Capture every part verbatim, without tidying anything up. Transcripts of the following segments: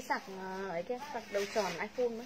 sạc ấy kia, sạc đầu tròn iPhone ấy.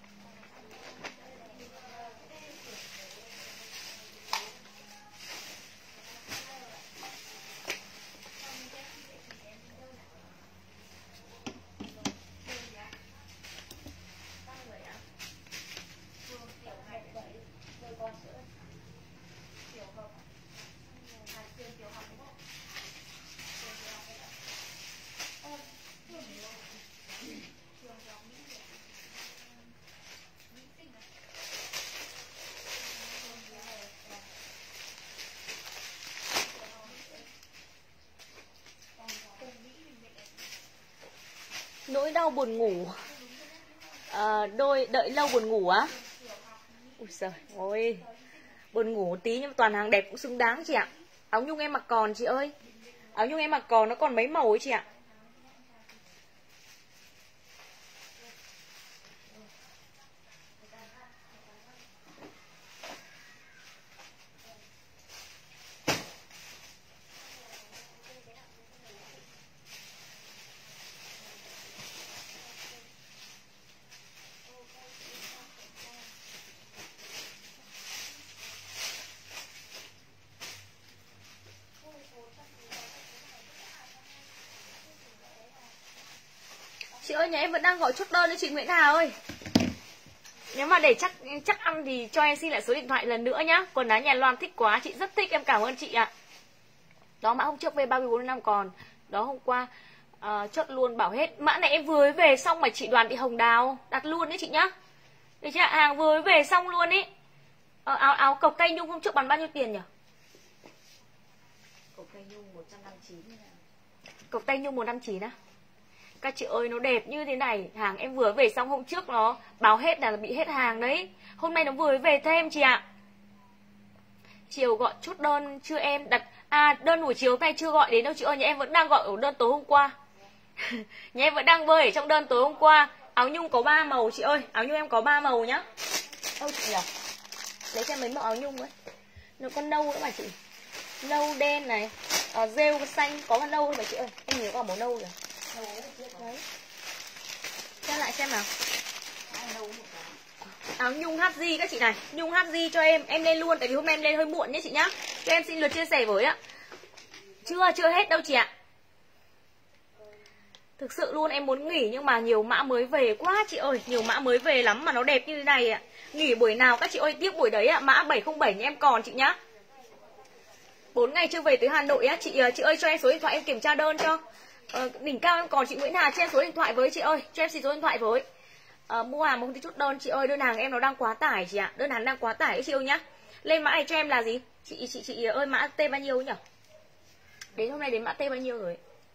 Nỗi đau buồn ngủ à, đôi đợi lâu buồn ngủ á. Ui giời ôi, buồn ngủ một tí nhưng toàn hàng đẹp cũng xứng đáng chị ạ. Áo nhung em mặc còn chị ơi, áo nhung em mặc còn, nó còn mấy màu ấy chị ạ. Chị ơi, nhà em vẫn đang gọi chốt đơn cho chị Nguyễn Hà ơi. Nếu mà để chắc chắc ăn thì cho em xin lại số điện thoại lần nữa nhá. Quần áo nhà Loan thích quá, chị rất thích, em cảm ơn chị ạ. Đó, mã hôm trước về ba mươi bốn năm còn. Đó, hôm qua uh, chốt luôn bảo hết. Mã này em vừa mới về xong mà chị Đoàn Thị Hồng Đào đặt luôn đấy chị nhá. Được chưa? Hàng vừa mới về xong luôn ý. Ờ, áo áo cộc tay nhung hôm trước bán bao nhiêu tiền nhỉ? Cộc tay nhung một trăm năm mươi chín. Cộc tay nhung một trăm năm mươi chín á. Các chị ơi, nó đẹp như thế này. Hàng em vừa về xong hôm trước nó báo hết là bị hết hàng đấy. Hôm nay nó vừa về thêm chị ạ. Chiều gọi chốt đơn chưa em đặt. À, đơn buổi chiều hôm nay chưa gọi đến đâu chị ơi. Nhà em vẫn đang gọi ở đơn tối hôm qua. Nhà em vẫn đang bơi ở trong đơn tối hôm qua. Áo nhung có ba màu chị ơi. Áo nhung em có ba màu nhá. Ôi chị nhỉ, lấy xem mấy màu áo nhung ấy. Nó có nâu nữa mà chị. Nâu đen này, à, rêu xanh, có cả nâu thôi mà chị ơi. Em nhớ có màu nâu rồi. Đấy. Xem lại xem nào. Áo nhung hát gi các chị này. Nhung hát gi cho em. Em lên luôn, tại vì hôm nay em lên hơi muộn nhé chị nhá. Cho em xin lượt chia sẻ với ạ. Chưa, chưa hết đâu chị ạ. Thực sự luôn em muốn nghỉ nhưng mà nhiều mã mới về quá chị ơi. Nhiều mã mới về lắm mà nó đẹp như thế này ạ. Nghỉ buổi nào các chị ơi, tiếp buổi đấy ạ. Mã bảy không bảy nhà em còn chị nhá. bốn ngày chưa về tới Hà Nội á. Chị chị ơi cho em số điện thoại em kiểm tra đơn cho. Ờ, đỉnh cao em còn chị Nguyễn Hà, cho em số điện thoại với chị ơi. Cho em xin số điện thoại với. Ờ, mua hàng mà không thấy chút đơn chị ơi. Đơn hàng em nó đang quá tải chị ạ. Đơn hàng đang quá tải chị ơi nhá. Lên mã này cho em là gì? Chị chị chị ơi, mã T bao nhiêu nhỉ? Đến hôm nay đến mã T bao nhiêu rồi?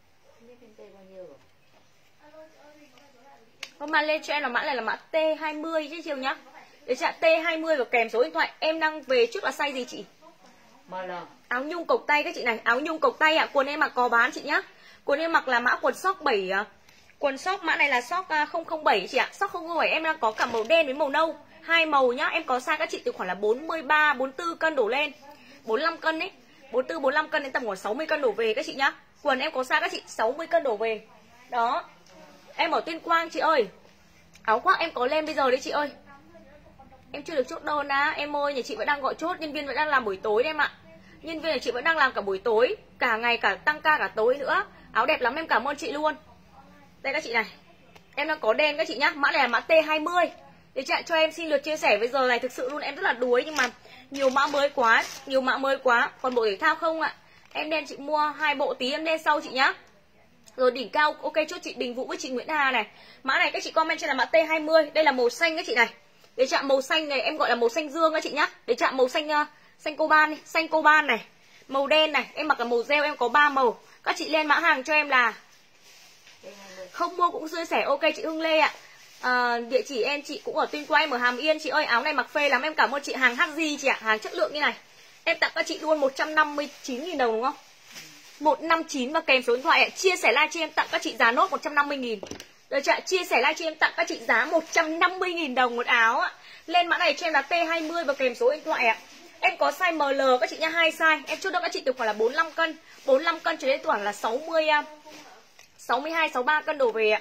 Hôm nay lên cho em là mã này là mã T hai mươi chứ chiều nhá. Để chị ạ, T hai mươi và kèm số điện thoại. Em đang về trước là size gì chị? Áo nhung cộc tay các chị này. Áo nhung cộc tay ạ. Quần em mặc có bán chị nhá. Quần em mặc là mã quần sóc bảy. Quần sóc mã này là sóc không không bảy chị ạ. Sóc không không bảy em đang có cả màu đen với màu nâu. Hai màu nhá. Em có size các chị từ khoảng là bốn mươi ba, bốn mươi tư cân đổ lên. bốn mươi lăm cân ấy. bốn mươi tư, bốn mươi lăm cân đến tầm khoảng sáu mươi cân đổ về các chị nhá. Quần em có size các chị sáu mươi cân đổ về. Đó. Em ở Tuyên Quang chị ơi. Áo khoác em có lên bây giờ đấy chị ơi. Em chưa được chốt đơn đã. Em ơi, nhà chị vẫn đang gọi chốt. Nhân viên vẫn đang làm buổi tối đấy em ạ. Nhân viên nhà chị vẫn đang làm cả buổi tối. Cả ngày cả tăng ca cả tối nữa. Áo đẹp lắm em cảm ơn chị luôn. Đây các chị này. Em đang có đen các chị nhá. Mã này là mã T hai mươi. Để chị cho em xin lượt chia sẻ. Bây giờ này thực sự luôn em rất là đuối. Nhưng mà nhiều mã mới quá. Nhiều mã mới quá. Còn bộ thể thao không ạ? Em đen chị mua hai bộ tí em đen sau chị nhá. Rồi đỉnh cao ok chốt chị Đình Vũ với chị Nguyễn Hà này. Mã này các chị comment trên là mã T hai mươi. Đây là màu xanh các chị này. Để chạm màu xanh này em gọi là màu xanh dương các chị nhá. Để chạm màu xanh uh, xanh coban này, xanh coban này. Màu đen này, em mặc là màu gel em có ba màu. Các chị lên mã hàng cho em là không mua cũng chia sẻ. Ok chị Hương Lê ạ. À, địa chỉ em chị cũng ở Tuyên Quang, em ở Hàm Yên chị ơi. Áo này mặc phê lắm, em cảm ơn chị. Hàng hát giê chị ạ, hàng chất lượng như này. Em tặng các chị luôn một trăm năm mươi chín nghìn đồng đúng không? một trăm năm mươi chín và kèm số điện thoại ạ. Chia sẻ like cho em tặng các chị giá nốt một trăm năm mươi nghìn. Được chị ạ, chia sẻ like cho em tặng các chị giá một trăm năm mươi nghìn đồng một áo ạ. Lên mã này cho em là T hai mươi và kèm số điện thoại ạ. Em có size em lờ các chị nha, hai size. Em chốt đơn các chị từ khoảng là bốn mươi lăm cân, bốn mươi lăm cân cho đến khoảng là sáu mươi sáu mươi hai, sáu mươi ba cân đổ về ạ.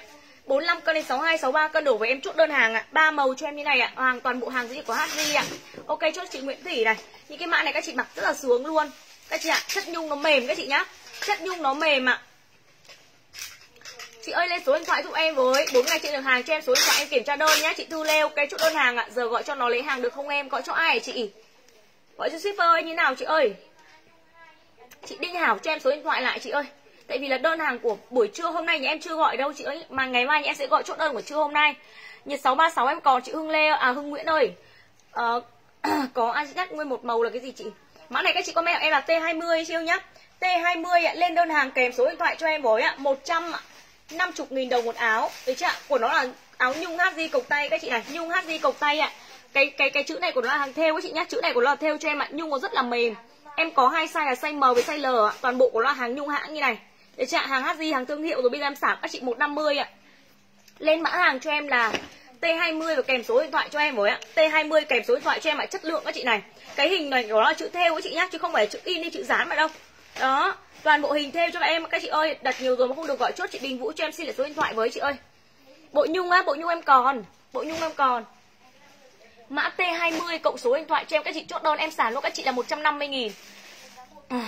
bốn mươi lăm cân đến sáu mươi hai, sáu mươi ba cân đổ về em chốt đơn hàng ạ. Ba màu cho em như này ạ. Hàng toàn bộ hàng gì của hát giê ạ. Ok, chốt chị Nguyễn Thủy này. Những cái mã này các chị mặc rất là sướng luôn. Các chị ạ, chất nhung nó mềm các chị nhá. Chất nhung nó mềm ạ. Chị ơi lên số điện thoại giúp em với. bốn ngày chị được hàng cho em số điện thoại em kiểm tra đơn nhá. Chị Thư Lê, ok chốt đơn hàng ạ. Giờ gọi cho nó lấy hàng được không em? Gọi cho ai hả chị? Gọi cho shipper ơi, như nào chị ơi? Chị Đinh Hảo cho em số điện thoại lại chị ơi. Tại vì là đơn hàng của buổi trưa hôm nay nhà em chưa gọi đâu chị ơi. Mà ngày mai nhà em sẽ gọi chốt đơn của trưa hôm nay. Nhiệt sáu ba sáu em còn chị Hưng Lê, à Hưng Nguyễn ơi. Ờ, có Adidas nguyên một màu là cái gì chị? Mã này các chị comment em là T hai mươi siêu nhá. T hai mươi ạ, lên đơn hàng kèm số điện thoại cho em với ạ. một trăm năm mươi nghìn đồng một áo. Được chưa ạ? Của nó là áo nhung hát giê cộc tay các chị này, nhung hát giê cộc tay ạ. Cái cái cái chữ này của nó là hàng thêu các chị nhá. Chữ này của nó là thêu cho em ạ, nhung nó rất là mềm. Em có hai size là size M với size L ạ. Toàn bộ của nó là hàng nhung hãng như này. Được chưa ạ? Hàng hát giê, hàng thương hiệu rồi, bây giờ em xả các chị một trăm năm mươi ạ. Lên mã hàng cho em là T hai mươi và kèm số điện thoại cho em với ạ. T hai mươi kèm số điện thoại cho em ạ, chất lượng các chị này. Cái hình này của nó là chữ thêu các chị nhá, chứ không phải chữ in hay chữ dán mà đâu. Đó, toàn bộ hình thêu cho các em các chị ơi. Đặt nhiều rồi mà không được gọi chốt chị Đình Vũ cho em xin lại số điện thoại với chị ơi. Bộ nhung á, bộ nhung em còn, bộ nhung em còn. Mã T hai mươi cộng số điện thoại cho em các chị chốt đơn em xả luôn các chị là một trăm năm mươi nghìn. À.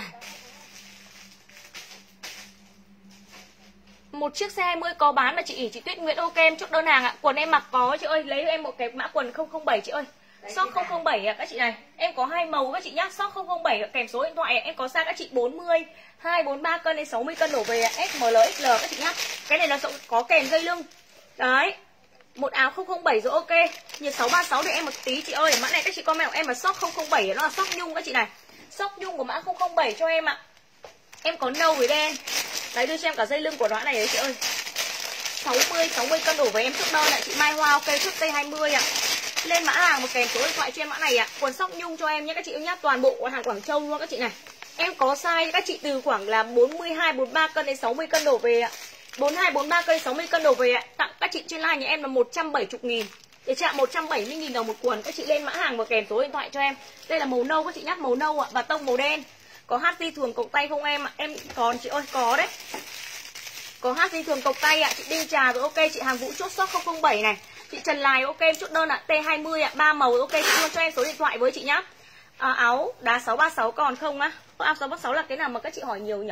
Một chiếc xe hai mươi có bán mà chị chị Tuyết Nguyễn, ok em chốt đơn hàng ạ. Quần em mặc có chị ơi, lấy em một cái mã quần không không bảy chị ơi. Shop không không bảy ạ các chị này. Em có hai màu các chị nhá, shop không không bảy kèm số điện thoại. Em có size các chị bốn mươi, hai bốn ba cân đến sáu mươi cân đổ về S M L X L các chị nhá. Cái này là có kèm dây lưng. Đấy. Một áo không không bảy rồi, ok. Nhiệt sáu ba sáu để em một tí chị ơi. Mã này các chị comment em là shop không không bảy, nó là shop nhung các chị này. Shop nhung của mã không không bảy cho em ạ. Em có nâu với đen. Đấy, đưa cho em cả dây lưng của nó này đấy chị ơi. sáu mươi, sáu mươi cân đổ về em chốt đơn ạ. Chị Mai Hoa, ok chốt T hai mươi ạ. Lên mã hàng một kèm số điện thoại cho em mã này ạ. Quần sóc nhung cho em nhé các chị nhá. Toàn bộ của hàng Quảng Châu luôn các chị này. Em có size các chị từ khoảng là bốn mươi hai, bốn mươi ba cân đến sáu mươi cân đổ về ạ. bốn mươi hai, bốn mươi ba cân, sáu mươi cân đổ về ạ. Tặng các chị trên line nhà em là một trăm bảy mươi nghìn. Để chạm một trăm bảy mươi nghìn đồng một quần. Các chị lên mã hàng và kèm số điện thoại cho em. Đây là màu nâu các chị nhá, màu nâu ạ. Và tông màu đen. Có hát giê thường cộc tay không em ạ? Em còn chị ơi, có đấy. Có hát giê thường cộc tay ạ. Chị Đinh Trà rồi, ok. Chị Hàng Vũ chốt shop không không bảy này. Chị Trần Lài, ok em chốt đơn ạ. T hai mươi ạ, ba màu, ok. Chị luôn cho em số điện thoại với chị nhá. À, áo đá sáu ba sáu còn không á? Áo sáu ba sáu là cái nào mà các chị hỏi nhiều nhỉ?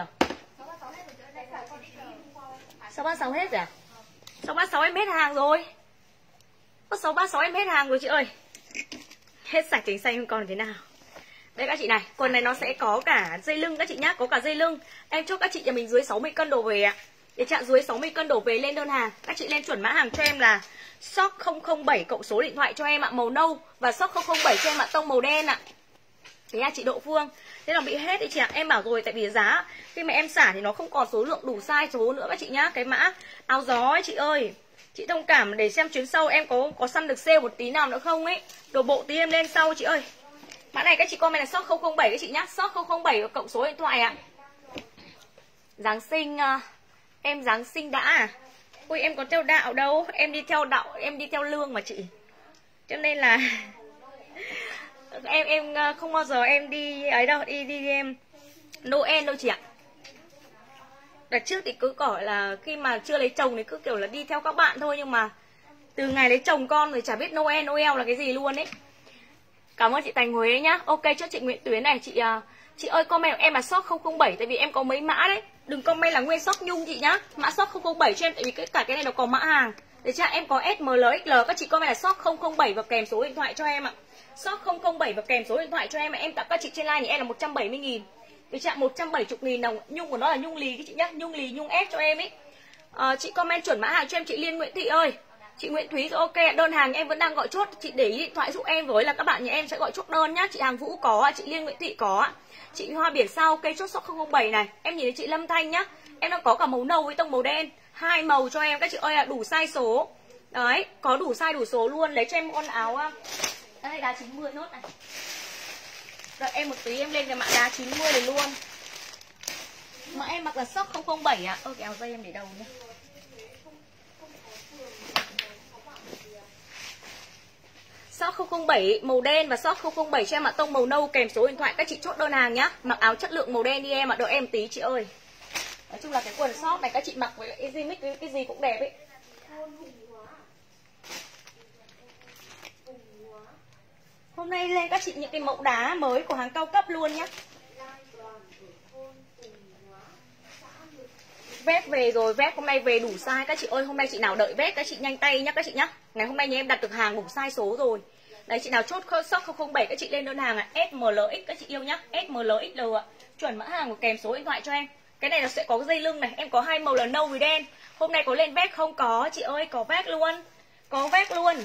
sáu ba sáu hết rồi à? sáu ba sáu em hết hàng rồi. sáu ba sáu em hết hàng rồi chị ơi. Hết sạch chính xanh không còn thế nào. Đây các chị này, quần này nó sẽ có cả dây lưng các chị nhá, có cả dây lưng. Em chốt các chị nhà mình dưới sáu mươi cân đổ về ạ. Để chạm dưới sáu mươi cân đổ về lên đơn hàng. Các chị lên chuẩn mã hàng cho em là shop không không bảy cộng số điện thoại cho em ạ, màu nâu. Và shop không không bảy cho em ạ, tông màu đen ạ. Thế nha chị Độ Phương. Thế là bị hết đấy chị ạ. Em bảo rồi, tại vì giá khi mà em xả thì nó không còn số lượng đủ size số nữa các chị nhá. Cái mã áo gió ấy chị ơi. Chị thông cảm để xem chuyến sau em có có săn được sale một tí nào nữa không ấy. Đồ bộ tí em lên sau chị ơi. Mã này các chị comment là shop không không bảy các chị nhá. Shop không không bảy cộng số điện thoại ạ. Giáng sinh uh, em Giáng sinh đã à? Ui em có theo đạo đâu. Em đi theo đạo, em đi theo lương mà chị. Cho nên là em em không bao giờ em đi ấy đâu, đi đi em Noel đâu chị ạ. Đợt trước thì cứ gọi là khi mà chưa lấy chồng thì cứ kiểu là đi theo các bạn thôi, nhưng mà từ ngày lấy chồng con rồi chả biết Noel Noel là cái gì luôn ấy. Cảm ơn chị Thành Huế nhá. Ok cho chị Nguyễn Tuyến này, chị uh, chị ơi comment em là shop không không bảy tại vì em có mấy mã đấy. Đừng comment là nguyên shop nhung chị nhá. Mã shop không không bảy cho em tại vì cái cả cái này nó có mã hàng. Để cho em có S M L X L, các chị comment là shop không không bảy và kèm số điện thoại cho em ạ. Shop không không bảy và kèm số điện thoại cho em ạ. Em tặng các chị trên line thì em là một trăm bảy mươi nghìn. Để chạm một trăm bảy mươi nghìn đồng. Nhung của nó là nhung lì các chị nhá, nhung lì nhung ép cho em ấy. À, chị comment chuẩn mã hàng cho em chị Liên Nguyễn Thị ơi. Chị Nguyễn Thúy rồi, ok, đơn hàng em vẫn đang gọi chốt. Chị để ý điện thoại giúp em với là các bạn nhà em sẽ gọi chốt đơn nhá. Chị Hàng Vũ có, chị Liên Nguyễn Thị có, chị Hoa Biển Sao, ok chốt shop không không bảy này. Em nhìn thấy chị Lâm Thanh nhá. Em đang có cả màu nâu với tông màu đen. Hai màu cho em các chị ơi, là đủ size số. Đấy, có đủ size đủ số luôn. Lấy cho em con áo đây đá chín mươi nốt này. Đợi em một tí em lên cái mã đá chín mươi này luôn. Mà em mặc là shop không không bảy ạ. Ơ cái áo dây em để đâu nhá. Shop không không bảy màu đen và shop không không bảy cho em ạ, tông màu nâu kèm số điện thoại. Các chị chốt đơn hàng nhá. Mặc áo chất lượng màu đen đi em ạ, đợi em tí chị ơi. Nói chung là cái quần shop này các chị mặc với lại Easy Mix cái gì cũng đẹp ấy. Hôm nay lên các chị những cái mẫu đá mới của hàng cao cấp luôn nhá. Vét về rồi, vét hôm nay về đủ size các chị ơi. Hôm nay chị nào đợi vét các chị nhanh tay nhá các chị nhá. Ngày hôm nay nhà em đặt được hàng đủ size số rồi. Đấy, chị nào chốt shop không không bảy các chị lên đơn hàng là S M L X các chị yêu nhá. S M L X L ạ. Chuẩn mã hàng và kèm số điện thoại cho em. Cái này nó sẽ có dây lưng này, em có hai màu là nâu với đen. Hôm nay có lên vét không? Có chị ơi, có vét luôn. Có vét luôn.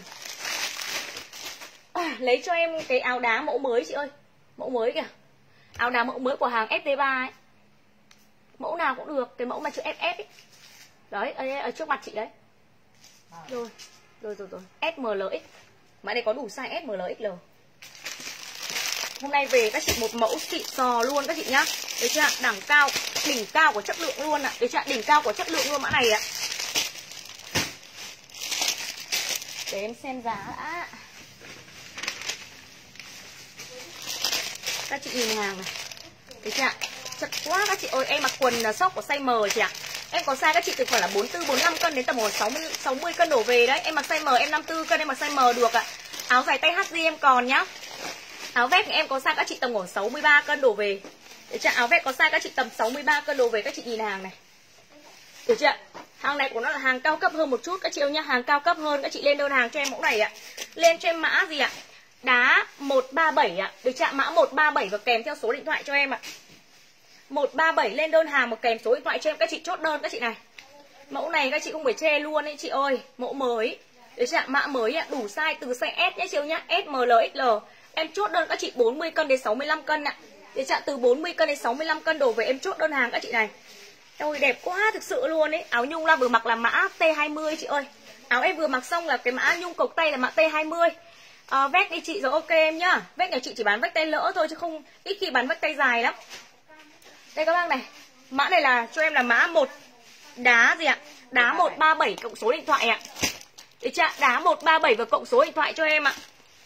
À, lấy cho em cái áo đá mẫu mới chị ơi. Mẫu mới kìa. Áo đá mẫu mới của hàng F T ba ấy. Mẫu nào cũng được, cái mẫu mà chữ F S ấy. Đấy, ở, ở trước mặt chị đấy. Rồi, rồi rồi rồi. S M L X. Mã này có đủ size S M L X L. Hôm nay về các chị một mẫu xịn sò luôn các chị nhá. Đấy chưa ạ? Đẳng cao, đỉnh cao của chất lượng luôn ạ. Đấy chưa ạ? Đỉnh cao của chất lượng luôn mã này ạ. Để em xem giá đã. Các chị nhìn hàng này. Đấy chưa ạ? Chật quá các chị ơi, em mặc quần là shop của size M chị ạ. Em có size các chị từ khoảng là bốn mươi tư, bốn mươi lăm cân đến tầm sáu mươi, sáu mươi cân đổ về đấy. Em mặc size M, em năm mươi tư cân, em mặc size M được ạ. Áo dài tay H G em còn nhá. Áo vest em có size các chị tầm khoảng sáu mươi ba cân đổ về. Được chưa? Áo vest có size các chị tầm sáu mươi ba cân đổ về, các chị nhìn hàng này. Được chưa? Hàng này của nó là hàng cao cấp hơn một chút các chị ơi nhá, hàng cao cấp hơn. Các chị lên đơn hàng cho em mẫu này ạ. Lên cho em mã gì ạ? Đá một ba bảy ạ. Được chưa? Mã một ba bảy và kèm theo số điện thoại cho em ạ. một ba bảy lên đơn hàng một kèm số điện thoại cho em, các chị chốt đơn các chị này. Mẫu này các chị không phải chê luôn ấy chị ơi, mẫu mới. Được chưa? Mã mới ạ, đủ size từ size S nhé chị ơi nhá, S M L X L. Em chốt đơn các chị bốn mươi cân đến sáu mươi lăm cân ạ. Được chưa? Từ bốn mươi cân đến sáu mươi lăm cân đổ về em chốt đơn hàng các chị này. Ôi đẹp quá thực sự luôn ấy. Áo nhung là vừa mặc là mã T hai mươi chị ơi. Áo em vừa mặc xong là cái mã nhung cộc tay là mã T hai mươi. À, vét đi chị rồi ok em nhá. Vét nhà chị chỉ bán vét tay lỡ thôi chứ không ít khi bán vét tay dài lắm. Đây các bác này. Mã này là cho em là mã một đá gì ạ? Đá một ba bảy cộng số điện thoại ạ. Được chưa? Đá một ba bảy và cộng số điện thoại cho em ạ.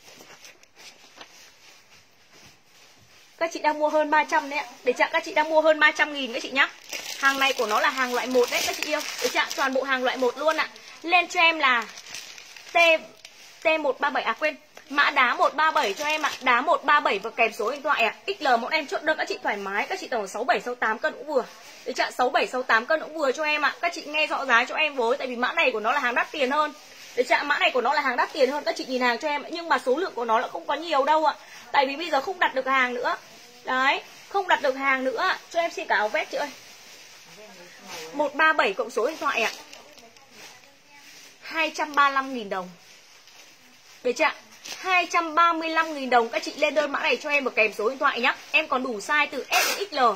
Các chị đang mua hơn ba trăm đấy ạ. Để chặn các chị đang mua hơn ba trăm nghìn các chị nhá. Hàng này của nó là hàng loại một đấy các chị yêu. Để chặn toàn bộ hàng loại một luôn ạ. Lên cho em là T T một ba bảy à quên. Mã đá một ba bảy cho em ạ. Đá một ba bảy và kèm số điện thoại ạ. X L mẫu em chốt đơn các chị thoải mái. Các chị tầm sáu bảy sáu tám cân cũng vừa. Để chặn sáu bảy sáu tám cân cũng vừa cho em ạ. Các chị nghe rõ giá cho em với. Tại vì mã này của nó là hàng đắt tiền hơn. Để chặn mã này của nó là hàng đắt tiền hơn. Các chị nhìn hàng cho em. Nhưng mà số lượng của nó là không có nhiều đâu ạ. Tại vì bây giờ không đặt được hàng nữa. Đấy, không đặt được hàng nữa. Cho em xin cả áo vest chị ơi. một ba bảy cộng số điện thoại ạ. hai trăm ba mươi lăm nghìn đồng. Được chưa? hai trăm ba mươi lăm nghìn đồng. Các chị lên đơn mã này cho em một kèm số điện thoại nhé. Em còn đủ size từ S đến X L.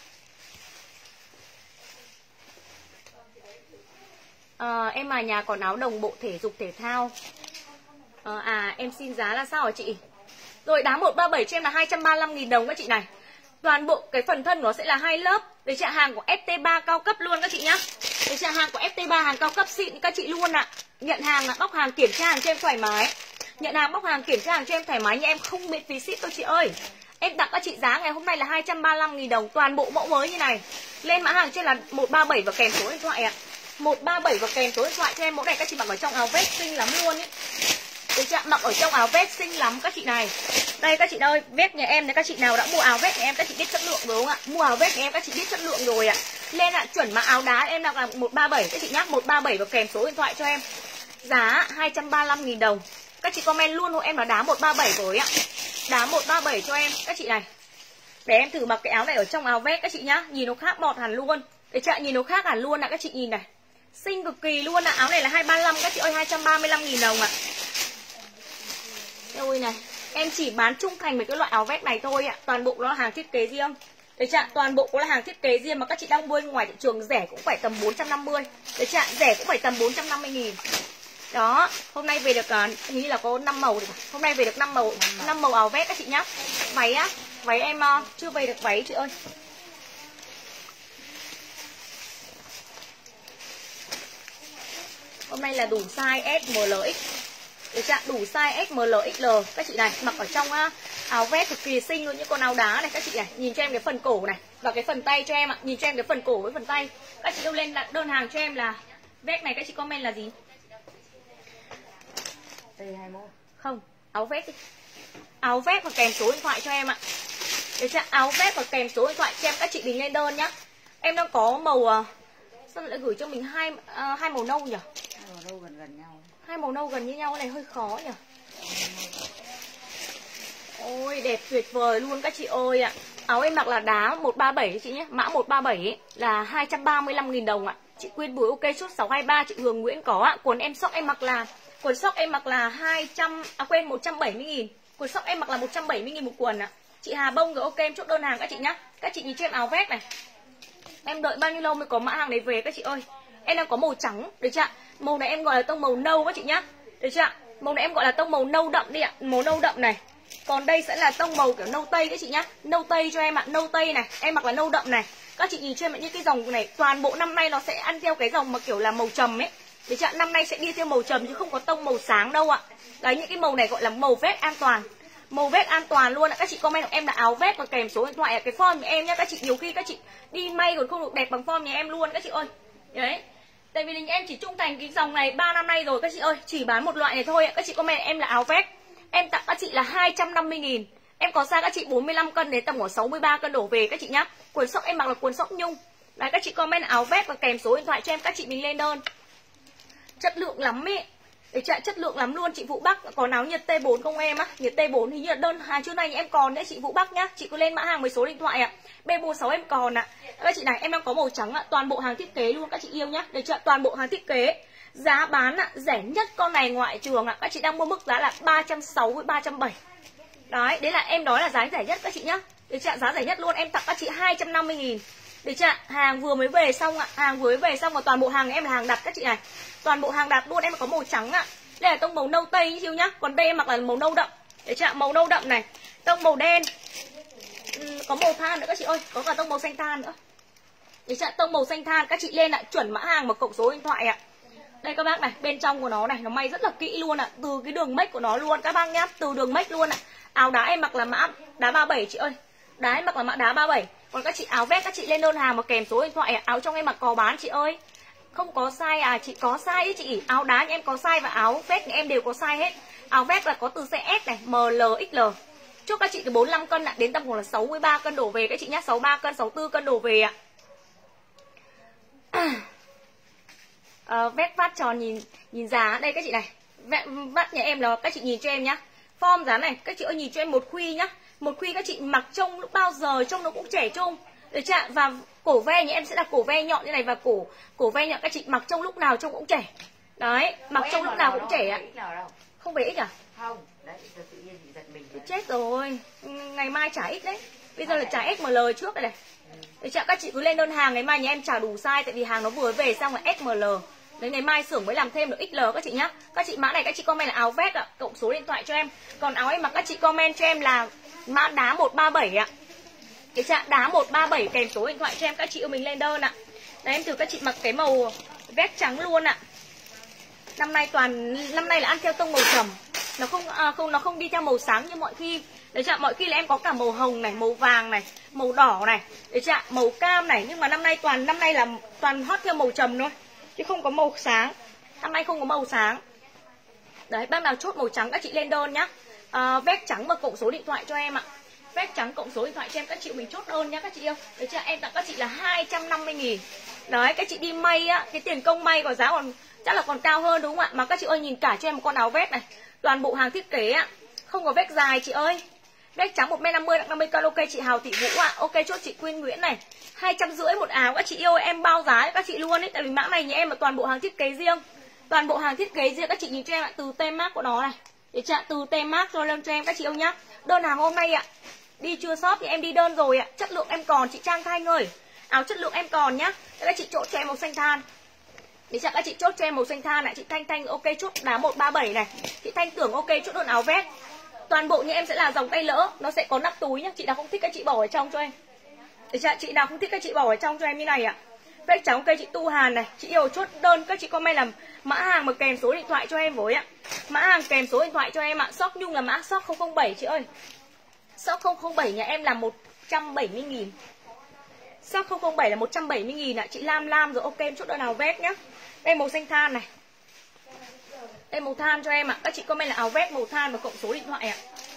À, em à nhà còn áo đồng bộ thể dục thể thao. À, à em xin giá là sao hả chị? Rồi đá một ba bảy cho em là hai trăm ba mươi lăm nghìn đồng các chị này. Toàn bộ cái phần thân nó sẽ là hai lớp. Đấy chị, hàng của F T ba cao cấp luôn các chị nhá. Đấy chị, hàng của F T ba hàng cao cấp xịn các chị luôn ạ. Nhận hàng là bóc hàng kiểm tra hàng cho em thoải mái. Nhận hàng bóc hàng kiểm tra hàng cho em thoải mái, nhưng em không miễn phí ship đâu chị ơi. Em tặng các chị giá ngày hôm nay là hai trăm ba mươi lăm nghìn đồng. Toàn bộ mẫu mới như này. Lên mã hàng trên là một ba bảy và kèm số điện thoại ạ. một ba bảy và kèm số điện thoại cho em. Mẫu này các chị mặc ở trong áo vest xinh lắm luôn ấy. Đấy chị, mặc ở trong áo vest xinh lắm các chị này. Đây các chị ơi, vest nhà em, nếu các chị nào đã mua áo vest nhà em các chị biết chất lượng rồi đúng không ạ? Mua áo vest nhà em các chị biết chất lượng rồi ạ. Lên ạ, chuẩn mã áo đá em đang là một ba bảy các chị nhá, một ba bảy và kèm số điện thoại cho em. Giá hai trăm ba mươi lăm nghìn đồng. Các chị comment luôn hộ em là đá một ba bảy với ạ. Đá một ba bảy cho em các chị này. Để em thử mặc cái áo này ở trong áo vest các chị nhá, nhìn nó khác bọt hẳn luôn. Để chị nhìn nó khác hẳn luôn ạ các chị nhìn này. Xinh cực kỳ luôn ạ. Áo này là hai trăm ba mươi lăm các chị ơi, hai trăm ba mươi lăm nghìn đồng ạ. Ôi này, em chỉ bán trung thành với cái loại áo vest này thôi ạ. Toàn bộ nó là hàng thiết kế riêng. Đấy chị ạ, toàn bộ cũng là hàng thiết kế riêng mà các chị đang mua ngoài thị trường rẻ cũng phải tầm bốn trăm năm mươi. Đấy chị ạ, rẻ cũng phải tầm bốn trăm năm mươi nghìn. Đó, hôm nay về được uh, hình như là có năm màu được. Hôm nay về được năm màu, năm màu áo vest các chị nhá. Váy á, váy em uh, chưa về được váy chị ơi. Hôm nay là đủ size S M L X. Được chưa? Đủ size S M L X L các chị này, mặc ở trong uh, áo vest cực kỳ xinh luôn, những con áo đá này các chị này. Nhìn cho em cái phần cổ này và cái phần tay cho em ạ. Nhìn cho em cái phần cổ với phần tay. Các chị đâu lên đơn hàng cho em là vest này, các chị comment là gì? T hai mốt. Không, áo vest đi. Áo vest và kèm số điện thoại cho em ạ. Được chưa? Áo vest và kèm số điện thoại cho em, các chị mình lên đơn nhá. Em đang có màu sao lại gửi cho mình hai uh, hai màu nâu nhỉ? Hai màu nâu gần gần nhau. Hai màu nâu gần như nhau, cái này hơi khó nhỉ. Ôi đẹp tuyệt vời luôn các chị ơi ạ. Áo em mặc là đá một ba bảy chị nhé. Mã một ba bảy ấy, là hai trăm ba mươi lăm nghìn đồng ạ. Chị Quyên Bùi ok chốt sáu hai ba, chị Hường Nguyễn có ạ. Quần em sóc em mặc là quần sóc em mặc là hai trăm à quên một trăm bảy mươi nghìn. Quần sóc em mặc là một trăm bảy mươi nghìn một quần ạ. Chị Hà Bông rồi ok em chốt đơn hàng các chị nhá. Các chị nhìn cho em áo vest này. Em đợi bao nhiêu lâu mới có mã hàng này về các chị ơi. Em đang có màu trắng, được chưa? Màu này em gọi là tông màu nâu các chị nhá. Được chưa? Màu này em gọi là tông màu nâu đậm đi ạ, màu nâu đậm này. Còn đây sẽ là tông màu kiểu nâu tây các chị nhá. Nâu tây cho em ạ, nâu tây này, em mặc là nâu đậm này. Các chị nhìn cho em những cái dòng này, toàn bộ năm nay nó sẽ ăn theo cái dòng mà kiểu là màu trầm ấy. Được chưa? Năm nay sẽ đi theo màu trầm chứ không có tông màu sáng đâu ạ. Đấy, những cái màu này gọi là màu vest an toàn. Màu vest an toàn luôn ạ. Các chị comment của em là áo vest và kèm số điện thoại ở cái form của em nhá. Các chị nhiều khi các chị đi may còn không được đẹp bằng form nhà em luôn các chị ơi. Đấy. Tại vì nhà em chỉ trung thành cái dòng này ba năm nay rồi các chị ơi, chỉ bán một loại này thôi ạ. Các chị comment em là áo vest. Em tặng các chị là hai trăm năm mươi nghìn. Em có size các chị bốn mươi lăm cân đến tầm khoảng sáu mươi ba cân đổ về các chị nhá. Quần sóc em mặc là quần sóc nhung. Đấy, các chị comment áo vest và kèm số điện thoại cho em, các chị mình lên đơn. Chất lượng lắm ấy. Để chạy chất lượng lắm luôn. Chị Vũ Bắc có áo nhiệt T bốn không em á? Nhiệt T bốn hình như là đơn hàng trước này em còn đấy chị Vũ Bắc nhá. Chị cứ lên mã hàng với số điện thoại ạ. B bốn sáu em còn ạ. Các chị này em đang có màu trắng ạ, toàn bộ hàng thiết kế luôn các chị yêu nhá. Để chạy toàn bộ hàng thiết kế. Giá bán ạ, rẻ nhất con này ngoại trường ạ. Các chị đang mua mức giá là ba trăm sáu mươi với ba trăm bảy mươi. Đấy, đấy là em nói là giá rẻ nhất các chị nhá. Để chạy giá rẻ nhất luôn, em tặng các chị hai trăm năm mươi nghìn. Để chạy hàng vừa mới về xong ạ, hàng vừa mới về xong và toàn bộ hàng em là hàng đặt các chị này. Toàn bộ hàng đặt luôn, em có màu trắng ạ. Đây là tông màu nâu tây như chiêu nhá. Còn đây em mặc là màu nâu đậm. Để chạy màu nâu đậm này. Tông màu đen. Ừ, có màu than nữa các chị ơi, có cả tông màu xanh than nữa. Để chạy tông màu xanh than, các chị lên ạ, chuẩn mã hàng và cộng số điện thoại ạ. Đây các bác này, bên trong của nó này, nó may rất là kỹ luôn ạ. Từ cái đường mếch của nó luôn các bác nhá, từ đường mếch luôn ạ. Áo đá em mặc là mã đá ba bảy chị ơi. Đá em mặc là mã đá ba bảy. Còn các chị áo vest các chị lên đơn hàng mà kèm số điện thoại ạ. Áo trong em mặc có bán chị ơi. Không có size à, chị có size ấy chị. Áo đá nhà em có size và áo vest nhà em đều có size hết. Áo vest là có từ size S này, M L X L. Chúc các chị từ bốn mươi lăm cân ạ, đến tầm khoảng là sáu mươi ba cân đổ về các chị nhá, sáu mươi ba cân, sáu mươi tư cân đổ về ạ. À, vest vát tròn nhìn nhìn giá đây các chị này. Vát nhà em là các chị nhìn cho em nhá. Form giá này, các chị ơi nhìn cho em một khuy nhá. Một khuy các chị mặc trông lúc bao giờ trông nó cũng trẻ trung. Được chưa? Và cổ ve nhà em sẽ là cổ ve nhọn như này và cổ cổ ve nhọn các chị mặc trông lúc nào trông cũng trẻ. Đấy, mặc trông lúc nào cũng trẻ ạ. Không về X à? Không, đấy giờ tự nhiên bị giật mình. Chết rồi. Ngày mai trả X đấy. Bây giờ là trả ét em lờ trước đây này. Được chưa? Các chị cứ lên đơn hàng ngày mai nhà em trả đủ size tại vì hàng nó vừa về xong là ét em lờ. Đấy, ngày mai xưởng mới làm thêm được ích lờ các chị nhá. Các chị mã này các chị comment là áo vest ạ, cộng số điện thoại cho em. Còn áo em mặc các chị comment cho em là mã đá một ba bảy ạ. Cái trạng đá một ba bảy kèm số điện thoại cho em, các chị ơi mình lên đơn ạ. Đấy, em thử các chị mặc cái màu vest trắng luôn ạ. Năm nay toàn năm nay là ăn theo tông màu trầm. Nó không à, không nó không đi theo màu sáng như mọi khi. Đấy chưa? Mọi khi là em có cả màu hồng này, màu vàng này, màu đỏ này, đấy chưa? Màu cam này, nhưng mà năm nay toàn năm nay là toàn hot theo màu trầm thôi. Chứ không có màu sáng. Năm nay không có màu sáng. Đấy, bác nào chốt màu trắng các chị lên đơn nhá. À, vest trắng và cộng số điện thoại cho em ạ. Vest trắng cộng số điện thoại cho em, các chị mình chốt đơn nhá các chị yêu. Đấy chưa? Em tặng các chị là hai trăm năm mươi nghìn. Đấy, các chị đi may á, cái tiền công may có giá còn chắc là còn cao hơn đúng không ạ? Mà các chị ơi nhìn cả cho em một con áo vest này. Toàn bộ hàng thiết kế ạ. Không có vest dài chị ơi. Vest trắng một mét năm mươi nặng năm mươi cân, ok chị Hào Thị Vũ ạ. Ok chốt chị Quyên Nguyễn này. hai trăm rưỡi một áo các chị yêu, em bao giá cho các chị luôn ấy, tại vì mã này nhà em là toàn bộ hàng thiết kế riêng. Toàn bộ hàng thiết kế riêng, các chị nhìn cho em ạ, từ tem mác của nó này. Để chặn từ tem mác cho lên cho em các chị yêu nhá. Đơn hàng hôm nay ạ. Đi chưa shop thì em đi đơn rồi ạ. Chất lượng em còn chị Trang Thanh ơi. Áo chất lượng em còn nhá. Các chị chốt cho em màu xanh than. Để chặn các chị chốt cho em màu xanh than này, chị Thanh Thanh ok chốt đá một ba bảy này. Chị Thanh Tưởng ok chốt đơn áo vest. Toàn bộ như em sẽ là dòng tay lỡ, nó sẽ có nắp túi nhá. Chị nào không thích các chị bỏ ở trong cho em. Để chặn chị nào không thích các chị bỏ ở trong cho em như này ạ. Vest trắng ok chị Tu Hàn này, chị yêu chốt đơn các chị comment làm mã hàng mà kèm số điện thoại cho em với ạ. Mã hàng kèm số điện thoại cho em ạ. Shop Nhung là mã shop không không bảy chị ơi. Shop không không bảy nhà em là một trăm bảy mươi nghìn. Shop không không bảy là một trăm bảy mươi nghìn ạ. Chị Lam Lam rồi ok em chốt đơn nào vest nhá. Đây màu xanh than này. Đây màu than cho em ạ. Các chị comment là áo vest màu than và cộng số điện thoại ạ.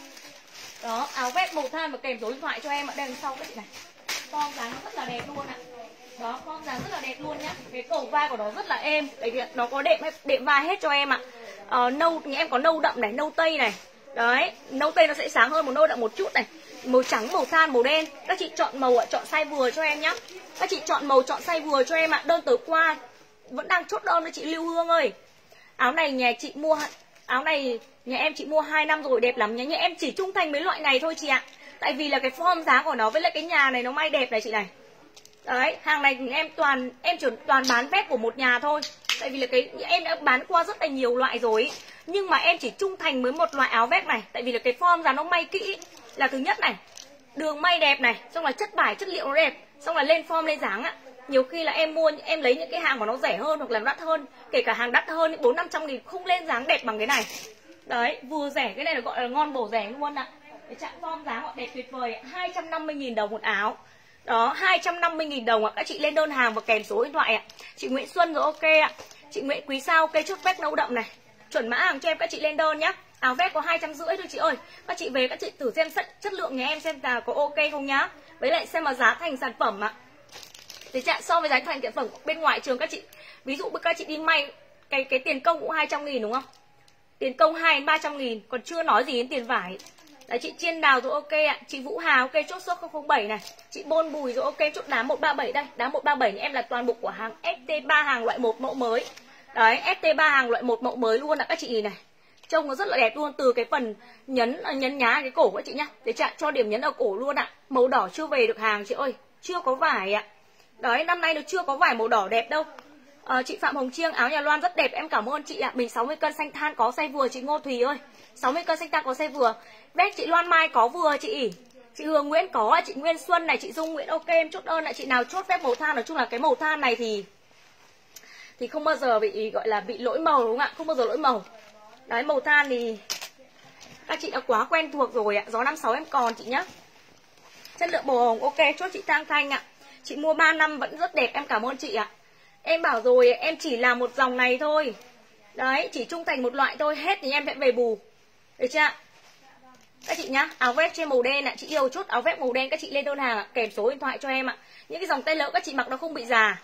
Đó, áo vest màu than và kèm số điện thoại cho em ạ. Đây đằng sau các chị này. Form dáng rất là đẹp luôn ạ. Đó, form dáng rất là đẹp luôn nhá. Cái cổ vai của nó rất là êm. Đấy, nó có đệm đệm vai hết cho em ạ. Ờ, nâu thì em có nâu đậm này, nâu tây này. Đấy, nâu tây nó sẽ sáng hơn một nâu đậm một chút này. Màu trắng, màu than, màu đen. Các chị chọn màu ạ, chọn size vừa cho em nhá. Các chị chọn màu, chọn size vừa cho em ạ. Đơn tối qua vẫn đang chốt đơn với chị Lưu Hương ơi. Áo này nhà chị mua, áo này nhà em chị mua hai năm rồi, đẹp lắm nhá. Nhà em chỉ trung thành mấy loại này thôi chị ạ. Tại vì là cái form giá của nó với lại cái nhà này nó may đẹp này chị này. Đấy, hàng này em toàn em chỉ toàn bán vest của một nhà thôi. Tại vì là cái em đã bán qua rất là nhiều loại rồi ý. Nhưng mà em chỉ trung thành với một loại áo vest này. Tại vì là cái form giá nó may kỹ là thứ nhất này, đường may đẹp này, xong là chất vải chất liệu nó đẹp, xong là lên form lên dáng ạ. Nhiều khi là em mua em lấy những cái hàng mà nó rẻ hơn hoặc là đắt hơn, kể cả hàng đắt hơn bốn năm trăm nghìn không lên dáng đẹp bằng cái này. Đấy, vừa rẻ, cái này là gọi là ngon bổ rẻ luôn ạ. Cái chạm form giá họ đẹp tuyệt vời, hai trăm năm mươi nghìn đồng một áo. Đó, hai trăm năm mươi nghìn đồng ạ. Các chị lên đơn hàng và kèm số điện thoại ạ. Chị Nguyễn Xuân rồi ok ạ. Chị Nguyễn Quý Sao ok, chốt vest nâu đậm này. Chuẩn mã hàng cho em, các chị lên đơn nhá. Áo vest có hai trăm rưỡi thôi chị ơi. Các chị về các chị thử xem chất lượng nhà em xem là có ok không nhá. Với lại xem mà giá thành sản phẩm ạ. Thế chạm so với giá thành sản phẩm bên ngoài trường các chị, ví dụ các chị đi may cái cái tiền công cũng hai trăm nghìn đúng không? Tiền công hai đến ba trăm nghìn, còn chưa nói gì đến tiền vải. Đấy, chị Chiên Đào rồi ok ạ. Chị Vũ Hà ok, chốt số không không bảy này. Chị Bôn Bùi rồi ok, chốt đá một ba bảy đây. Đá một ba bảy em là toàn bộ của hàng ét tê ba hàng loại một mẫu mới. Đấy, ét tê ba hàng loại một mẫu mới luôn ạ các chị này. Trông nó rất là đẹp luôn, từ cái phần nhấn nhấn nhá cái cổ các chị nhá. Để chạm cho điểm nhấn ở cổ luôn ạ. Màu đỏ chưa về được hàng chị ơi, chưa có vải ạ. Đấy, năm nay nó chưa có vải màu đỏ đẹp đâu. À, chị Phạm Hồng Chiêng, áo nhà Loan rất đẹp, em cảm ơn chị ạ. Mình sáu mươi cân xanh than có size vừa chị Ngô Thùy ơi. sáu mươi cân xanh than có size vừa. Vest chị Loan Mai có vừa chị. Chị Hương Nguyễn có, chị Nguyên Xuân này, chị Dung Nguyễn ok, em chốt đơn lại. Chị nào chốt vest màu than, nói chung là cái màu than này thì thì không bao giờ bị gọi là bị lỗi màu đúng không ạ? Không bao giờ lỗi màu. Đấy, màu than thì các chị đã quá quen thuộc rồi ạ. Gió năm sáu em còn chị nhá. Chất lượng màu hồng ok, chốt chị Thang Thanh ạ. Chị mua ba năm vẫn rất đẹp, em cảm ơn chị ạ. Em bảo rồi, em chỉ làm một dòng này thôi. Đấy, chỉ trung thành một loại thôi, hết thì em sẽ về bù. Được chưa ạ? Các chị nhá, áo vest trên màu đen ạ. Chị yêu chốt áo vest màu đen, các chị lên đơn hàng ạ, kèm số điện thoại cho em ạ. Những cái dòng tay lỡ các chị mặc nó không bị già.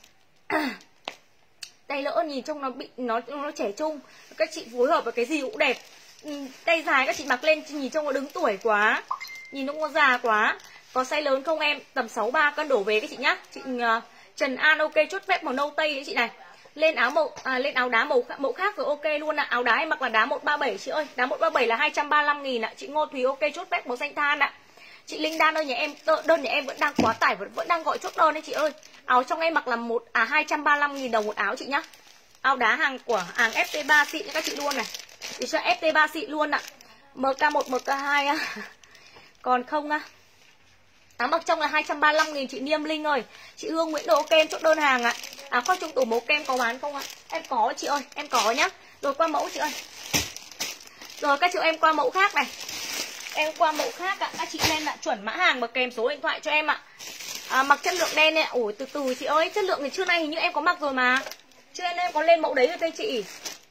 Tay lỡ nhìn trông nó bị nó nó trẻ trung, các chị phối hợp với cái gì cũng đẹp. Tay dài các chị mặc lên nhìn trông nó đứng tuổi quá, nhìn nó có già quá. Có size lớn không em? Tầm sáu ba cân đổ về các chị nhá. Chị uh, Trần An ok, chốt vest màu nâu tây đấy chị này. Lên áo màu à, lên áo đá màu màu khác rồi ok luôn ạ. Áo đá em mặc là đá một ba bảy chị ơi. Đá một ba bảy là hai trăm ba mươi lăm nghìn ạ. Chị Ngô Thùy ok, chốt vest màu xanh than ạ. Chị Linh Đan ơi, nhà em đơn nhà em vẫn đang quá tải, vẫn vẫn đang gọi chốt đơn đấy chị ơi. Áo trong em mặc là một à hai trăm ba mươi lăm nghìn đồng một áo chị nhá. Áo đá hàng của hàng ép tê ba xịn các chị luôn này. Thì cho ép tê ba xịn luôn ạ. em ca một, em ca hai á. Còn không á. Áo mặc trong là hai trăm ba mươi lăm nghìn chị Niêm Linh ơi. Chị Hương Nguyễn Đồ ok, em chốt đơn hàng ạ. Áo khoác trong tủ màu kem có bán không ạ? Em có chị ơi, em có nhá. Rồi qua mẫu chị ơi. Rồi các chị em qua mẫu khác này. Em qua mẫu khác ạ. Các chị lên ạ, chuẩn mã hàng và kèm số điện thoại cho em ạ. À, mặc chất lượng đen này. Ủa từ từ chị ơi, chất lượng thì trưa nay hình như em có mặc rồi mà. Chưa em em có lên mẫu đấy rồi đây chị.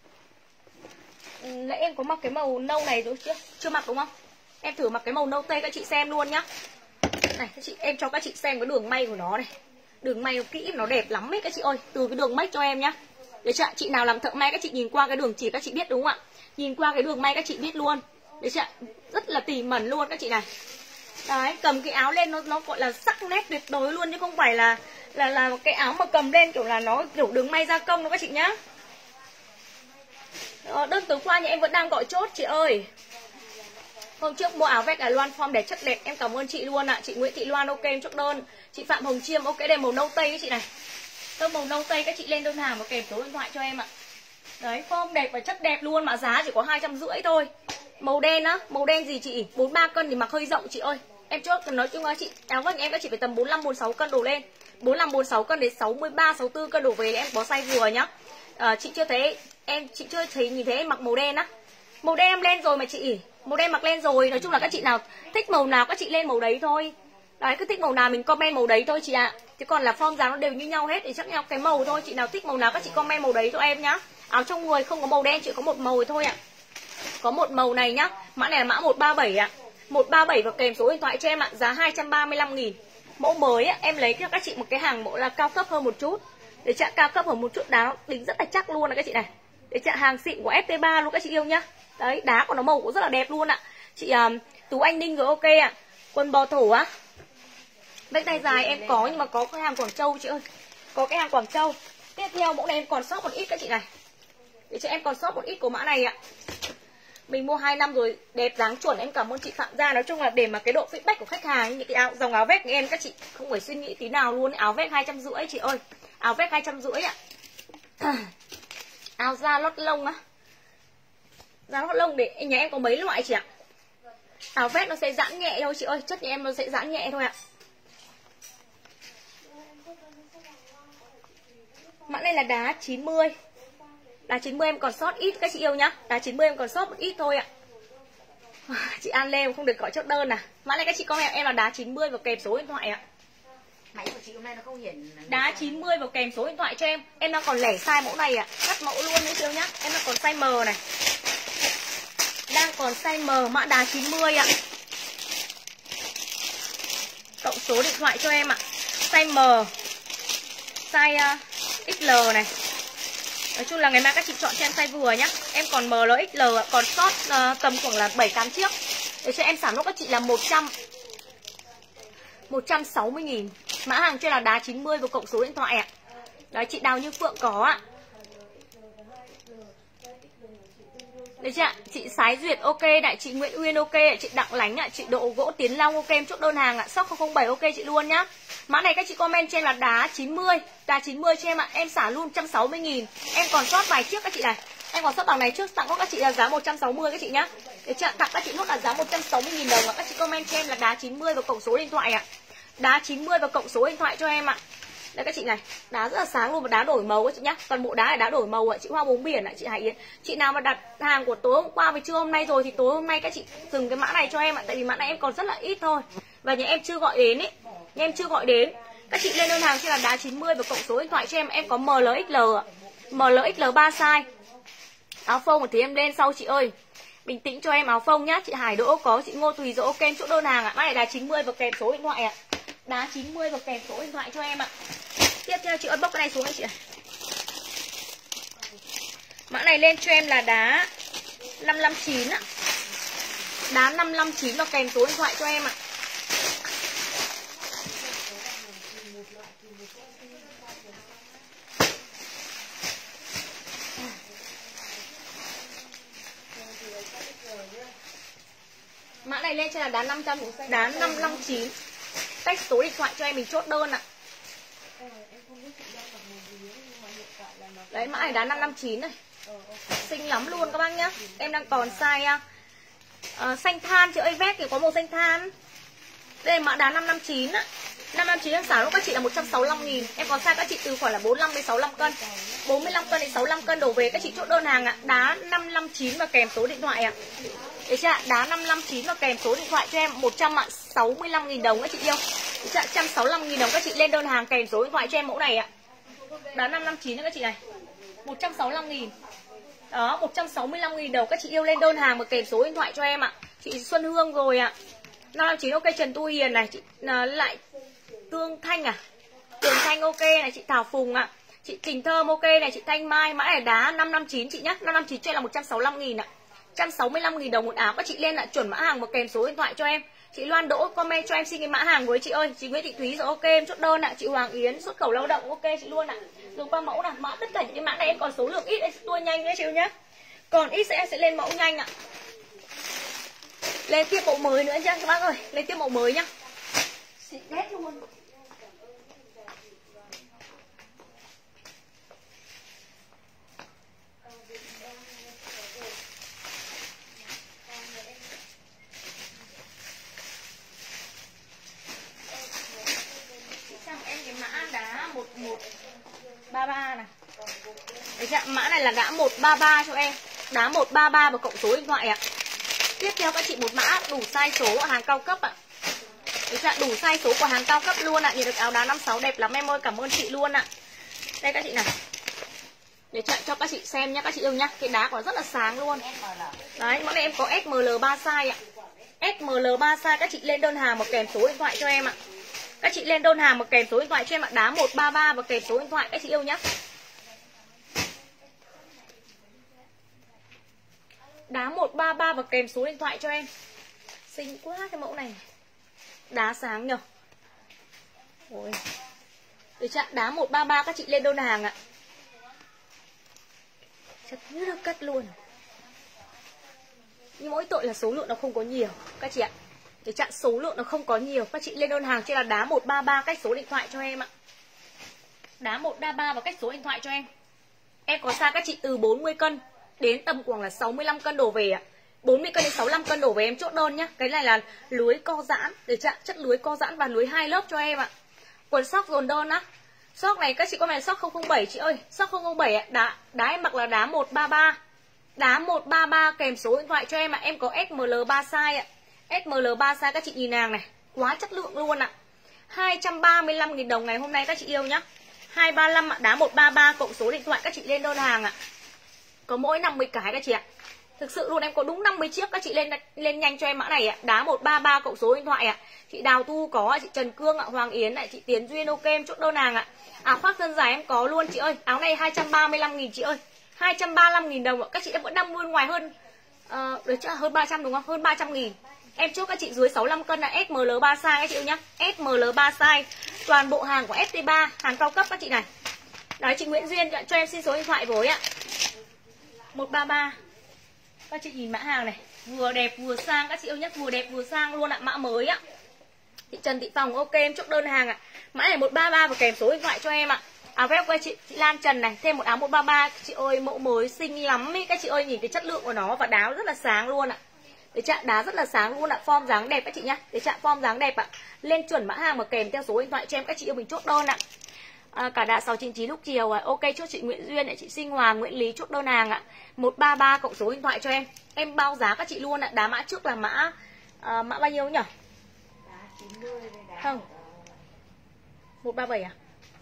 Nãy em có mặc cái màu nâu này rồi chưa? Chưa mặc đúng không? Em thử mặc cái màu nâu tây các chị xem luôn nhá. Này các chị, em cho các chị xem cái đường may của nó này. Đường may nó kỹ, nó đẹp lắm ấy các chị ơi. Từ cái đường make cho em nhá. Để chị, chị nào làm thợ may các chị nhìn qua cái đường chỉ các chị biết đúng không ạ? Nhìn qua cái đường may các chị biết luôn. Để chị, rất là tỉ mẩn luôn các chị này. Đấy, cầm cái áo lên nó nó gọi là sắc nét tuyệt đối luôn, chứ không phải là là là cái áo mà cầm lên kiểu là nó kiểu đường may gia công đâu các chị nhá. Ờ, đơn tối qua nhà em vẫn đang gọi chốt chị ơi. Hôm trước mua áo vest ở Loan Form để chất đẹp, em cảm ơn chị luôn ạ. Chị Nguyễn Thị Loan ok, em chốt đơn. Chị Phạm Hồng Chiêm ok, đây màu nâu tây các chị này. Tông màu nâu tây các chị lên đơn hàng và kèm số điện thoại cho em ạ. Đấy, form đẹp và chất đẹp luôn mà giá chỉ có hai trăm rưỡi thôi. Màu đen á, màu đen gì chị? bốn mươi ba cân thì mặc hơi rộng chị ơi. Em chốt, nói chung là chị áo vest em các chị phải tầm bốn mươi lăm bốn mươi sáu cân đổ lên. bốn mươi lăm bốn mươi sáu cân đến sáu mươi ba sáu mươi tư cân đổ về, em có size vừa nhá. À, chị chưa thấy em chị chưa thấy nhìn thấy em mặc màu đen á. Màu đen em lên rồi mà chị. Màu đen mặc lên rồi, nói chung là các chị nào thích màu nào các chị lên màu đấy thôi. Đấy, cứ thích màu nào mình comment màu đấy thôi chị ạ. Chứ còn là form giá nó đều như nhau hết thì chắc nhau cái màu thôi. Chị nào thích màu nào các chị comment màu đấy cho em nhá. Áo trong người không có màu đen, chỉ có một màu thôi ạ. Có một màu này nhá. Mã này là mã một ba bảy ạ. một ba bảy và kèm số điện thoại cho em ạ. Giá hai trăm ba mươi lăm nghìn. Mẫu mới ạ, em lấy cho các chị một cái hàng mẫu là cao cấp hơn một chút. Để chạ cao cấp hơn một chút, đá đính rất là chắc luôn này các chị này. Để chạ hàng xịn của ép tê ba luôn các chị yêu nhá. Đấy, đá của nó màu cũng rất là đẹp luôn ạ. Chị uh, Tú Anh Ninh rồi, ok ạ. Quần bò thổ á. Vết tay dài em có nhưng mà có cái hàng Quảng Châu chị ơi. Có cái hàng Quảng Châu. Tiếp theo mẫu này em còn sót một ít các chị này. Để cho em còn sót một ít của mã này ạ. Mình mua hai năm rồi, đẹp dáng chuẩn, em cảm ơn chị Phạm Gia. Nói chung là để mà cái độ feedback của khách hàng, những cái áo dòng áo vest của em các chị không phải suy nghĩ tí nào luôn. Áo vest hai trăm rưỡi chị ơi. Áo vest hai trăm rưỡi ạ. Áo da lót lông á. Da lót lông để nhà em có mấy loại chị ạ. Áo vest nó sẽ giãn nhẹ thôi chị ơi, chất nhà em nó sẽ giãn nhẹ thôi ạ. Mã này là đá chín mươi. Đá chín mươi em còn sót ít các chị yêu nhá. Đá chín mươi em còn sót một ít thôi ạ. Chị An Lê không được gọi chốt đơn à. Mã này các chị comment em là đá chín mươi và kèm số điện thoại ạ. Máy của chị hôm nay nó không hiển Đá chín mươi và kèm số điện thoại cho em. Em đang còn lẻ size mẫu này ạ. Cắt mẫu luôn đấy chị yêu nhá. Em đang còn size M này. Đang còn size M, mã đá chín mươi ạ. Cộng số điện thoại cho em ạ. Size M, size uh, ích lờ này. Nói chung là ngày mai các chị chọn cho em size vừa nhá. Em còn M L X L ạ. Còn sót uh, tầm khoảng là bảy tám chiếc. Để cho em sản nốt các chị là một trăm một trăm sáu mươi nghìn. Mã hàng trên là đá chín mươi và cộng số điện thoại ạ. Đấy, chị Đào Như Phượng có ạ. Đấy chị ạ, chị Sái Duyệt ok, đại chị Nguyễn Uyên ok, chị Đặng Lánh ạ, chị Độ Gỗ Tiến Long ok, em chốt đơn hàng ạ, shop không không bảy ok chị luôn nhá. Mã này các chị comment trên là đá chín mươi, đá chín mươi cho em ạ, em xả luôn một trăm sáu mươi nghìn. Em còn sót vài chiếc các chị này. Em còn sót bằng này trước tặng các chị là giá một trăm sáu mươi các chị nhá. Để chị tặng các chị nốt là giá một trăm sáu mươi nghìn đồng ạ. Các chị comment cho em là đá chín mươi và cộng số điện thoại ạ. Đá chín mươi và cộng số điện thoại cho em ạ. Đây các chị này, đá rất là sáng luôn, và đá đổi màu các chị nhá. Toàn bộ đá là đá đổi màu ạ, chị Hoa Bóng Biển ạ, chị Hải Yến. Chị nào mà đặt hàng của tối hôm qua với trưa hôm nay rồi thì tối hôm nay các chị dừng cái mã này cho em ạ, tại vì mã này em còn rất là ít thôi. Và nhà em chưa gọi đến ấy, nhà em chưa gọi đến. Các chị lên đơn hàng cho là đá chín mươi và cộng số điện thoại cho em, em có M L X L ạ. M L X L ba size. Áo phông thì em lên sau chị ơi. Bình tĩnh cho em áo phông nhá, chị Hải Đỗ có, chị Ngô Thùy rồi ok, em chỗ đơn hàng ạ. Mã này đá chín mươi và kèm số điện thoại ạ. Đá chín mươi và kèm số điện thoại cho em ạ. Tiếp theo chị ơi, bóc cái này xuống đây chị ạ. Mã này lên cho em là đá năm năm chín ạ. Đá năm năm chín và kèm số điện thoại cho em ạ. Mã này lên cho là đá năm trăm, đá năm năm chín. Cách số điện thoại cho em mình chốt đơn ạ. Đấy, mã này đá năm năm chín này. Xinh lắm luôn các bác nhá. Em đang còn size uh, xanh than chị ơi, vest thì có màu xanh than. Đây là mã đá năm năm chín á. năm năm chín em xả lúc các chị là một trăm sáu mươi lăm nghìn. Em còn size các chị từ khoảng là bốn mươi lăm đến sáu mươi lăm cân. bốn mươi lăm cân đến sáu mươi lăm cân đổ về các chị chốt đơn hàng ạ. Đá năm năm chín và kèm số điện thoại ạ. Để chưa ạ? Đá năm năm chín và kèm số điện thoại cho em một trăm sáu mươi lăm nghìn đồng các chị yêu. Để chưa ạ? một trăm sáu mươi lăm nghìn đồng các chị lên đơn hàng kèm số điện thoại cho em mẫu này ạ. Đá năm năm chín các chị này. một trăm sáu mươi lăm nghìn. Đó, một trăm sáu mươi lăm nghìn đồng các chị yêu lên đơn hàng và kèm số điện thoại cho em ạ. Chị Xuân Hương rồi ạ. năm năm chín ok, Trần Tu Hiền này, chị à, lại Tương Thanh à. Tường Thanh ok này, chị Thảo Phùng ạ. Chị Trình Thơm ok này, chị Thanh Mai, mã này đá năm năm chín chị nhá. năm năm chín cho em là một trăm sáu mươi lăm nghìn ạ. một trăm sáu mươi lăm nghìn đồng một áo, các chị lên lại chuẩn mã hàng và kèm số điện thoại cho em. Chị Loan Đỗ comment cho em xin cái mã hàng với chị ơi. Chị Nguyễn Thị Thúy rồi ok, em chốt đơn ạ. Chị Hoàng Yến xuất khẩu lao động ok chị luôn ạ. Dùng qua mẫu nào, mã tất cả những cái mã này em còn số lượng ít, em sẽ tua nhanh đấy chị nhá. Còn ít sẽ em sẽ lên mẫu nhanh ạ. Lên tiếp mẫu mới nữa nha các bác ơi, lên tiếp mẫu mới nhá. Xịn đét luôn. một một ba ba này. Đấy chưa? Mã này là đá một ba ba cho em. Đá một ba ba và cộng số điện thoại ạ. Tiếp theo các chị một mã đủ size số ở hàng cao cấp ạ. Đấy chưa? Đủ size số của hàng cao cấp luôn ạ. Nhìn được áo đá năm sáu đẹp lắm em ơi, cảm ơn chị luôn ạ. Đây các chị này. Để cho, cho các chị xem nhá các chị yêu nhá. Cái đá của nó rất là sáng luôn. Đấy, mẫu này em có S M L ba size ạ. S M L ba size các chị lên đơn hàng một kèm số điện thoại cho em ạ. Các chị lên đơn hàng một kèm số điện thoại cho em ạ. Đá một ba ba và kèm số điện thoại các chị yêu nhá. Đá một ba ba và kèm số điện thoại cho em. Xinh quá cái mẫu này. Đá sáng nhờ. Ôi. Để chạm đá một ba ba các chị lên đơn hàng ạ. Chất như nó cất luôn. Nhưng mỗi tội là số lượng nó không có nhiều các chị ạ. Để chặn số lượng nó không có nhiều. Các chị lên đơn hàng cho là đá một ba ba cách số điện thoại cho em ạ. Đá một ba ba và cách số điện thoại cho em. Em có xa các chị từ bốn mươi cân đến tầm khoảng là sáu mươi lăm cân đổ về ạ. bốn mươi cân đến sáu mươi lăm cân đổ về em chốt đơn nhá. Cái này là lưới co giãn. Để chặn chất lưới co giãn và lưới hai lớp cho em ạ. Quần sóc dồn đơn á. Sóc này các chị có này sóc không không bảy chị ơi. Sóc không không bảy ạ. Đá, đá em mặc là đá một ba ba. Đá một ba ba kèm số điện thoại cho em ạ. Em có S M L ba size ạ. S M L ba size các chị nhìn hàng này. Quá chất lượng luôn ạ. hai trăm ba mươi lăm nghìn đồng ngày hôm nay các chị yêu nhá. hai ba lăm ạ. Đá một ba ba cộng số điện thoại các chị lên đơn hàng ạ. Có mỗi năm mươi cái các chị ạ. Thực sự luôn em có đúng năm mươi chiếc các chị lên lên nhanh cho em mã này ạ. Đá một ba ba cộng số điện thoại ạ. Chị Đào Tu có, chị Trần Cương ạ, Hoàng Yến ạ, chị Tiến Duyên ok em chốt đơn hàng ạ. Áo khoác thân dài em có luôn chị ơi. Áo này hai trăm ba mươi lăm nghìn chị ơi. hai trăm ba mươi lăm nghìn đồng ạ. Các chị em vẫn đang mua ngoài hơn uh, được chưa? Hơn ba trăm đúng không? Hơn ba trăm nghìn. Em chốt các chị dưới sáu mươi lăm cân là S M L ba size các chị yêu nhá. S M L ba size. Toàn bộ hàng của F T ba, hàng cao cấp các chị này. Đấy chị Nguyễn Duyên cho em xin số điện thoại với ạ. một ba ba. Các chị nhìn mã hàng này, vừa đẹp vừa sang các chị yêu nhất, vừa đẹp vừa sang luôn ạ, mã mới ạ. Chị Trần Thị Phòng ok em chốt đơn hàng ạ. Mã này một ba ba và kèm số điện thoại cho em ạ. Áo vest quay chị, chị Lan Trần này, thêm một áo một ba ba chị ơi, mẫu mới xinh lắm ý các chị ơi, nhìn cái chất lượng của nó và đá rất là sáng luôn ạ. Để chạm đá rất là sáng luôn ạ, form dáng đẹp các chị nhá. Để chạm form dáng đẹp ạ. Lên chuẩn mã hàng mà kèm theo số điện thoại cho em các chị yêu mình chốt đơn ạ. À, cả đà sáu chín chín lúc chiều à. Ok chốt chị Nguyễn Duyên này, chị Sinh Hòa, Nguyễn Lý chốt đơn hàng ạ. một ba ba cộng số điện thoại cho em. Em bao giá các chị luôn ạ. Đá mã trước là mã à, mã bao nhiêu nhỉ? Không. một ba bảy à?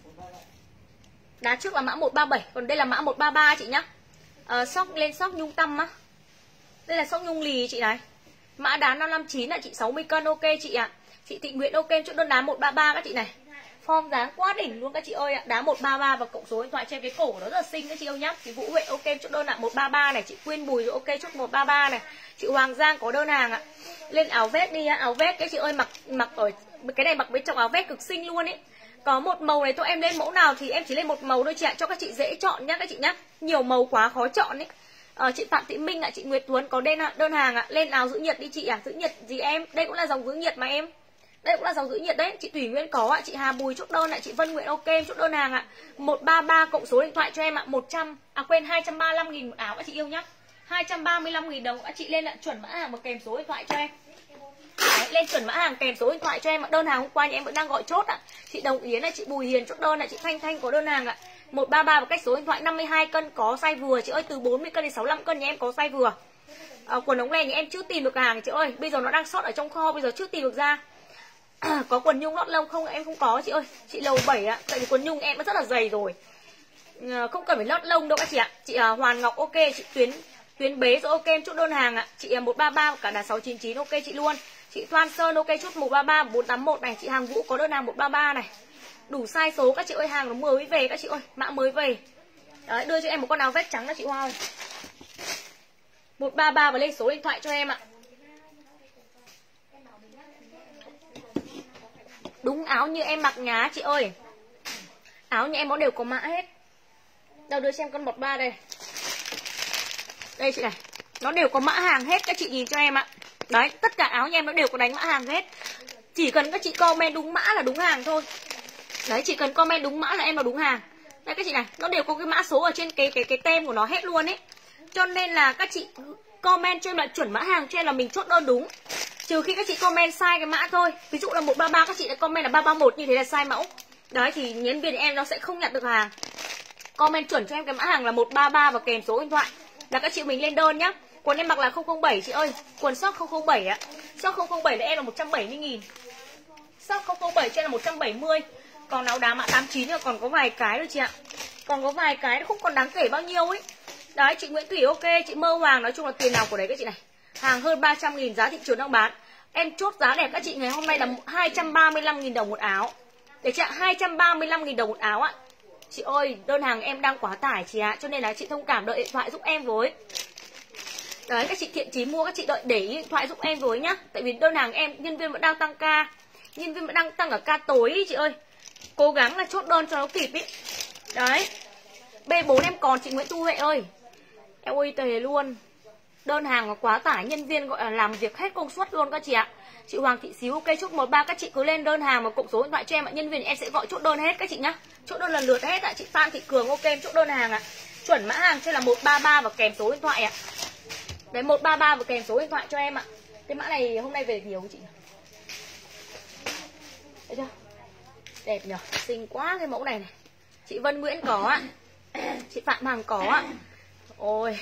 Đá trước là mã một ba bảy, còn đây là mã một ba ba chị nhá. À, sóc lên sóc nhung tăm á. Đây là sóc nhung lì chị này. Mã đá năm năm chín là chị sáu mươi cân ok chị ạ. À. Chị Thị Nguyễn ok chốt đơn đá một ba ba các chị này. Form dáng quá đỉnh luôn các chị ơi ạ. Đá một ba ba và cộng số điện thoại cho em, cái cổ nó rất là xinh các chị yêu nhá. Chị Vũ Huệ ok chốt đơn ạ một ba ba này, chị Quyên Bùi ok chốt một ba ba này. Chị Hoàng Giang có đơn hàng ạ. Lên áo vest đi á, áo vest các chị ơi, mặc mặc ở cái này mặc bên trong áo vest cực xinh luôn ấy. Có một màu này thôi, em lên mẫu nào thì em chỉ lên một màu thôi chị ạ, cho các chị dễ chọn nhá các chị nhá. Nhiều màu quá khó chọn ấy. Ờ, chị Phạm Thị Minh ạ, chị Nguyệt Tuấn có đơn đơn hàng ạ. Lên áo giữ nhiệt đi chị ạ. À. Giữ nhiệt gì em? Đây cũng là dòng giữ nhiệt mà em. Đây cũng là dòng giữ nhiệt đấy. Chị Thủy Nguyễn có ạ, chị Hà Bùi chốt đơn ạ, chị Vân Nguyễn ok chốt đơn hàng ạ. một ba ba cộng số điện thoại cho em ạ. một trăm à quên hai trăm ba mươi lăm nghìn một áo các chị yêu nhá. hai trăm ba mươi lăm nghìn đồng các chị lên ạ, chuẩn mã hàng và kèm số điện thoại cho em. Đấy, lên chuẩn mã hàng kèm số điện thoại cho em ạ. Đơn hàng hôm qua nhà em vẫn đang gọi chốt ạ. Chị Đồng Yến này, chị Bùi Hiền chốt đơn ạ, chị Thanh Thanh có đơn hàng ạ. một ba ba và cách số điện thoại năm mươi hai cân có size vừa chị ơi, từ bốn mươi cân đến sáu mươi lăm cân nhà em có size vừa. À, quần ống này nhà em chưa tìm được hàng chị ơi, bây giờ nó đang sót ở trong kho, bây giờ chưa tìm được ra. Có quần nhung lót lông không? Em không có chị ơi. Chị Lầu bảy ạ, tại vì quần nhung em nó rất là dày rồi. À, không cần phải lót lông đâu các chị ạ. Chị à, Hoàn Ngọc ok, chị Tuyến Tuyến Bế rồi ok em chốt đơn hàng ạ. Chị à, một ba ba cả là sáu chín chín ok chị luôn. Chị Thoan Sơn ok chốt một ba ba bốn tám mốt này, chị Hàng Vũ có đơn hàng một ba ba này. Đủ size số các chị ơi, hàng nó mới về các chị ơi, mã mới về. Đấy, đưa cho em một con áo vest trắng đó chị Hoa ơi. một ba ba và lên số điện thoại cho em ạ. Đúng áo như em mặc nhá chị ơi. Áo như em nó đều có mã hết. Đâu đưa xem con bọt ba đây. Đây chị này. Nó đều có mã hàng hết các chị nhìn cho em ạ. Đấy, tất cả áo nhà em nó đều có đánh mã hàng hết. Chỉ cần các chị comment đúng mã là đúng hàng thôi. Đấy, chỉ cần comment đúng mã là em là đúng hàng. Đây các chị này, nó đều có cái mã số ở trên cái cái cái tem của nó hết luôn ấy. Cho nên là các chị comment cho em là chuẩn mã hàng cho em là mình chốt đơn đúng. Trừ khi các chị comment sai cái mã thôi. Ví dụ là một ba ba các chị đã comment là ba ba mốt như thế là sai mẫu. Đấy thì nhân viên em nó sẽ không nhận được hàng. Comment chuẩn cho em cái mã hàng là một ba ba và kèm số điện thoại là các chị mình lên đơn nhá. Quần em mặc là không không bảy chị ơi. Quần shop không không bảy ạ. Shop không không bảy là em là một trăm bảy mươi nghìn. Shop không không bảy cho em là một trăm bảy mươi. Còn áo đá mã tám chín là còn có vài cái thôi chị ạ. Còn có vài cái nó không còn đáng kể bao nhiêu ấy. Đấy, chị Nguyễn Thủy ok, chị Mơ Hoàng, nói chung là tiền nào của đấy các chị này. Hàng hơn ba trăm nghìn giá thị trường đang bán. Em chốt giá đẹp các chị ngày hôm nay là hai trăm ba mươi lăm nghìn đồng một áo. Để chị ạ, hai trăm ba mươi lăm nghìn đồng một áo ạ. Chị ơi, đơn hàng em đang quá tải chị ạ, cho nên là chị thông cảm đợi điện thoại giúp em với. Đấy, các chị thiện chí mua, các chị đợi để ý điện thoại giúp em với nhá. Tại vì đơn hàng em, nhân viên vẫn đang tăng ca. Nhân viên vẫn đang tăng ở ca tối ý, chị ơi. Cố gắng là chốt đơn cho nó kịp ý. Đấy, B bốn em còn chị Nguyễn Thu Huệ ơi. Em ơi tề luôn. Đơn hàng nó quá tải, nhân viên gọi là làm việc hết công suất luôn các chị ạ. Chị Hoàng Thị Xíu ok, chốt một ba, các chị cứ lên đơn hàng và cộng số điện thoại cho em ạ. Nhân viên em sẽ gọi chốt đơn hết các chị nhá. Chốt đơn lần lượt hết ạ. Chị Phan Thị Cường ok, em chốt đơn hàng ạ. Chuẩn mã hàng trên là một ba ba và kèm số điện thoại ạ. Đấy, một ba ba và kèm số điện thoại cho em ạ. Cái mã này hôm nay về được nhiều không chị? Thấy chưa? Đẹp nhở, xinh quá cái mẫu này này. Chị Vân Nguyễn có ạ. Chị Phạm Hằng có ạ. Ôi,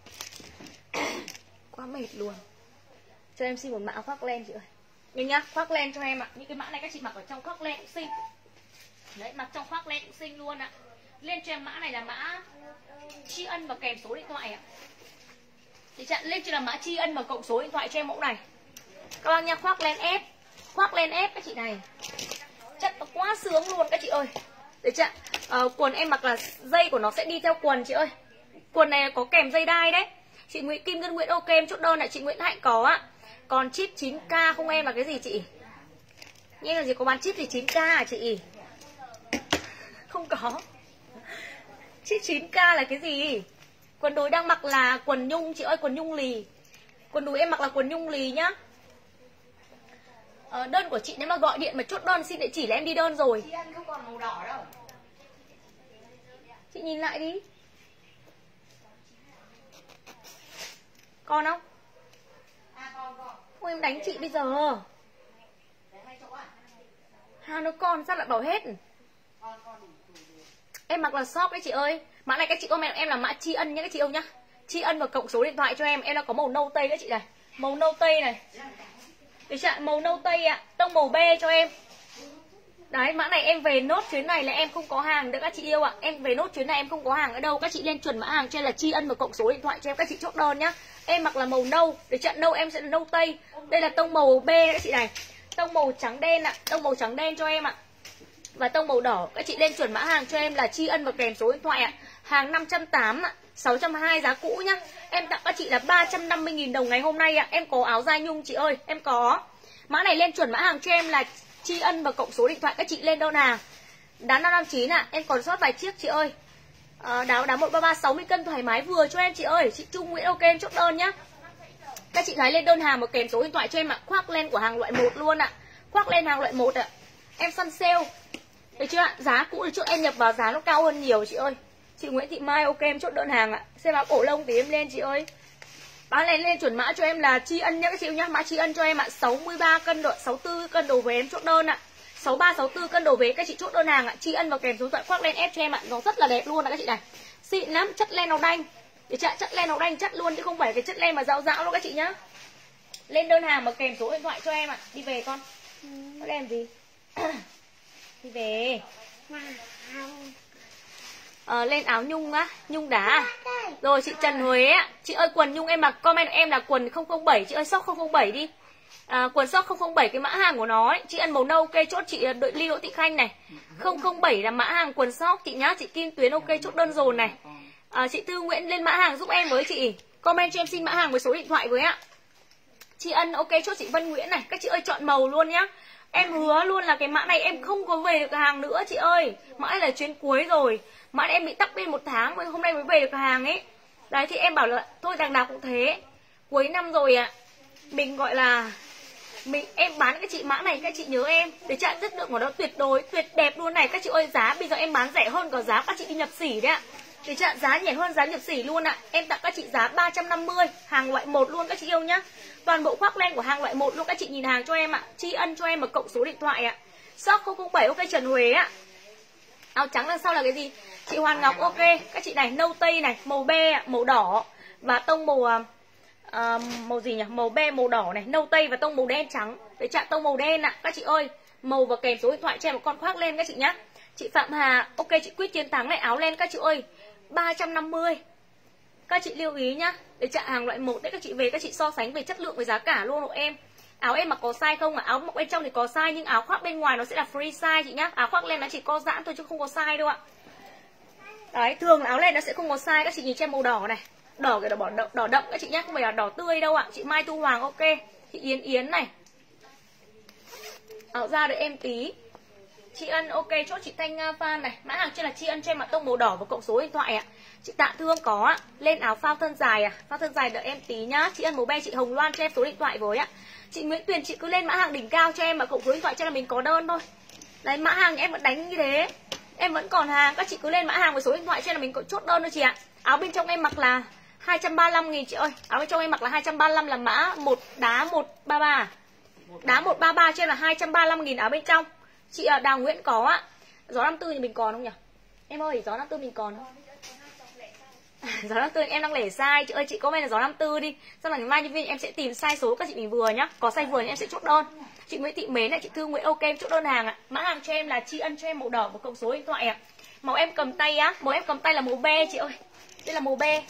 quá mệt luôn. Cho em xin một mã khoác len chị ơi. Nhìn nhá, khoác len cho em ạ. Những cái mã này các chị mặc ở trong khoác len cũng xinh. Đấy, mặc trong khoác len cũng xinh luôn ạ. Lên cho em mã này là mã tri ân và kèm số điện thoại ạ. Chị chặn lên cho là mã tri ân và cộng số điện thoại cho em mẫu này. Các bác nha, khoác len ép. Khoác len ép các chị này. Chất nó quá sướng luôn các chị ơi. Để chặn, uh, quần em mặc là dây của nó sẽ đi theo quần chị ơi. Quần này có kèm dây đai đấy. Chị Nguyễn Kim Ngân Nguyễn ok, em chốt đơn là chị Nguyễn Hạnh có ạ. Còn chip chín k không em là cái gì chị? Nhưng là gì có bán chip thì chín k à chị? Không có. Chip chín k là cái gì? Quần đùi đang mặc là quần nhung chị ơi, quần nhung lì. Quần đùi em mặc là quần nhung lì nhá. Ờ, đơn của chị nếu mà gọi điện mà chốt đơn xin địa chỉ là em đi đơn rồi. Chị ăn không còn màu đỏ đâu. Chị nhìn lại đi. Còn không? À còn còn. Ôi em đánh chị bây giờ. Hà nó còn sao lại bảo hết? Em mặc là shop đấy chị ơi. Mã này các chị comment em là mã tri ân nhé các chị ông nhá. Tri ân và cộng số điện thoại cho em. Em đã có màu nâu tây các chị này. Màu nâu tây này. Để chặn màu nâu tây ạ. À. Tông màu be cho em. Đấy, mã này em về nốt chuyến này là em không có hàng nữa các chị yêu ạ. À. Em về nốt chuyến này em không có hàng ở đâu. Các chị lên chuẩn mã hàng cho em là tri ân và cộng số điện thoại cho em. Các chị chốt đơn nhá. Em mặc là màu nâu. Để chặn nâu em sẽ là nâu tây. Đây là tông màu be các chị này. Tông màu trắng đen ạ. À. Tông màu trắng đen cho em ạ. À. Và tông màu đỏ. Các chị lên chuẩn mã hàng cho em là tri ân và kèm số điện thoại ạ. À. Hàng năm trăm tám mươi ạ. À. sáu trăm hai mươi giá cũ nhá. Em tặng các chị là ba trăm năm mươi nghìn đồng ngày hôm nay ạ. À. Em có áo da nhung chị ơi. Em có. Mã này lên chuẩn mã hàng cho em là tri ân và cộng số điện thoại. Các chị lên đơn hàng. Đá năm năm chín ạ. À. Em còn sót vài chiếc chị ơi. à, Đá đá một ba ba sáu mươi cân thoải mái vừa cho em chị ơi. Chị Trung Nguyễn ok em chốt đơn nhá. Các chị thấy lên đơn hàng một kèm số điện thoại cho em ạ. À. Khoác len của hàng loại một luôn ạ. À. Khoác len hàng loại một ạ. À. Em săn sale. Được chưa ạ? Giá cũ thì trước em nhập vào giá nó cao hơn nhiều chị ơi. Chị Nguyễn Thị Mai ok em chốt đơn hàng ạ. À. Xem áo cổ lông thì em lên chị ơi. Bán lên lên chuẩn mã cho em là tri ân nhá các chị nhá. Mã tri ân cho em ạ. À. sáu mươi ba cân độ, sáu mươi tư cân đồ về em chốt đơn ạ. À. sáu mươi ba sáu mươi tư cân đồ về các chị chốt đơn hàng ạ. À. Tri ân và kèm số điện thoại khoác len ép cho em ạ. À. Nó rất là đẹp luôn ạ à, các chị này. Xịn lắm, chất len màu đanh. Để chất chất len màu đanh chất luôn chứ không phải cái chất len mà dạo dạo đâu các chị nhá. Lên đơn hàng mà kèm số điện thoại cho em ạ. À. Đi về con. Nó đem gì? Đi về. À, lên áo nhung á, nhung đá. Rồi chị Trần Huế á, chị ơi quần nhung em mặc comment em là quần không không bảy, chị ơi shop không không bảy đi. À, quần shop không không bảy cái mã hàng của nó ấy, chị ăn màu nâu ok chốt chị đợi Ly Đỗ Thị Khanh này. không không bảy là mã hàng quần shop chị nhá, chị Kim Tuyến ok chốt đơn dồn này. À, chị Tư Nguyễn lên mã hàng giúp em với chị. Comment cho em xin mã hàng với số điện thoại với ạ. Chị Ân ok chốt chị Vân Nguyễn này, các chị ơi chọn màu luôn nhá. Em hứa luôn là cái mã này em không có về được hàng nữa chị ơi. Mã này là chuyến cuối rồi. Mã này em bị tắc bên một tháng mà hôm nay mới về được hàng ấy. Đấy thì em bảo là thôi đằng nào cũng thế. Cuối năm rồi ạ. À. Mình gọi là mình em bán các chị mã này các chị nhớ em. Để chặn chất lượng của nó tuyệt đối, tuyệt đẹp luôn này. Các chị ơi giá bây giờ em bán rẻ hơn cả giá các chị đi nhập xỉ đấy ạ. Để chặn giá nhảy hơn giá nhập xỉ luôn ạ. À. Em tặng các chị giá ba trăm năm mươi. Hàng loại một luôn các chị yêu nhá. Toàn bộ khoác len của hàng loại một luôn các chị nhìn hàng cho em ạ. À. Tri ân cho em một cộng số điện thoại ạ. À. Shop không không bảy ok Trần Huế ạ. À. Áo trắng đằng sau là cái gì? Chị Hoàn Ngọc ok. Các chị này nâu tây này, màu be, màu đỏ và tông màu uh, màu gì nhỉ? Màu be, màu đỏ này, nâu tây và tông màu đen trắng. Để chặn tông màu đen ạ. À. Các chị ơi, màu và kèm số điện thoại cho em một con khoác len các chị nhá. Chị Phạm Hà, ok chị Quyết Chiến Thắng này, áo len các chị ơi, ba trăm năm mươi. Các chị lưu ý nhá, để chặn hàng loại một đấy, các chị về các chị so sánh về chất lượng với giá cả luôn hộ em. Áo em mặc có size không ạ? À? Áo mặc bên trong thì có size nhưng áo khoác bên ngoài nó sẽ là free size chị nhá. Áo khoác len nó chỉ co giãn thôi chứ không có size đâu ạ. Đấy, thường là áo len nó sẽ không có size, các chị nhìn trên màu đỏ này. Đỏ cái đỏ, đỏ, đỏ đậm các chị nhá, không phải là đỏ tươi đâu ạ. Chị Mai Thu Hoàng ok. Chị Yến Yến này. Áo da đợi em tí. Chị Ân ok, chốt chị Thanh Phan này. Mã hàng trên là chị Ân cho em mặt tông màu đỏ và cộng số điện thoại ạ. Chị Tạ Thương có ạ. Lên áo phao thân dài à? Phao thân dài đợi em tí nhá. Chị Ân màu be, chị Hồng Loan cho em số điện thoại với ạ. Chị Nguyễn Tuyền chị cứ lên mã hàng đỉnh cao cho em mà cộng số điện thoại cho là mình có đơn thôi. Đấy, mã hàng em vẫn đánh như thế. Em vẫn còn hàng, các chị cứ lên mã hàng với số điện thoại cho là mình có chốt đơn thôi chị ạ. Áo bên trong em mặc là hai trăm ba mươi lăm nghìn chị ơi. Áo bên trong em mặc là hai trăm ba mươi lăm là mã một đá một ba ba. Đá một ba ba cho em là hai trăm ba mươi lăm nghìn áo bên trong. Chị Đào Nguyễn có ạ. Gió năm tư thì mình còn không nhỉ? Em ơi, gió năm tư mình còn không? Gió năm tư em đang lẻ size. Chị ơi, chị comment là gió năm tư đi. Sau là ngày mai nhân viên em sẽ tìm size số các chị mình vừa nhá. Có size vừa thì em sẽ chốt đơn. Chị Nguyễn Thị Mến này, chị Thư Nguyễn ok em chốt đơn hàng ạ. Mã hàng cho em là Tri Ân cho em màu đỏ và cộng số điện thoại ạ. Màu em cầm tay á, màu em cầm tay là màu be chị ơi. Đây là màu be.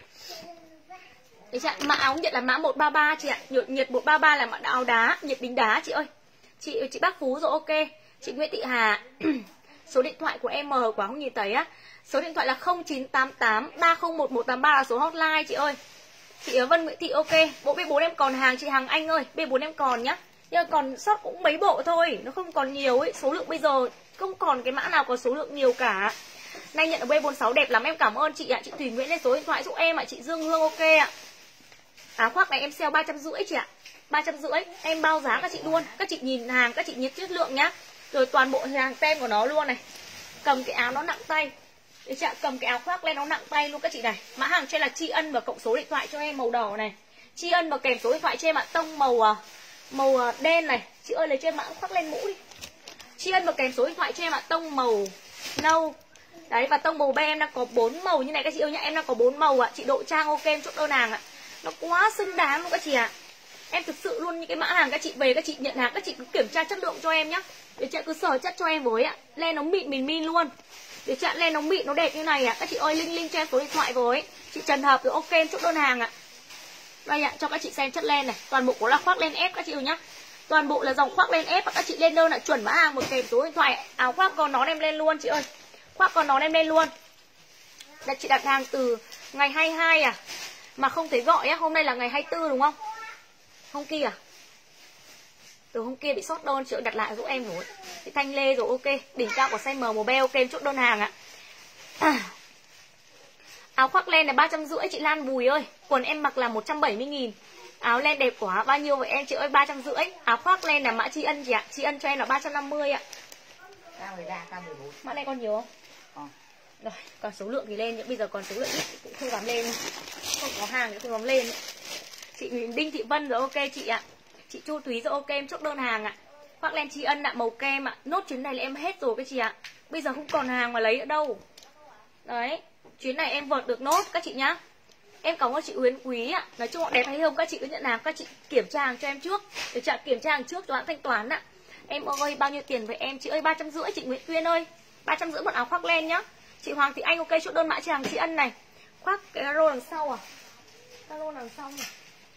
Đấy chị ạ, mã áo nhiệt là mã một ba ba chị ạ. Nhiệt, nhiệt một ba ba là mã áo đá, nhiệt đính đá chị ơi. Chị chị Bác Phú rồi ok. Chị Nguyễn Thị Hà. Số điện thoại của em mờ quá không nhìn thấy á. Số điện thoại là không chín tám tám ba không một một tám ba là số hotline chị ơi. Chị Vân Nguyễn Thị ok. Bộ B bốn em còn hàng chị Hằng Anh ơi. B bốn em còn nhá. Nhưng còn sót cũng mấy bộ thôi, nó không còn nhiều ấy. Số lượng bây giờ không còn cái mã nào có số lượng nhiều cả. Nay nhận ở B bốn sáu đẹp lắm, em cảm ơn chị ạ. Chị Thùy Nguyễn lên số điện thoại giúp em ạ. Chị Dương Hương ok ạ. Áo khoác này em sale ba trăm rưỡi chị ạ. Ba trăm rưỡi em bao giá các chị luôn. Các chị nhìn hàng các chị nhìn chất lượng nhá. Rồi toàn bộ hàng tem của nó luôn này. Cầm cái áo nó nặng tay. Để chị ạ, cầm cái áo khoác lên nó nặng tay luôn các chị này. Mã hàng trên là Tri Ân và cộng số điện thoại cho em màu đỏ này. Tri Ân và kèm số điện thoại cho em ạ. Tông màu màu đen này. Chị ơi lấy cho em mã khoác lên mũ đi. Tri Ân và kèm số điện thoại cho em ạ. Tông màu nâu. Đấy, và tông màu be em đang có bốn màu như này các chị ơi nhá. Em đang có bốn màu ạ. Chị Độ Trang ok em chốt đơn hàng ạ. Nó quá xứng đáng luôn các chị ạ. Em thực sự luôn những cái mã hàng các chị về các chị nhận hàng các chị cứ kiểm tra chất lượng cho em nhá. Để chị cứ sờ chất cho em với ạ. Len nó mịn mìn min luôn. Để chị len nó mịn nó đẹp như này ạ. Các chị ơi link link cho em số điện thoại với. Chị Trần Hợp rồi ok em chốt đơn hàng ạ. Đây ạ, cho các chị xem chất len này. Toàn bộ của là khoác len ép các chị ơi nhá. Toàn bộ là dòng khoác len ép và các chị lên đơn là chuẩn mã hàng một kèm số điện thoại. Áo khoác con nón em lên luôn chị ơi. Khoác con nón em lên luôn. Là chị đặt hàng từ ngày hai mươi hai à. Mà không thấy gọi á, hôm nay là ngày hai mươi tư đúng không? Hôm kia à? Từ hôm kia bị sót đơn, chị ơi đặt lại giúp em rồi. Chị Thanh Lê rồi ok. Đỉnh cao của size M màu be ok em chốt đơn hàng ạ. À. Áo khoác len là ba trăm rưỡi chị Lan Bùi ơi. Quần em mặc là một trăm bảy mươi nghìn. Áo len đẹp quá, bao nhiêu vậy em chị ơi? Ba trăm rưỡi. Áo khoác len là mã Tri Ân chị ạ. Tri Ân cho em là ba trăm năm mươi ạ. Cao mười ba, cao mười bốn. Mã này còn nhiều không? Còn. Rồi, còn số lượng thì lên, nhưng bây giờ còn số lượng ít cũng không dám lên. Không có hàng thì không dám lên. Chị Đinh Thị Vân rồi ok chị ạ. Chị Chu Thúy rồi ok em chốt đơn hàng ạ. Khoác len Tri Ân ạ, màu kem ạ. Nốt chuyến này là em hết rồi các chị ạ. Bây giờ không còn hàng mà lấy ở đâu. Đấy, chuyến này em vợt được nốt các chị nhá. Em cảm ơn chị Uyên Quý ạ. Nói chung là đẹp hay không các chị cứ nhận hàng, các chị kiểm tra hàng cho em trước. Để chị kiểm tra hàng trước cho hãng thanh toán ạ. Em ơi bao nhiêu tiền với em? Chị ơi ba trăm rưỡi chị Nguyễn Tuyên ơi. ba trăm rưỡi một áo khoác len nhá. Chị Hoàng Thị Anh ok chốt đơn mã chị hàng Tri Ân này. Khoác cái caro đằng sau à? Caro đằng sau này.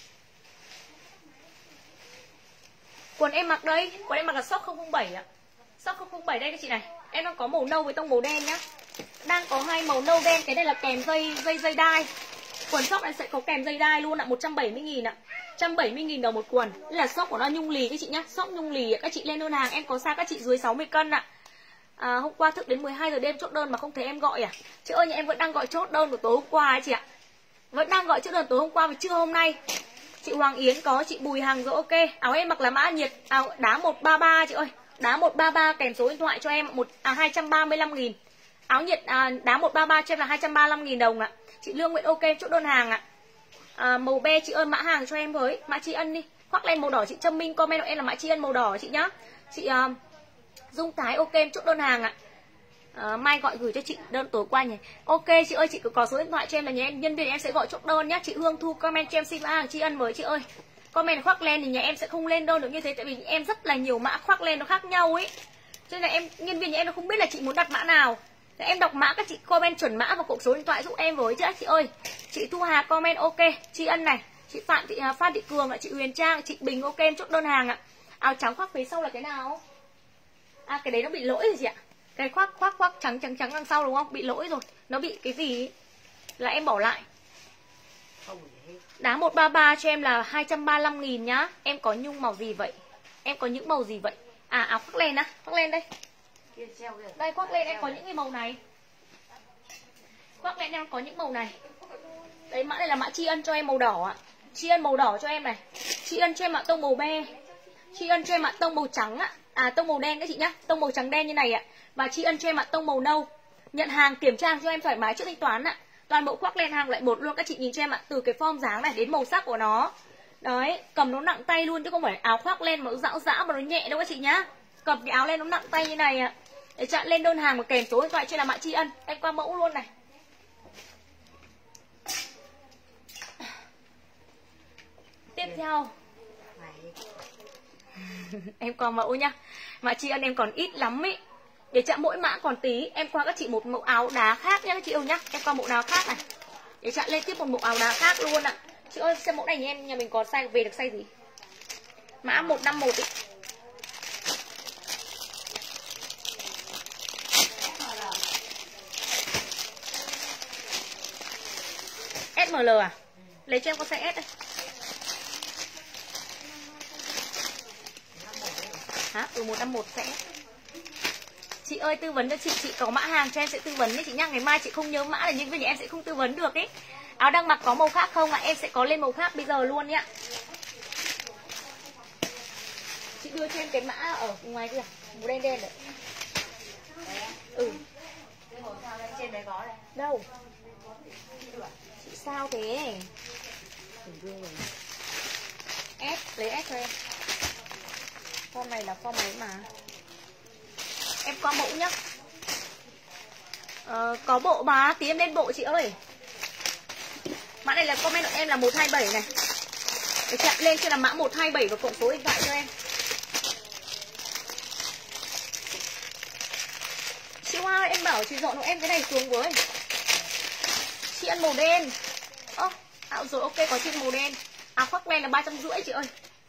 Quần em mặc đây, quần em mặc là shop không không bảy ạ. Shop không không bảy đây các chị này. Em đang có màu nâu với tông màu đen nhá. Đang có hai màu nâu đen, cái này là kèm dây dây dây đai. Quần shop này sẽ có kèm dây đai luôn ạ, một trăm bảy mươi nghìn ạ. một trăm bảy mươi nghìn đồng một quần. Đây là shop của nó nhung lì các chị nhá. Shop nhung lì ạ. Các chị lên đơn hàng em có size các chị dưới sáu mươi cân ạ. À, hôm qua thức đến mười hai giờ đêm chốt đơn mà không thấy em gọi à? Chị ơi nhà em vẫn đang gọi chốt đơn của tối hôm qua ấy chị ạ. Vẫn đang gọi chốt đơn tối hôm qua và trưa hôm nay. Chị Hoàng Yến có, chị Bùi Hằng rồi ok. Áo em mặc là mã nhiệt, áo đá một ba ba chị ơi. Đá một ba ba kèm số điện thoại cho em một à hai trăm ba mươi lăm nghìn. Áo nhiệt à, đá một ba ba cho em là hai trăm ba mươi lăm nghìn đồng ạ. Chị Lương Nguyễn ok chốt đơn hàng ạ. À, màu be chị ơi mã hàng cho em với, mã Tri Ân đi. Khoác len màu đỏ chị Trâm Minh comment em là mã Tri Ân màu đỏ chị nhá. Chị uh, Dung Thái ok em chốt đơn hàng ạ. À, mai gọi gửi cho chị đơn tối qua nhỉ. Ok chị ơi chị cứ có số điện thoại cho em là nhà em nhân viên em sẽ gọi chốt đơn nhá. Chị Hương Thu comment cho em xin mã hàng Tri Ân với chị ơi. Comment khoác len thì nhà em sẽ không lên đơn được như thế tại vì em rất là nhiều mã khoác len nó khác nhau ấy. Cho nên là em nhân viên nhà em nó không biết là chị muốn đặt mã nào. Để em đọc mã, các chị comment chuẩn mã và cột số điện thoại giúp em với chứ chị ơi. Chị Thu Hà comment ok, Tri Ân này, chị Phạm Thị Phan Thị Cường, chị Huyền Trang, chị Bình ok em chốt đơn hàng ạ. Áo trắng khoác phía sau là cái nào? À cái đấy nó bị lỗi rồi chị ạ. Cái khoác khoác khoác trắng trắng trắng đằng sau đúng không? Bị lỗi rồi. Nó bị cái gì ấy. Là em bỏ lại. Đá một ba ba cho em là hai trăm ba mươi lăm nghìn nhá. Em có nhung màu gì vậy? Em có những màu gì vậy? À áo khoác len á, khoác len đây. Đây khoác len em có những cái màu này. Khoác len em có những màu này. Đấy mã này là mã Tri Ân cho em màu đỏ ạ. Tri Ân màu đỏ cho em này. Tri Ân cho em mã tông màu be. Tri Ân cho em mã tông màu trắng ạ. À tông màu đen các chị nhá. Tông màu trắng đen như này ạ. Và Tri Ân cho em mã tông màu nâu. Nhận hàng kiểm tra cho em thoải mái trước thanh toán ạ. Toàn bộ khoác len hàng loại một luôn các chị nhìn cho em ạ. Từ cái form dáng này đến màu sắc của nó. Đấy, cầm nó nặng tay luôn chứ không phải áo khoác len mà nó dão dã mà nó nhẹ đâu các chị nhá. Cầm cái áo len nó nặng tay như này ạ. Để chặn lên đơn hàng và kèm số điện thoại cho là mã Tri Ân. Em qua mẫu luôn này. Tiếp theo em qua mẫu nhá. Mã Tri Ân em còn ít lắm ý. Để chặn mỗi mã còn tí. Em qua các chị một mẫu áo đá khác nhá các chị yêu nhá. Em qua mẫu áo khác này. Để chặn lên tiếp một mẫu áo đá khác luôn ạ. Chị ơi xem mẫu này nhà em, nhà mình có size về được size gì? Mã một năm một ý. ét em lờ à? Lấy cho em có size S đây. Hả? Ừ một năm một sẽ. Chị ơi tư vấn cho chị, chị có mã hàng cho em sẽ tư vấn đấy chị nhá. Ngày mai chị không nhớ mã là những cái nhà em sẽ không tư vấn được ấy. Áo đang mặc có màu khác không ạ? À? Em sẽ có lên màu khác bây giờ luôn nhá. Chị đưa cho em cái mã ở ngoài kia, màu đen đen đấy. Ừ. Trên đấy có này. Đâu? Chị sao thế? S, lấy S cho em. Form này là form ấy mà. Em qua mẫu nhá. Ờ, có bộ mà, tí em lên bộ chị ơi. Mã này là comment của em là một hai bảy này. Để chặn lên cho là mã một hai bảy và cộng số điện thoại cho em. Chị Hoa ơi, em bảo chị dọn hộ em cái này xuống với. Chị ăn màu đen. Ơ, áo rồi ok có chị màu đen. Áo khoác len là ba trăm rưỡi chị ơi.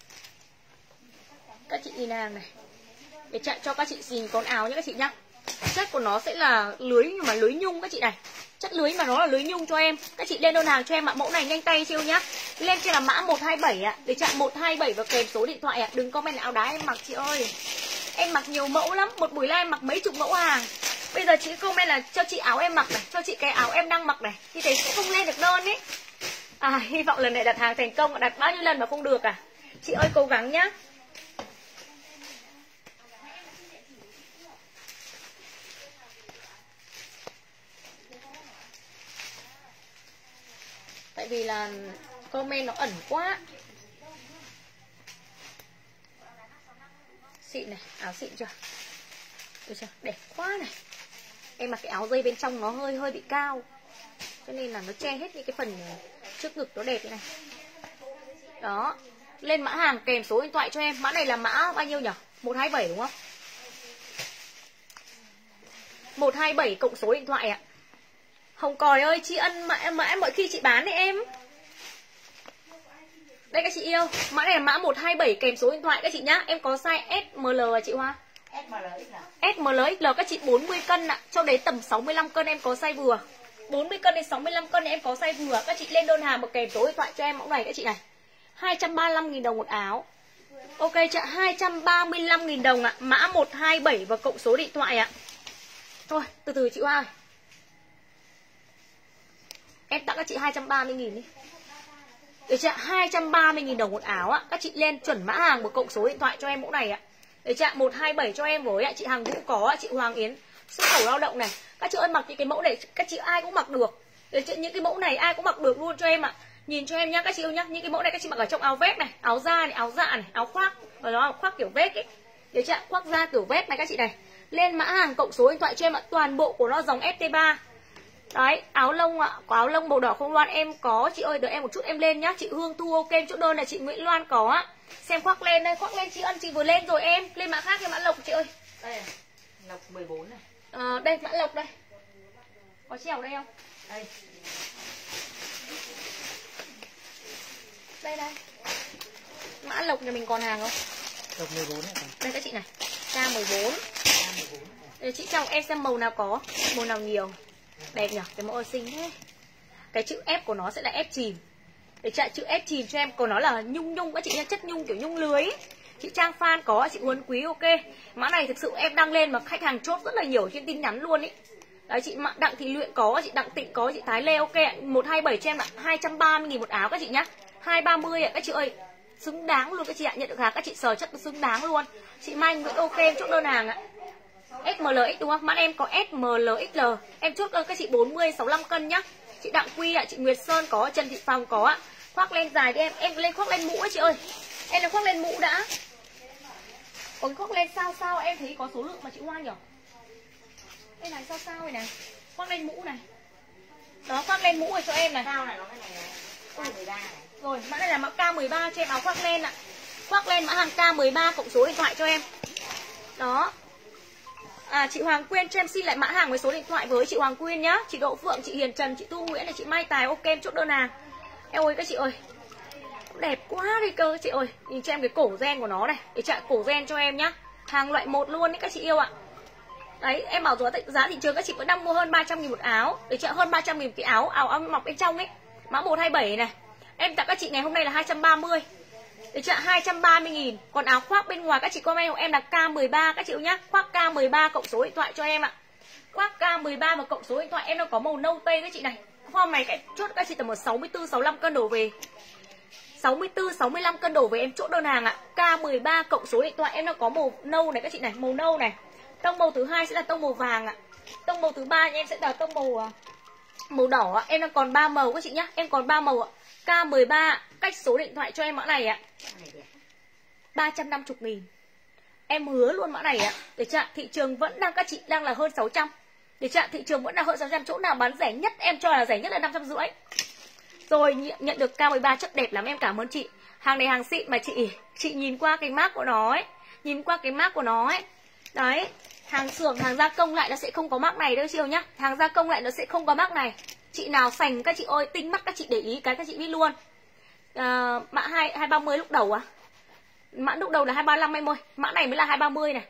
Các chị nhìn hàng này. Để chặn cho các chị nhìn con áo nhé các chị nhá. Chất của nó sẽ là lưới nhưng mà lưới nhung các chị này. Chất lưới mà nó là lưới nhung cho em. Các chị lên đơn hàng cho em ạ. Mẫu này nhanh tay siêu nhá. Lên trên là mã một hai bảy ạ. Để chặn một hai bảy và kèm số điện thoại ạ. Đừng comment áo đá em mặc chị ơi. Em mặc nhiều mẫu lắm. Một buổi live em mặc mấy chục mẫu hàng. Bây giờ chị comment là cho chị áo em mặc này, cho chị cái áo em đang mặc này. Như thế cũng không lên được đơn ấy. À hy vọng lần này đặt hàng thành công. Đặt bao nhiêu lần mà không được à? Chị ơi cố gắng nhá. Tại vì là comment nó ẩn quá. Xịn này, áo xịn chưa? Được chưa? Đẹp quá này. Em mặc cái áo dây bên trong nó hơi hơi bị cao. Cho nên là nó che hết những cái phần trước ngực nó đẹp như này. Đó. Lên mã hàng kèm số điện thoại cho em. Mã này là mã bao nhiêu nhỉ? một hai bảy đúng không? một hai bảy cộng số điện thoại ạ. Hồng Còi ơi, Tri Ân mã, mã mỗi khi chị bán đấy em. Đây các chị yêu, mã này là mã một hai bảy kèm số điện thoại các chị nhá. Em có size S M L à chị Hoa? S M L X L. S M L X L các chị bốn mươi cân ạ. Cho đến tầm sáu mươi lăm cân em có size vừa. bốn mươi cân đến sáu mươi lăm cân em có size vừa. Các chị lên đơn hàng một kèm số điện thoại cho em mẫu này các chị này. hai trăm ba mươi lăm nghìn đồng một áo. Ok chị ạ, hai trăm ba mươi lăm nghìn đồng ạ. Mã một hai bảy và cộng số điện thoại ạ. Thôi, từ từ chị Hoa ơi. Em tặng các chị hai trăm ba mươi nghìn đi. Để chị ạ, hai trăm ba mươi nghìn đồng một áo ạ. Các chị lên chuẩn mã hàng một cộng số điện thoại cho em mẫu này ạ. Để chị ạ, một hai bảy cho em với ạ. Chị Hằng Vũ có ạ, chị Hoàng Yến xuất khẩu lao động này. Các chị ơi mặc những cái mẫu này các chị ai cũng mặc được. Để chị, những cái mẫu này ai cũng mặc được luôn cho em ạ. Nhìn cho em nhá các chị yêu nhá. Những cái mẫu này các chị mặc ở trong áo vest này, áo da này, áo dạ này, áo khoác. Và nó là khoác kiểu vest ấy. Để chị ạ, khoác da kiểu vest này các chị này. Lên mã hàng cộng số điện thoại cho em ạ. Toàn bộ của nó dòng S T ba. Đấy, áo lông ạ, có áo lông màu đỏ không Loan em có. Chị ơi đợi em một chút em lên nhá. Chị Hương Thu ok chỗ đơn là chị Nguyễn Loan có á. Xem khoác lên đây, khoác lên chị Ân chị vừa lên rồi em. Lên mã khác, lên mã lộc chị ơi. Đây. Lộc mười bốn này. Ờ, đây mã lộc đây. Có treo đây không? Đây. Đây đây. Mã lộc nhà mình còn hàng không? Lộc mười bốn này. Đây các chị này. K mười bốn. Đây chị trong em xem màu nào có, màu nào nhiều. Đẹp nhỉ, cái mẫu xinh thế. Cái chữ F của nó sẽ là F chìm. Để chạy chữ F chìm cho em, của nó là nhung nhung các chị nha, chất nhung kiểu nhung lưới. Chị Trang Phan có, chị Huấn Quý ok. Mã này thực sự em đăng lên mà khách hàng chốt rất là nhiều trên tin nhắn luôn ý. Đấy, chị Đặng Thị Luyện có, chị Đặng Tịnh có, chị Thái Lê ok. một hai bảy cho em là hai trăm ba mươi nghìn một áo các chị nhá. hai ba mươi ạ các chị ơi. Xứng đáng luôn các chị ạ, nhận được hàng các chị sờ chất xứng đáng luôn. Chị Mai Nguyễn ok em chốt đơn hàng ạ. ét em lờ ích đúng không? Mã em có ét em lờ ích lờ. Em chốt đơn các chị bốn mươi sáu mươi lăm cân nhá. Chị Đặng Quy ạ, chị Nguyệt Sơn có, Trần Thị Phòng có ạ. Khoác lên dài đi em, em lên khoác lên mũ ấy chị ơi. Em lên khoác lên mũ đã. Có cái khoác lên sao sao em thấy có số lượng mà chị Hoa nhỉ? Đây này sao sao này này. Khoác lên mũ này. Đó, khoác lên mũ rồi cho em này. Sao này nó cái này này. K mười ba này. Rồi, mã này là mã K mười ba cho em áo khoác lên ạ. Khoác lên mã hàng K mười ba cộng số điện thoại cho em. Đó. À, chị Hoàng Quyên cho em xin lại mã hàng với số điện thoại với chị Hoàng Quyên nhá. Chị Đỗ Phượng, chị Hiền Trần, chị Thu Nguyễn, chị Mai Tài ok em chốt đơn hàng. Em ơi các chị ơi. Đẹp quá đi cơ chị ơi. Nhìn cho em cái cổ ren của nó này. Để chạy cổ ren cho em nhá. Hàng loại một luôn đấy các chị yêu ạ. Đấy, em bảo rồi giá thị trường các chị vẫn đang mua hơn ba trăm nghìn một áo. Để chạy hơn ba trăm nghìn cái áo, áo áo mọc bên trong ấy. Mã một hai bảy này. Em tặng các chị ngày hôm nay là hai trăm ba mươi. Để chạy hai trăm ba mươi nghìn. Còn áo khoác bên ngoài các chị comment của em là K mười ba các chị yêu nhá. Khoác K mười ba cộng số điện thoại cho em ạ. Khoác K mười ba và cộng số điện thoại em đang có màu nâu tây các chị này. Form này cái chốt các chị tầm ở sáu mươi tư sáu mươi lăm cân đổ về. sáu mươi tư sáu mươi lăm cân đổ về em chốt đơn hàng ạ. K mười ba cộng số điện thoại em đang có màu nâu này các chị này, màu nâu này. Tông màu thứ hai sẽ là tông màu vàng ạ. Tông màu thứ ba em sẽ là tông màu màu đỏ ạ. Em đang còn ba màu các chị nhá. Em còn ba màu ạ. K mười ba cách số điện thoại cho em mã này ạ. ba trăm năm mươi nghìn. Em hứa luôn mã này ạ. Để chặn thị trường vẫn đang các chị đang là hơn sáu trăm. Để chặn thị trường vẫn đang hơn sáu trăm, chỗ nào bán rẻ nhất em cho là rẻ nhất là năm trăm rưỡi. Rồi nhận được K mười ba chất đẹp lắm, em cảm ơn chị. Hàng này hàng xịn mà chị chị nhìn qua cái mác của nó ấy, nhìn qua cái mác của nó ấy. Đấy, hàng xưởng hàng gia công lại nó sẽ không có mác này đâu chị yêu nhá. Hàng gia công lại nó sẽ không có mác này. Chị nào sành các chị ơi, tinh mắt các chị để ý cái các chị biết luôn. À, mã hai ba mươi lúc đầu à? Mã lúc đầu là hai ba lăm em ơi. Mã này mới là hai ba mươi này.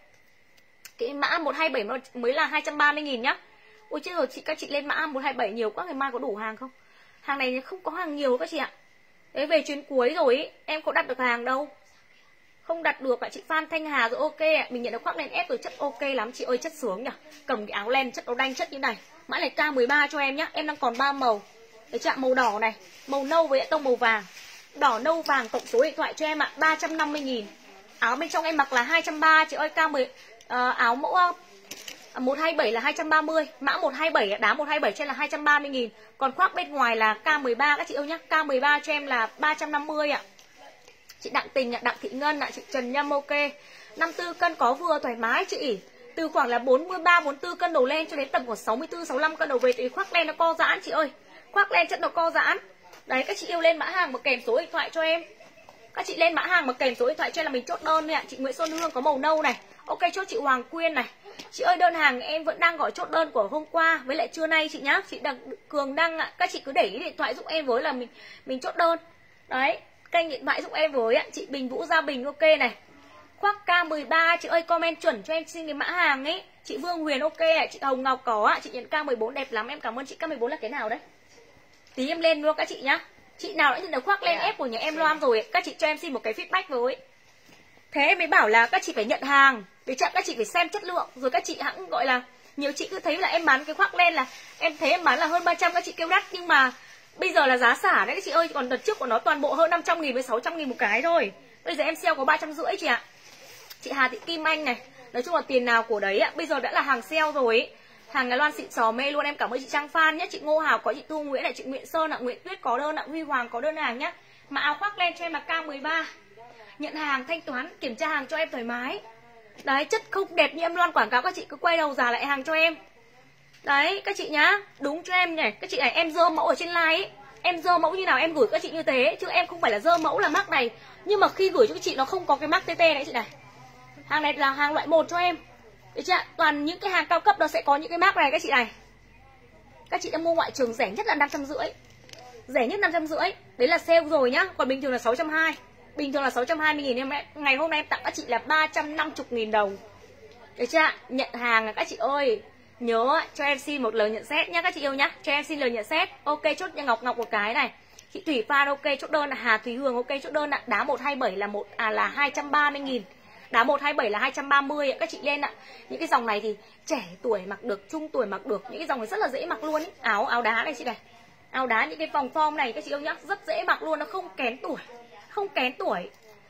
Cái mã một hai bảy mới là hai trăm ba mươi nghìn nhá. Ôi chết rồi chị, các chị lên mã một hai bảy nhiều quá, ngày mai có đủ hàng không? Hàng này không có hàng nhiều các chị ạ. Đấy, về chuyến cuối rồi ý, em có đặt được hàng đâu. Không đặt được ạ. Chị Phan Thanh Hà rồi ok ạ. Mình nhận được khoác len ép rồi, chất ok lắm chị ơi, chất sướng nhỉ. Cầm cái áo len chất áo đanh chất như này. Mã này K mười ba cho em nhá. Em đang còn ba màu. Để chạm màu đỏ này, màu nâu với tông màu vàng. Đỏ nâu vàng cộng số điện thoại cho em ạ. ba trăm năm mươi nghìn. Áo bên trong em mặc là hai trăm ba mươi chị ơi. K mười uh, áo mẫu uh, một hai bảy là hai trăm ba mươi. Mã một hai bảy đá một hai bảy cho em là hai trăm ba mươi nghìn. Còn khoác bên ngoài là K mười ba các chị ơi nhá. K mười ba cho em là ba trăm năm mươi ạ. Chị Đặng Tình ạ, Đặng Thị Ngân ạ, chị Trần Nhâm ok. năm mươi tư cân có vừa thoải mái chị. Từ khoảng là bốn mươi ba bốn mươi tư cân đổ lên cho đến tầm khoảng sáu mươi tư sáu mươi lăm cân đổ về thì khoác len nó co giãn chị ơi. Khoác len chất nó co giãn. Đấy, các chị yêu lên mã hàng mà kèm số điện thoại cho em. Các chị lên mã hàng mà kèm số điện thoại cho em là mình chốt đơn này ạ. Chị Nguyễn Xuân Hương có màu nâu này. Ok, chốt chị Hoàng Quyên này. Chị ơi, đơn hàng em vẫn đang gọi chốt đơn của hôm qua với lại trưa nay chị nhá. Chị Đặng Cường đăng ạ. Các chị cứ để ý điện thoại giúp em với là mình mình chốt đơn. Đấy, kênh điện thoại giúp em với ạ. Chị Bình Vũ Gia Bình ok này. Khoác K mười ba chị ơi, comment chuẩn cho em xin cái mã hàng ấy. Chị Vương Huyền ok ạ. Chị Hồng Ngọc có ạ. Chị nhận K mười bốn đẹp lắm, em cảm ơn chị. K mười bốn là cái nào đấy? Tí em lên luôn các chị nhá. Chị nào đã nhận được khoác len ép của nhà em Loan rồi ấy, các chị cho em xin một cái feedback với. Thế em mới bảo là các chị phải nhận hàng. Để chặn các chị phải xem chất lượng. Rồi các chị hãng gọi là, nhiều chị cứ thấy là em bán cái khoác len là em thấy em bán là hơn ba trăm, các chị kêu đắt. Nhưng mà bây giờ là giá xả đấy các chị ơi. Còn đợt trước của nó toàn bộ hơn năm trăm nghìn với sáu trăm nghìn một cái thôi. Bây giờ em sale có ba trăm rưỡi chị ạ. Chị Hà Thị Kim Anh này. Nói chung là tiền nào của đấy ạ. Bây giờ đã là hàng sale rồi ấy. Hàng Đài Loan xịn sò mê luôn. Em cảm ơn chị Trang Phan nhé. Chị Ngô Hào có, chị Thu Nguyễn này, chị Nguyễn Sơn ạ, Nguyễn Tuyết có đơn ạ, Huy Hoàng có đơn hàng nhé. Mà áo khoác len cho em là K mười ba. Nhận hàng, thanh toán, kiểm tra hàng cho em thoải mái. Đấy, chất không đẹp như em Loan quảng cáo, các chị cứ quay đầu giả lại hàng cho em. Đấy, các chị nhá. Đúng cho em này. Các chị này, em dơ mẫu ở trên live ấy. Em dơ mẫu như nào em gửi các chị như thế. Chứ em không phải là dơ mẫu là mác này. Nhưng mà khi gửi cho các chị nó không có cái mác tê tê này chị này. Hàng này là hàng loại một cho em. Được chưa? Toàn những cái hàng cao cấp nó sẽ có những cái mác này các chị này. Các chị đã mua ngoại trường rẻ nhất là năm trăm rưỡi. Rẻ nhất năm trăm rưỡi. Đấy là sale rồi nhá. Còn bình thường là sáu trăm hai mươi. Bình thường là sáu trăm hai mươi nghìn. Ngày hôm nay em tặng các chị là ba trăm năm mươi nghìn đồng. Được chưa? Nhận hàng các chị ơi. Nhớ cho em xin một lời nhận xét nhá các chị yêu nhá. Cho em xin lời nhận xét. Ok, chốt nha Ngọc Ngọc một cái này. Chị Thủy Phan ok, chốt đơn là Hà Thúy Hương ok, chốt đơn ạ. Đá một hai bảy là một à là hai trăm ba mươi nghìn. Đá một hai bảy là hai trăm ba mươi ạ. Các chị lên ạ. Những cái dòng này thì trẻ tuổi mặc được, trung tuổi mặc được. Những cái dòng này rất là dễ mặc luôn ý. Áo áo đá này chị này. Áo đá những cái vòng form này các chị yêu nhá, rất dễ mặc luôn, nó không kén tuổi. Không kén tuổi.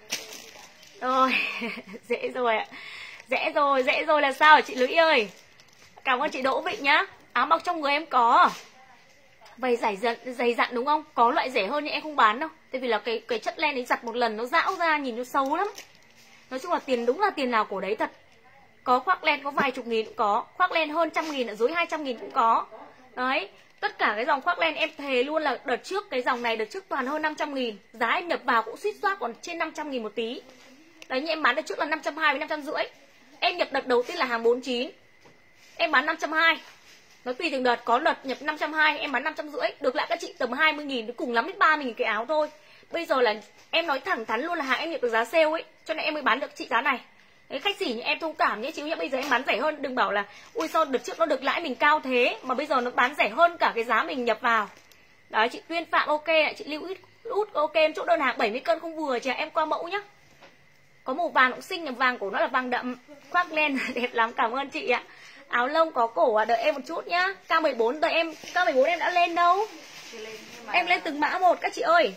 Rồi, dễ rồi ạ. Dễ rồi, dễ rồi là sao hả chị Lũy ơi? Cảm ơn chị Đỗ Vịnh nhá. Áo mặc trong người em có. Vậy dày dặn, dày dặn đúng không? Có loại rẻ hơn nhưng em không bán đâu. Tại vì là cái cái chất len ấy giặt một lần nó rão ra nhìn nó xấu lắm. Nói chung là tiền đúng là tiền nào của đấy thật. Có khoác len có vài chục nghìn cũng có. Khoác len hơn trăm nghìn, ở dưới hai trăm nghìn cũng có. Đấy. Tất cả cái dòng khoác len em thề luôn là đợt trước cái dòng này đợt trước toàn hơn năm trăm nghìn. Giá em nhập vào cũng suýt soát còn trên năm trăm nghìn một tí. Đấy như em bán đợt trước là năm trăm hai mươi với năm trăm rưỡi. Em nhập đợt đầu tiên là hàng bốn mươi chín. Em bán năm trăm hai mươi. Nó tùy từng đợt, có đợt nhập năm trăm hai mươi, em bán năm trăm rưỡi. Được lại các chị tầm hai mươi nghìn, cùng lắm đến ba mươi nghìn cái áo thôi. Bây giờ là em nói thẳng thắn luôn là hàng em nhập được giá sale ấy, cho nên em mới bán được chị giá này. Đấy, khách sỉ như em thông cảm nhé chị nhé. Bây giờ em bán rẻ hơn, đừng bảo là ui sao đợt trước nó được lãi mình cao thế, mà bây giờ nó bán rẻ hơn cả cái giá mình nhập vào. Đấy, chị Tuyên Phạm ok ạ, chị Lưu Út, Út ok, em chỗ đơn hàng bảy mươi cân không vừa chị ạ, em qua mẫu nhá. Có màu vàng cũng xinh, vàng của nó là vàng đậm, khoác len đẹp lắm, cảm ơn chị ạ. Áo lông có cổ à, đợi em một chút nhá. K mười bốn đợi em, K mười bốn em đã lên đâu. Em lên từng mã một các chị ơi.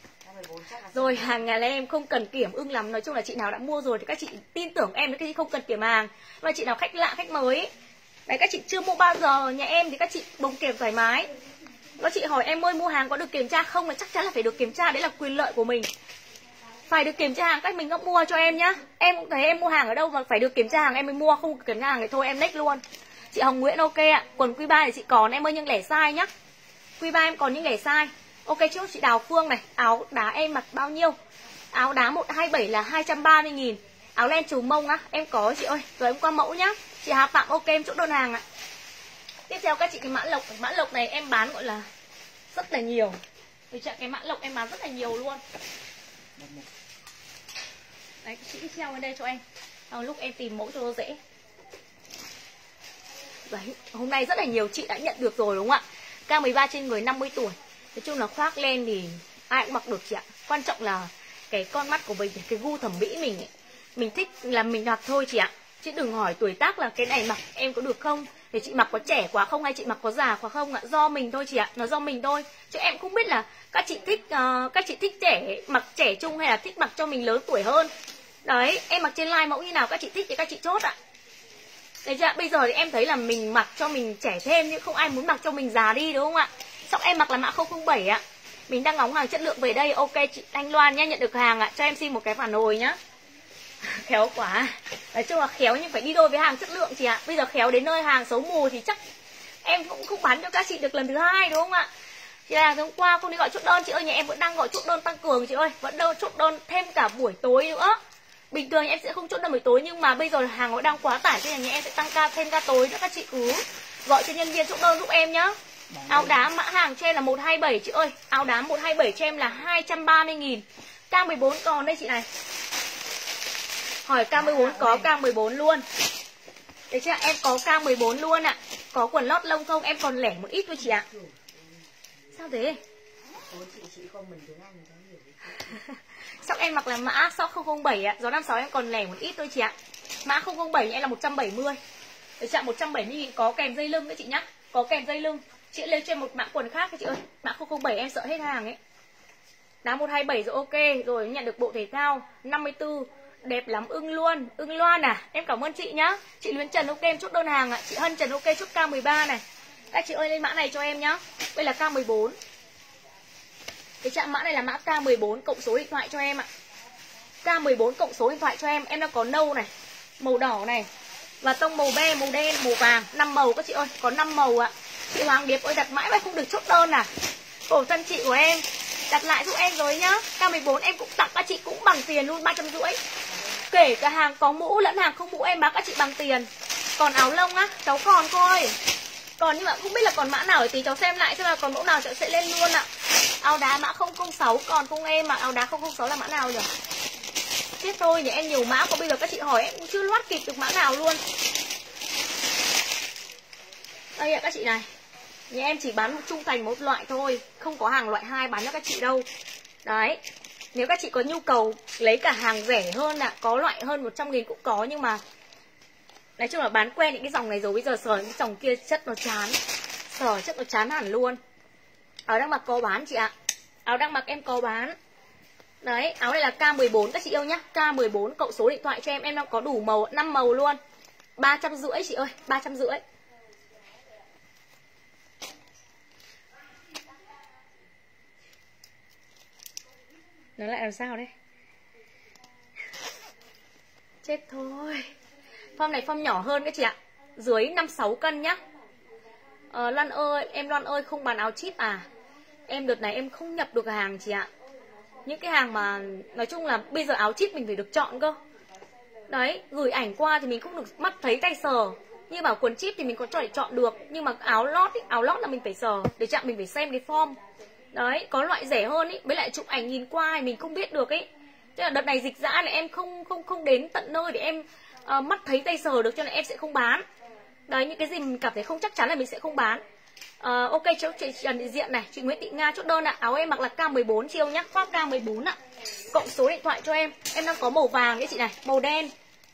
Rồi hàng nhà em không cần kiểm ưng lắm. Nói chung là chị nào đã mua rồi thì các chị tin tưởng em, cái chị không cần kiểm hàng. Và chị nào khách lạ khách mới đấy, các chị chưa mua bao giờ nhà em thì các chị bồng kiểm thoải mái. Các chị hỏi em ơi mua hàng có được kiểm tra không, là chắc chắn là phải được kiểm tra, đấy là quyền lợi của mình. Phải được kiểm tra hàng, cách mình không mua cho em nhá. Em cũng thấy em mua hàng ở đâu mà phải được kiểm tra hàng em mới mua, không kiểm tra hàng thì thôi em next luôn. Chị Hồng Nguyễn ok ạ. Quần quy ba thì chị còn em ơi, nhưng lẻ size nhá. Quy ba em còn những lẻ size. Ok trước chị Đào Phương này, áo đá em mặc bao nhiêu? Áo đá một hai bảy là hai trăm ba mươi nghìn. Áo len trùm mông á, em có chị ơi. Rồi em qua mẫu nhá. Chị Hà Phạm ok em chỗ đơn hàng ạ. Tiếp theo các chị cái mã lộc, mã lộc này em bán gọi là rất là nhiều. Vì chợ cái mã lộc em bán rất là nhiều luôn. Đấy, chị cứ treo lên đây cho em. Sau lúc em tìm mẫu cho nó dễ. Đấy, hôm nay rất là nhiều chị đã nhận được rồi đúng không ạ? K mười ba trên người năm mươi tuổi. Nói chung là khoác lên thì ai cũng mặc được chị ạ. Quan trọng là cái con mắt của mình, cái gu thẩm mỹ mình ấy. Mình thích là mình mặc thôi chị ạ. Chứ đừng hỏi tuổi tác là cái này mặc em có được không, để chị mặc có trẻ quá không hay chị mặc có già quá không ạ. Do mình thôi chị ạ, nó do mình thôi. Chứ em không biết là các chị thích uh, các chị thích trẻ mặc trẻ trung hay là thích mặc cho mình lớn tuổi hơn. Đấy, em mặc trên live mẫu như nào các chị thích thì các chị chốt ạ. Đấy chưa? Bây giờ thì em thấy là mình mặc cho mình trẻ thêm, nhưng không ai muốn mặc cho mình già đi đúng không ạ? Xong em mặc là mã không không bảy ạ. Mình đang ngóng hàng chất lượng về đây. Ok chị Thanh Loan nhá, nhận được hàng ạ. Cho em xin một cái phản hồi nhá. Khéo quá. Nói chung là khéo nhưng phải đi đôi với hàng chất lượng chị ạ. Bây giờ khéo đến nơi hàng xấu mù thì chắc em cũng không bán cho các chị được lần thứ hai đúng không ạ? Chị là hôm qua không đi gọi chốt đơn chị ơi, nhà em vẫn đang gọi chốt đơn tăng cường chị ơi. Vẫn đâu chốt đơn thêm cả buổi tối nữa. Bình thường em sẽ không chốt đơn buổi tối, nhưng mà bây giờ hàng nó đang quá tải, cho nên nhà em sẽ tăng ca thêm ca tối nữa. Các chị cứ gọi cho nhân viên chốt đơn giúp em nhá. Áo đá mã hàng cho em là một hai bảy chị ơi. Áo đá một hai bảy cho em là hai trăm ba mươi nghìn. K mười bốn còn đây chị này. Hỏi K mười bốn có K mười bốn luôn. Đấy chưa? Em có K mười bốn luôn ạ. Có quần lót lông không? Em còn lẻ một ít thôi chị ạ. Sao thế? Sóc em mặc là mã sóc không không bảy ạ. Gió năm sáu em còn lẻ một ít thôi chị ạ. Mã không không bảy em là một trăm bảy mươi. Đấy chị ạ, một trăm bảy mươi nghìn có kèm dây lưng đấy chị nhá. Có kèm dây lưng. Chị lên trên một mã quần khác đấy chị ơi. Mã không không bảy em sợ hết hàng ấy. Đá một hai bảy rồi ok. Rồi nhận được bộ thể thao năm mươi tư. Đẹp lắm, ưng luôn. Ưng Loan à, em cảm ơn chị nhá. Chị Luyến Trần ok em chốt đơn hàng ạ. Chị Hân Trần ok chốt K mười ba này. Các chị ơi lên mã này cho em nhá. Đây là K mười bốn. Cái chạm mã này là mã K mười bốn cộng số điện thoại cho em ạ. K mười bốn cộng số điện thoại cho em. Em đang có nâu này, màu đỏ này, và tông màu be, màu đen, màu vàng. năm màu các chị ơi, có năm màu ạ. Chị Hoàng Điệp ơi đặt mãi mà không được chốt đơn à. Cổ thân chị của em đặt lại giúp em rồi nhá. K mười bốn em cũng tặng các chị cũng bằng tiền luôn, ba trăm rưỡi. Kể cả hàng có mũ lẫn hàng không mũ em bán các chị bằng tiền. Còn áo lông á, cháu còn cô ơi. Còn nhưng mà không biết là còn mã nào thì cháu xem lại xem là còn mẫu nào cháu sẽ lên luôn ạ. Áo đá mã không không sáu còn không em mà áo đá không không sáu là mã nào nhỉ? Chết thôi, nhà em nhiều mã có bây giờ các chị hỏi em cũng chưa loát kịp được mã nào luôn. Đây ạ các chị này. Nhà em chỉ bán một trung thành một loại thôi, không có hàng loại hai bán cho các chị đâu. Đấy. Nếu các chị có nhu cầu lấy cả hàng rẻ hơn ạ, có loại hơn một trăm nghìn cũng có, nhưng mà nói chung là bán quen những cái dòng này rồi, bây giờ sờ những dòng kia chất nó chán. Sờ chất nó chán hẳn luôn. Áo đang mặc có bán chị ạ. Áo đang mặc em có bán. Đấy, áo này là K mười bốn các chị yêu nhá. K mười bốn cộng số điện thoại cho em, em đang có đủ màu, năm màu luôn. ba trăm rưỡi chị ơi, ba trăm rưỡi. Nó lại làm sao đây? Chết thôi. Form này form nhỏ hơn các chị ạ. Dưới năm sáu cân nhá. Ờ, Loan ơi, em Loan ơi không bán áo chip à? Em đợt này em không nhập được hàng chị ạ. Những cái hàng mà nói chung là bây giờ áo chip mình phải được chọn cơ. Đấy, gửi ảnh qua thì mình không được mắt thấy tay sờ. Như bảo quần chip thì mình có thể chọn được. Nhưng mà áo lót ý, áo lót là mình phải sờ. Để chạm mình phải xem cái form. Đấy, có loại rẻ hơn ý. Với lại chụp ảnh nhìn qua thì mình không biết được ý. Thế là đợt này dịch dã này em không không không đến tận nơi để em uh, mắt thấy tay sờ được, cho nên em sẽ không bán. Đấy, những cái gì mình cảm thấy không chắc chắn là mình sẽ không bán. uh, Ok, chị Trần Thị Diện này, chị Nguyễn Thị Nga chốt đơn ạ. Áo em mặc là K mười bốn chiêu nhá, khoác K mười bốn ạ. Cộng số điện thoại cho em. Em đang có màu vàng đấy chị này, màu đen.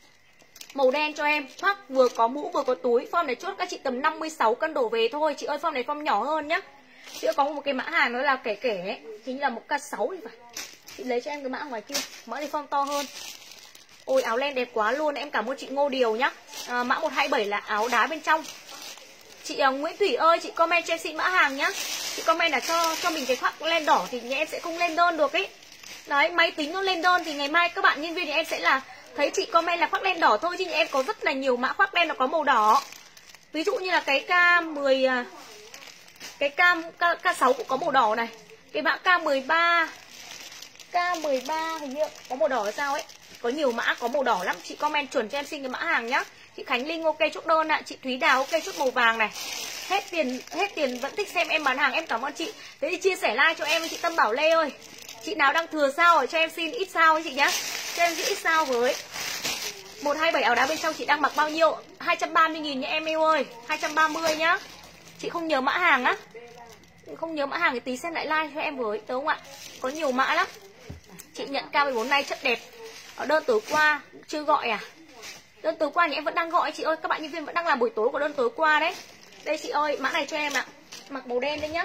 Màu đen cho em, khoác vừa có mũ vừa có túi. Form này chốt các chị tầm năm mươi sáu cân đổ về thôi. Chị ơi, form này form nhỏ hơn nhá. Chị có một cái mã hàng nó là kẻ kẻ ấy, chính là một K sáu thì phải. Chị lấy cho em cái mã ngoài kia, mã thì form to hơn. Ôi áo len đẹp quá luôn, em cảm ơn chị Ngô Điều nhá. à, Mã một hai bảy là áo đá bên trong. Chị uh, Nguyễn Thủy ơi, chị comment cho em xin mã hàng nhá. Chị comment là cho cho mình cái khoác len đỏ thì nhà em sẽ không lên đơn được ấy. Đấy, máy tính nó lên đơn thì ngày mai các bạn nhân viên thì em sẽ là thấy chị comment là khoác len đỏ thôi, chứ nhà em có rất là nhiều mã khoác len nó có màu đỏ. Ví dụ như là cái K mười, cái K, K, K sáu cũng có màu đỏ này. Cái mã K mười ba, K mười ba hình như có màu đỏ hay sao ấy. Có nhiều mã có màu đỏ lắm. Chị comment chuẩn cho em xin cái mã hàng nhá. Chị Khánh Linh ok chốt đơn ạ. Chị Thúy Đào ok chốt màu vàng này. Hết tiền hết tiền vẫn thích xem em bán hàng, em cảm ơn chị. Thế thì chia sẻ like cho em với chị Tâm Bảo Lê ơi. Chị nào đang thừa sao rồi cho em xin ít sao ấy chị nhá. Cho em xin ít sao với. một hai bảy áo đá bên trong chị đang mặc bao nhiêu? hai trăm ba mươi nghìn nha em yêu ơi. hai trăm ba mươi nhá. Chị không nhớ mã hàng á. Không nhớ mã hàng thì tí xem lại like cho em với, đúng không ạ? Có nhiều mã lắm. Chị nhận K mười bốn nay chất đẹp. Ở đơn tối qua chưa gọi à? Đơn tối qua thì em vẫn đang gọi chị ơi. Các bạn nhân viên vẫn đang làm buổi tối của đơn tối qua đấy. Đây chị ơi, mã này cho em ạ. Mặc màu đen đấy nhá.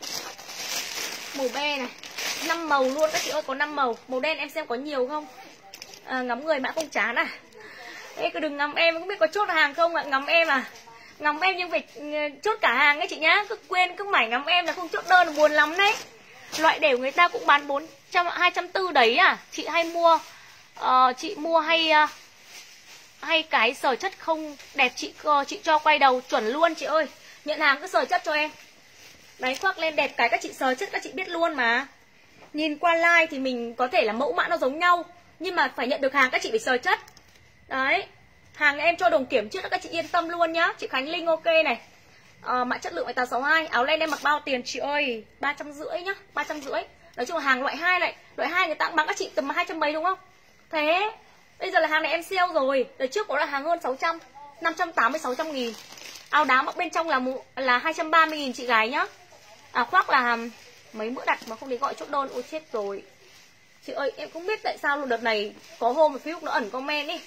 Màu be này, năm màu luôn các chị ơi, có năm màu. Màu đen em xem có nhiều không? À, ngắm người mã không chán à? Ê, cứ đừng ngắm em, không biết có chốt hàng không ạ? Ngắm em à? Ngắm em nhưng phải chốt cả hàng ấy chị nhá. Cứ quên, cứ mải ngắm em là không chốt đơn là buồn lắm đấy. Loại đều người ta cũng bán bốn trăm, hai trăm tư đấy à? Chị hay mua uh, chị mua hay uh, hay cái sờ chất không đẹp chị uh, chị cho quay đầu chuẩn luôn chị ơi. Nhận hàng cứ sờ chất cho em. Đấy, khoác lên đẹp cái các chị sờ chất các chị biết luôn mà. Nhìn qua like thì mình có thể là mẫu mã nó giống nhau, nhưng mà phải nhận được hàng các chị phải sờ chất. Đấy, hàng em cho đồng kiểm trước các chị yên tâm luôn nhá. Chị Khánh Linh ok này. À, mã chất lượng bảy tám sáu hai. Áo len em mặc bao tiền chị ơi? ba trăm rưỡi nhá, ba trăm rưỡi. Nói chung là hàng loại hai này, loại hai người ta cũng bán các chị tầm hai trăm mấy đúng không? Thế bây giờ là hàng này em sale rồi. Đợt trước có là hàng hơn sáu trăm, năm trăm tám mươi sáu trăm nghìn. Áo đá mặc bên trong là là hai trăm ba mươi nghìn chị gái nhá. À, khoác là mấy bữa đặt mà không đến gọi chốt đơn. Ôi chết rồi. Chị ơi em không biết tại sao luôn, đợt này có hôm Facebook nó ẩn comment đi.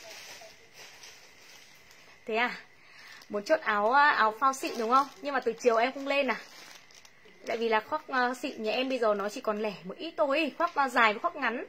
Thế à? Muốn chốt áo áo phao xịn đúng không? Nhưng mà từ chiều em không lên à? Tại vì là khoác uh, xịn nhà em bây giờ nó chỉ còn lẻ một ít thôi, khoác uh, dài với khoác ngắn.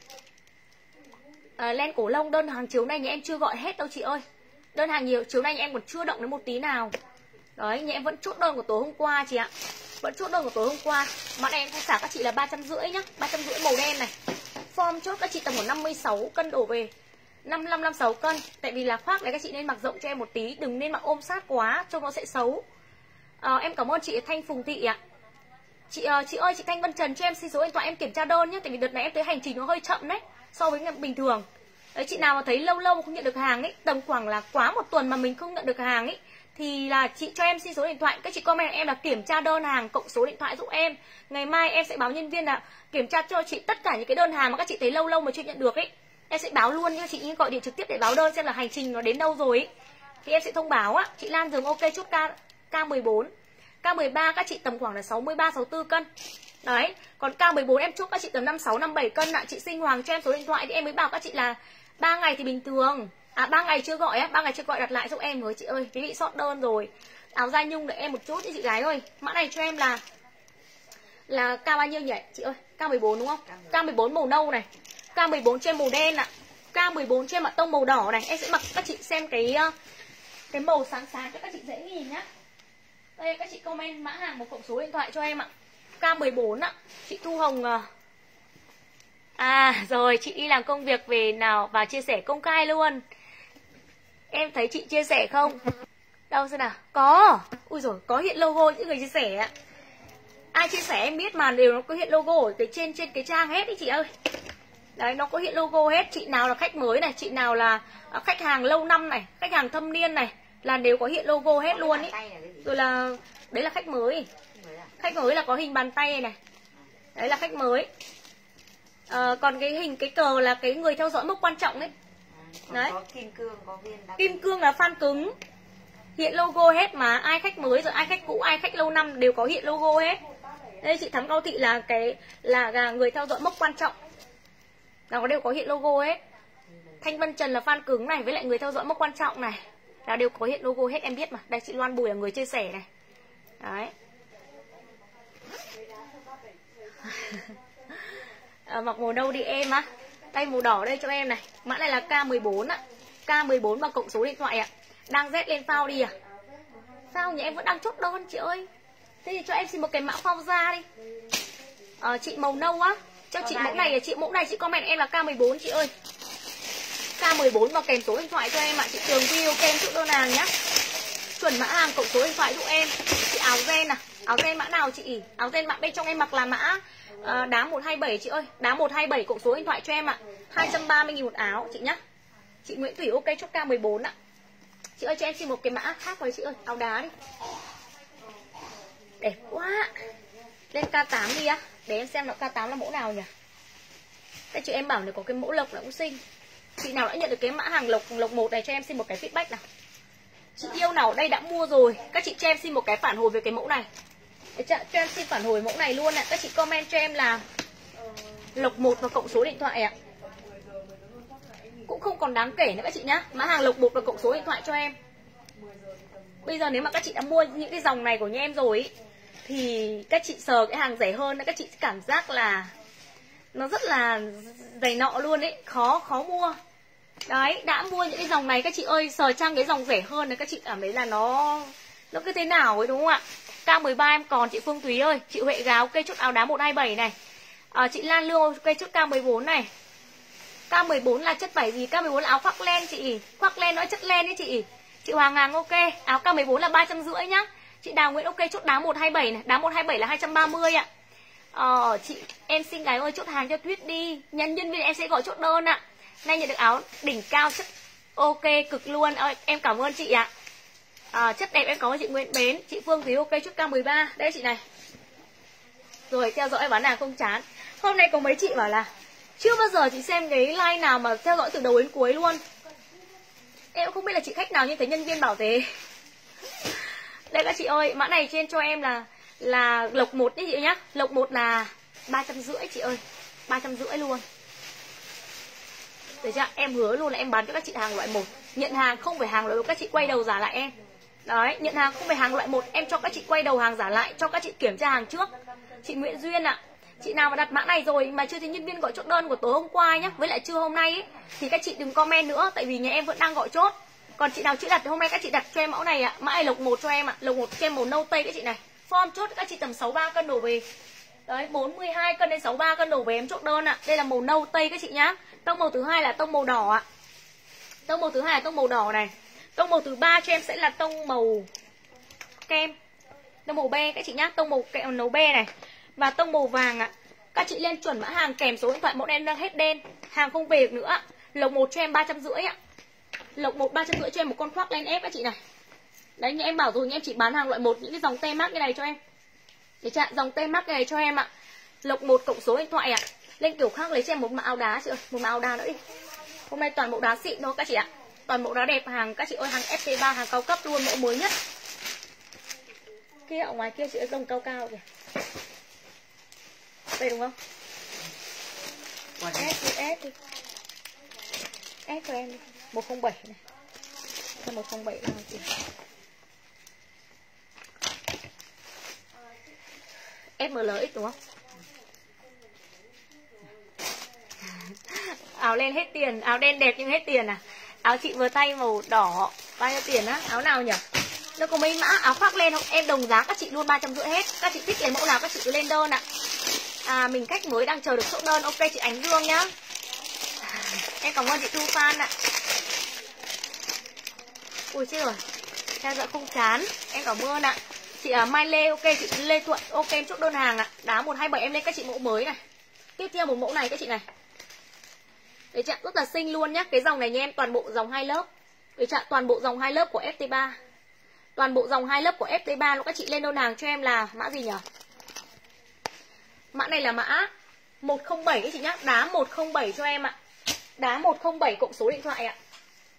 À, len cổ lông đơn hàng chiều nay nhà em chưa gọi hết đâu chị ơi. Đơn hàng nhiều chiều nay nhà em còn chưa động đến một tí nào. Đấy, nhà em vẫn chốt đơn của tối hôm qua chị ạ. Vẫn chốt đơn của tối hôm qua. Mã này em không xả các chị là ba trăm rưỡi nhá, ba trăm rưỡi màu đen này. Form chốt các chị tầm khoảng năm mươi sáu cân đổ về. năm mươi lăm năm mươi sáu cân. Tại vì là khoác này các chị nên mặc rộng cho em một tí, đừng nên mặc ôm sát quá trông nó sẽ xấu. À, em cảm ơn chị Thanh Phùng Thị ạ. Chị uh, chị ơi, chị Thanh Vân Trần cho em xin số điện thoại em kiểm tra đơn nhé. Tại vì đợt này em thấy hành trình nó hơi chậm đấy so với ngày bình thường. Đấy, chị nào mà thấy lâu lâu không nhận được hàng ấy, tầm khoảng là quá một tuần mà mình không nhận được hàng ấy, thì là chị cho em xin số điện thoại, các chị comment em là kiểm tra đơn hàng cộng số điện thoại giúp em. Ngày mai em sẽ báo nhân viên là kiểm tra cho chị tất cả những cái đơn hàng mà các chị thấy lâu lâu mà chưa nhận được ấy. Em sẽ báo luôn cho chị, gọi điện trực tiếp để báo đơn xem là hành trình nó đến đâu rồi ấy. Thì em sẽ thông báo á. Chị Lan Dường ok chốt K, K14. K mười ba các chị tầm khoảng là sáu mươi ba, sáu mươi tư cân. Đấy, còn K mười bốn em chốt các chị tầm năm mươi sáu, năm mươi bảy cân ạ. Chị Sinh Hoàng cho em số điện thoại thì em mới bảo các chị là ba ngày thì bình thường. À ba ngày chưa gọi á, ba ngày chưa gọi đặt lại giúp em với chị ơi. Cái bị sót đơn rồi. Áo da nhung đợi em một chút đi chị gái ơi. Mã này cho em là là K bao nhiêu nhỉ chị ơi? K mười bốn đúng không? K mười bốn màu nâu này. K mười bốn cho em màu đen ạ. K mười bốn cho em ạ tông màu đỏ này. Em sẽ mặc các chị xem cái cái màu sáng sáng cho các chị dễ nhìn nhá. Đây các chị comment mã hàng một cộng số điện thoại cho em ạ. K mười bốn ạ. Chị Thu Hồng à rồi chị đi làm công việc về nào và chia sẻ công khai luôn. Em thấy chị chia sẻ không? Đâu xem nào? Có. Ui rồi có hiện logo những người chia sẻ ạ. Ai chia sẻ em biết mà đều nó có hiện logo ở cái trên trên cái trang hết ý chị ơi. Đấy nó có hiện logo hết. Chị nào là khách mới này, chị nào là khách hàng lâu năm này, khách hàng thâm niên này là đều có hiện logo hết luôn ý. Rồi là đấy là khách mới. Khách mới là có hình bàn tay này. Đấy là khách mới. À, còn cái hình cái cờ là cái người theo dõi mốc quan trọng đấy. Đấy. Có kim cương, có viên đá. Kim cương là fan cứng. Hiện logo hết mà, ai khách mới rồi ai khách cũ, ai khách lâu năm đều có hiện logo hết. Đây chị Thắm Cao Thị là cái là, là người theo dõi mốc quan trọng. Là có đều có hiện logo hết. Thanh Vân Trần là fan cứng này với lại người theo dõi mốc quan trọng này. Là đều có hiện logo hết em biết mà. Đây chị Loan Bùi là người chia sẻ này. Đấy. À, mặc màu nâu đi em á. Đây màu đỏ đây cho em này. Mã này là K mười bốn ạ. K mười bốn và cộng số điện thoại ạ. Đang rét lên phao đi à? Phao nhà em vẫn đang chốt đơn chị ơi. Thế thì cho em xin một cái mã phao da đi. À, chị màu nâu á. Cho chị mẫu này, chị mẫu này chị comment em là K mười bốn chị ơi. K mười bốn và kèm số điện thoại cho em ạ. Chị Tường View kèm chốt đơn hàng nhá. Chuẩn mã hàng cộng số điện thoại giúp em. Chị áo ren à? Áo ren mã nào chị? Áo ren bạn bên trong em mặc là mã à, đá một hai bảy chị ơi. Đá một hai bảy cộng số điện thoại cho em ạ. hai trăm ba mươi nghìn một áo chị nhá. Chị Nguyễn Thủy ok chốt K mười bốn ạ. Chị ơi cho em xin một cái mã khác với chị ơi. Áo đá đi. Đẹp quá. Lên K tám đi á. Để em xem là K tám là mẫu nào nhỉ. Các chị em bảo này có cái mẫu lộc là cũng xinh. Chị nào đã nhận được cái mã hàng lộc lộc một này cho em xin một cái feedback nào. Chị yêu nào đây đã mua rồi. Các chị cho em xin một cái phản hồi về cái mẫu này. Để cho, cho em xin phản hồi mẫu này luôn ạ. Các chị comment cho em là lộc một và cộng số điện thoại ạ. Cũng không còn đáng kể nữa các chị nhá. Mã hàng lộc một và cộng số điện thoại cho em. Bây giờ nếu mà các chị đã mua những cái dòng này của nhà em rồi ý, thì các chị sờ cái hàng rẻ hơn, các chị cảm giác là nó rất là dày nọ luôn ấy, khó khó mua. Đấy, đã mua những cái dòng này các chị ơi, sờ trang cái dòng rẻ hơn này các chị cảm thấy là nó nó cứ thế nào ấy đúng không ạ? K mười ba em còn chị Phương Thúy ơi, chị Huệ Gáo cây chốt áo đá một hai bảy này. À, chị Lan Lương cây chốt K mười bốn này. K mười bốn là chất vải gì? K mười bốn là áo khoác len chị. Khoác len nó chất len ấy chị. Chị Hoàng Hàng ok. Áo K mười bốn là ba trăm rưỡi nhá. Chị Đào Nguyễn ok chốt đá một hai bảy này, đá một hai bảy là hai trăm ba mươi ạ. Ờ chị em xin gái ơi chốt hàng cho Tuyết đi. Nhân nhân viên em sẽ gọi chốt đơn ạ. Nay nhận được áo đỉnh cao chất ok cực luôn. Ờ, em cảm ơn chị ạ. À, chất đẹp em cảm ơn chị Nguyễn Bến. Chị Phương thì ok chốt K mười ba. Đây chị này. Rồi theo dõi bán hàng không chán. Hôm nay có mấy chị bảo là chưa bao giờ chị xem cái like nào mà theo dõi từ đầu đến cuối luôn. Em cũng không biết là chị khách nào nhưng thấy nhân viên bảo thế. Đây các chị ơi, mã này trên cho em là là lộc một đấy chị nhá. Lộc một là ba trăm rưỡi chị ơi. ba trăm rưỡi luôn. Để chưa? Em hứa luôn là em bán cho các chị hàng loại một. Nhận hàng không phải hàng loại một, các chị quay đầu giả lại em. Đấy, nhận hàng không phải hàng loại một, em cho các chị quay đầu hàng giả lại, cho các chị kiểm tra hàng trước. Chị Nguyễn Duyên ạ. À, chị nào mà đặt mã này rồi mà chưa thấy nhân viên gọi chốt đơn của tối hôm qua nhá, với lại trưa hôm nay ấy, thì các chị đừng comment nữa, tại vì nhà em vẫn đang gọi chốt. Còn chị nào chưa đặt thì hôm nay các chị đặt cho em mẫu này ạ. À. Mã này lộc một cho em ạ. À. Lộc một cho em màu nâu tây các chị này. Form chốt các chị tầm sáu mươi ba cân đổ về. Đấy, bốn mươi hai cân đến sáu mươi ba cân đổ về em chốt đơn ạ. À. Đây là màu nâu tây các chị nhá. Tông màu thứ hai là tông màu đỏ ạ. À. Tông màu thứ hai là tông màu đỏ này. Tông màu thứ ba cho em sẽ là tông màu kem. Tông màu be các chị nhá. Tông màu kẹo nấu be này. Và tông màu vàng ạ. À. Các chị lên chuẩn mã hàng kèm số điện thoại, mẫu đen đang hết đen, hàng không về được nữa. Lộc một cho em ba trăm rưỡi ạ. Lộc một ba trăm rưỡi cho em một con khoác len ép các chị này. Đấy, như em bảo rồi, em chỉ bán hàng loại một, những cái dòng tem mác cái này cho em. Để chặn dòng tem mác này cho em ạ. Lộc một cộng số điện thoại ạ. Lên kiểu khác lấy cho em một mã áo đá chị ơi, một mã áo đá nữa đi. Hôm nay toàn bộ đá xịn thôi các chị ạ. Toàn bộ đá đẹp, hàng các chị ơi, hàng ép tê ba, hàng cao cấp luôn, mẫu mới nhất. Kia ở ngoài kia chị ơi, dòng cao cao kìa. Đây đúng không? S đi, S đi. S cho em đi, một không bảy này. Cho một không bảy nào chị. ép em lờ ích đúng không? Áo len hết tiền, áo đen đẹp nhưng hết tiền à? Áo chị vừa tay màu đỏ, bao nhiêu tiền á? Áo nào nhỉ? Nó có mấy mã áo khoác len không? Em đồng giá các chị luôn ba trăm rưỡi hết. Các chị thích lấy mẫu nào các chị cứ lên đơn ạ. À, mình khách mới đang chờ được chốt đơn. Ok chị Ánh Dương nhá. Em cảm ơn chị Thu Phan ạ. Ui chết rồi, theo dõi không chán. Em cảm ơn ạ. Chị à, Mai Lê, ok chị Lê Thuận, ok em chốt đơn hàng ạ. Đá một hai bảy em lên các chị mẫu mới này. Tiếp theo một mẫu này các chị này. Đấy chị ạ, rất là xinh luôn nhá. Cái dòng này nha em, toàn bộ dòng hai lớp. Đấy chị ạ, toàn bộ dòng hai lớp của ép tê ba. Toàn bộ dòng hai lớp của ép tê ba luôn. Các chị lên đơn hàng cho em là mã gì nhỉ? Mã này là mã một không bảy các chị nhá. Đá một không bảy cho em ạ. Đá một không bảy cộng số điện thoại ạ.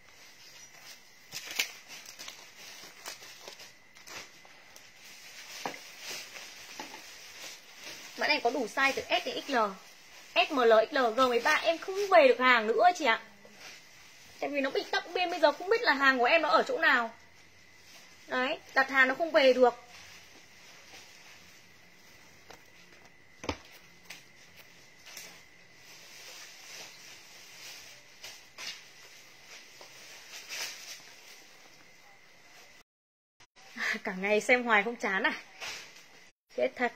Mã này có đủ size từ S đến ích lờ. ét em lờ, ích lờ, G mười ba em không về được hàng nữa chị ạ. Tại vì nó bị tắc biên, bây giờ không biết là hàng của em nó ở chỗ nào. Đấy, đặt hàng nó không về được. Cả ngày xem hoài không chán à? Chết thật.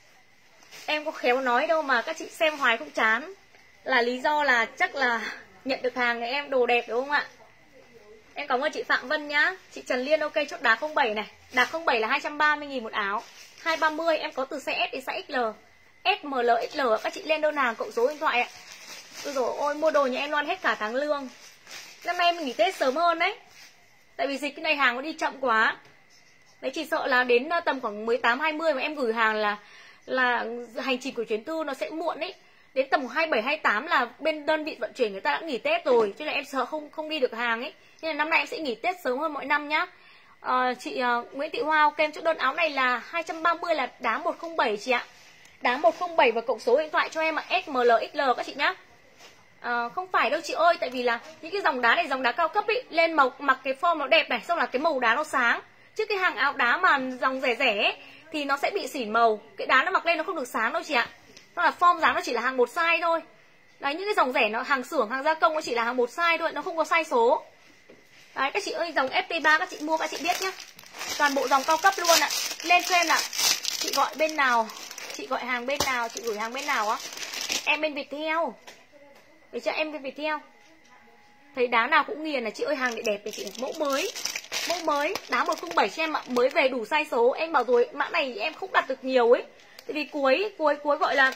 Em có khéo nói đâu mà các chị xem hoài không chán. Là lý do là chắc là nhận được hàng này em đồ đẹp đúng không ạ? Em cảm ơn chị Phạm Vân nhá. Chị Trần Liên ok chốt đá không bảy này. Đá không bảy là hai trăm ba mươi nghìn một áo. Hai trăm ba mươi em có từ size S đến size ích lờ. ét em lờ, ích lờ các chị lên đơn hàng cộng số điện thoại ạ. Ôi dồi ôi, mua đồ nhà em loan hết cả tháng lương. Năm nay em nghỉ Tết sớm hơn đấy. Tại vì dịch cái này hàng nó đi chậm quá. Đấy chỉ sợ là đến tầm khoảng mười tám hai mươi mà em gửi hàng là là hành trình của chuyến tư nó sẽ muộn ấy. Đến tầm hai mươi bảy hai mươi tám là bên đơn vị vận chuyển người ta đã nghỉ Tết rồi, cho nên em sợ không không đi được hàng ấy. Nên là năm nay em sẽ nghỉ Tết sớm hơn mọi năm nhá. À, chị uh, Nguyễn Thị Hoa kem chốt đơn áo này là hai trăm ba mươi là đá một không bảy chị ạ. Đá một không bảy và cộng số điện thoại cho em ạ, S M L X L các chị nhá. À, không phải đâu chị ơi, tại vì là những cái dòng đá này dòng đá cao cấp ý, lên màu mặc cái form nó đẹp này, xong là cái màu đá nó sáng. Chứ cái hàng áo đá mà dòng rẻ rẻ ấy, thì nó sẽ bị xỉn màu. Cái đá nó mặc lên nó không được sáng đâu chị ạ. Nó là form dáng nó chỉ là hàng một size thôi. Đấy, những cái dòng rẻ nó hàng xưởng, hàng gia công nó chỉ là hàng một size thôi, nó không có size số. Đấy, các chị ơi, dòng ép tê ba các chị mua các chị biết nhá. Toàn bộ dòng cao cấp luôn ạ. Lên cho em ạ. Chị gọi bên nào, chị gọi hàng bên nào, chị gửi hàng bên nào á? Em bên Viettel. Để cho em bên Viettel. Thấy đá nào cũng nghiền là chị ơi, hàng đẹp để chị, mẫu mới. Mẫu mới, đá một không bảy cho em ạ, mới về đủ size số. Em bảo rồi, mã này em không đặt được nhiều ấy. Tại vì cuối cuối cuối gọi là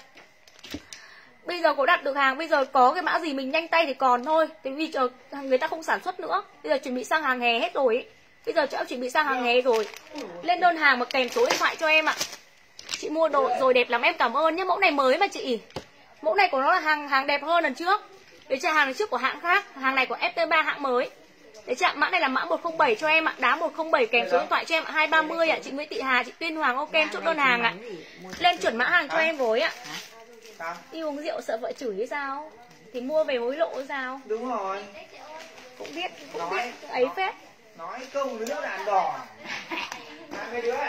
bây giờ có đặt được hàng, bây giờ có cái mã gì mình nhanh tay thì còn thôi. Tại vì chờ người ta không sản xuất nữa. Bây giờ chuẩn bị sang hàng hè hết rồi ấy. Bây giờ chị chuẩn bị sang hàng hè rồi. Lên đơn hàng mà kèm số điện thoại cho em ạ. Chị mua đồ rồi đẹp lắm, em cảm ơn nhé. Mẫu này mới mà chị. Mẫu này của nó là hàng hàng đẹp hơn lần trước. Để cho hàng trước của hãng khác, hàng này của ép tê ba hãng mới. Để chạm mã này là mã một không bảy cho em ạ, đá một không bảy kèm số điện thoại cho em ạ, hai trăm ba mươi ạ, chị Nguyễn Thị Hà, chị Tuyên Hoàng ok em chốt đơn hàng ạ. Lên chuẩn mã hàng cho em với ạ. Đi uống rượu sợ vợ chửi hay sao? Thì mua về hối lộ hay sao? Đúng rồi. Cũng biết, cũng nói, biết ấy phết. Nói câu nữa là ăn đỏ. Hai cái đứa.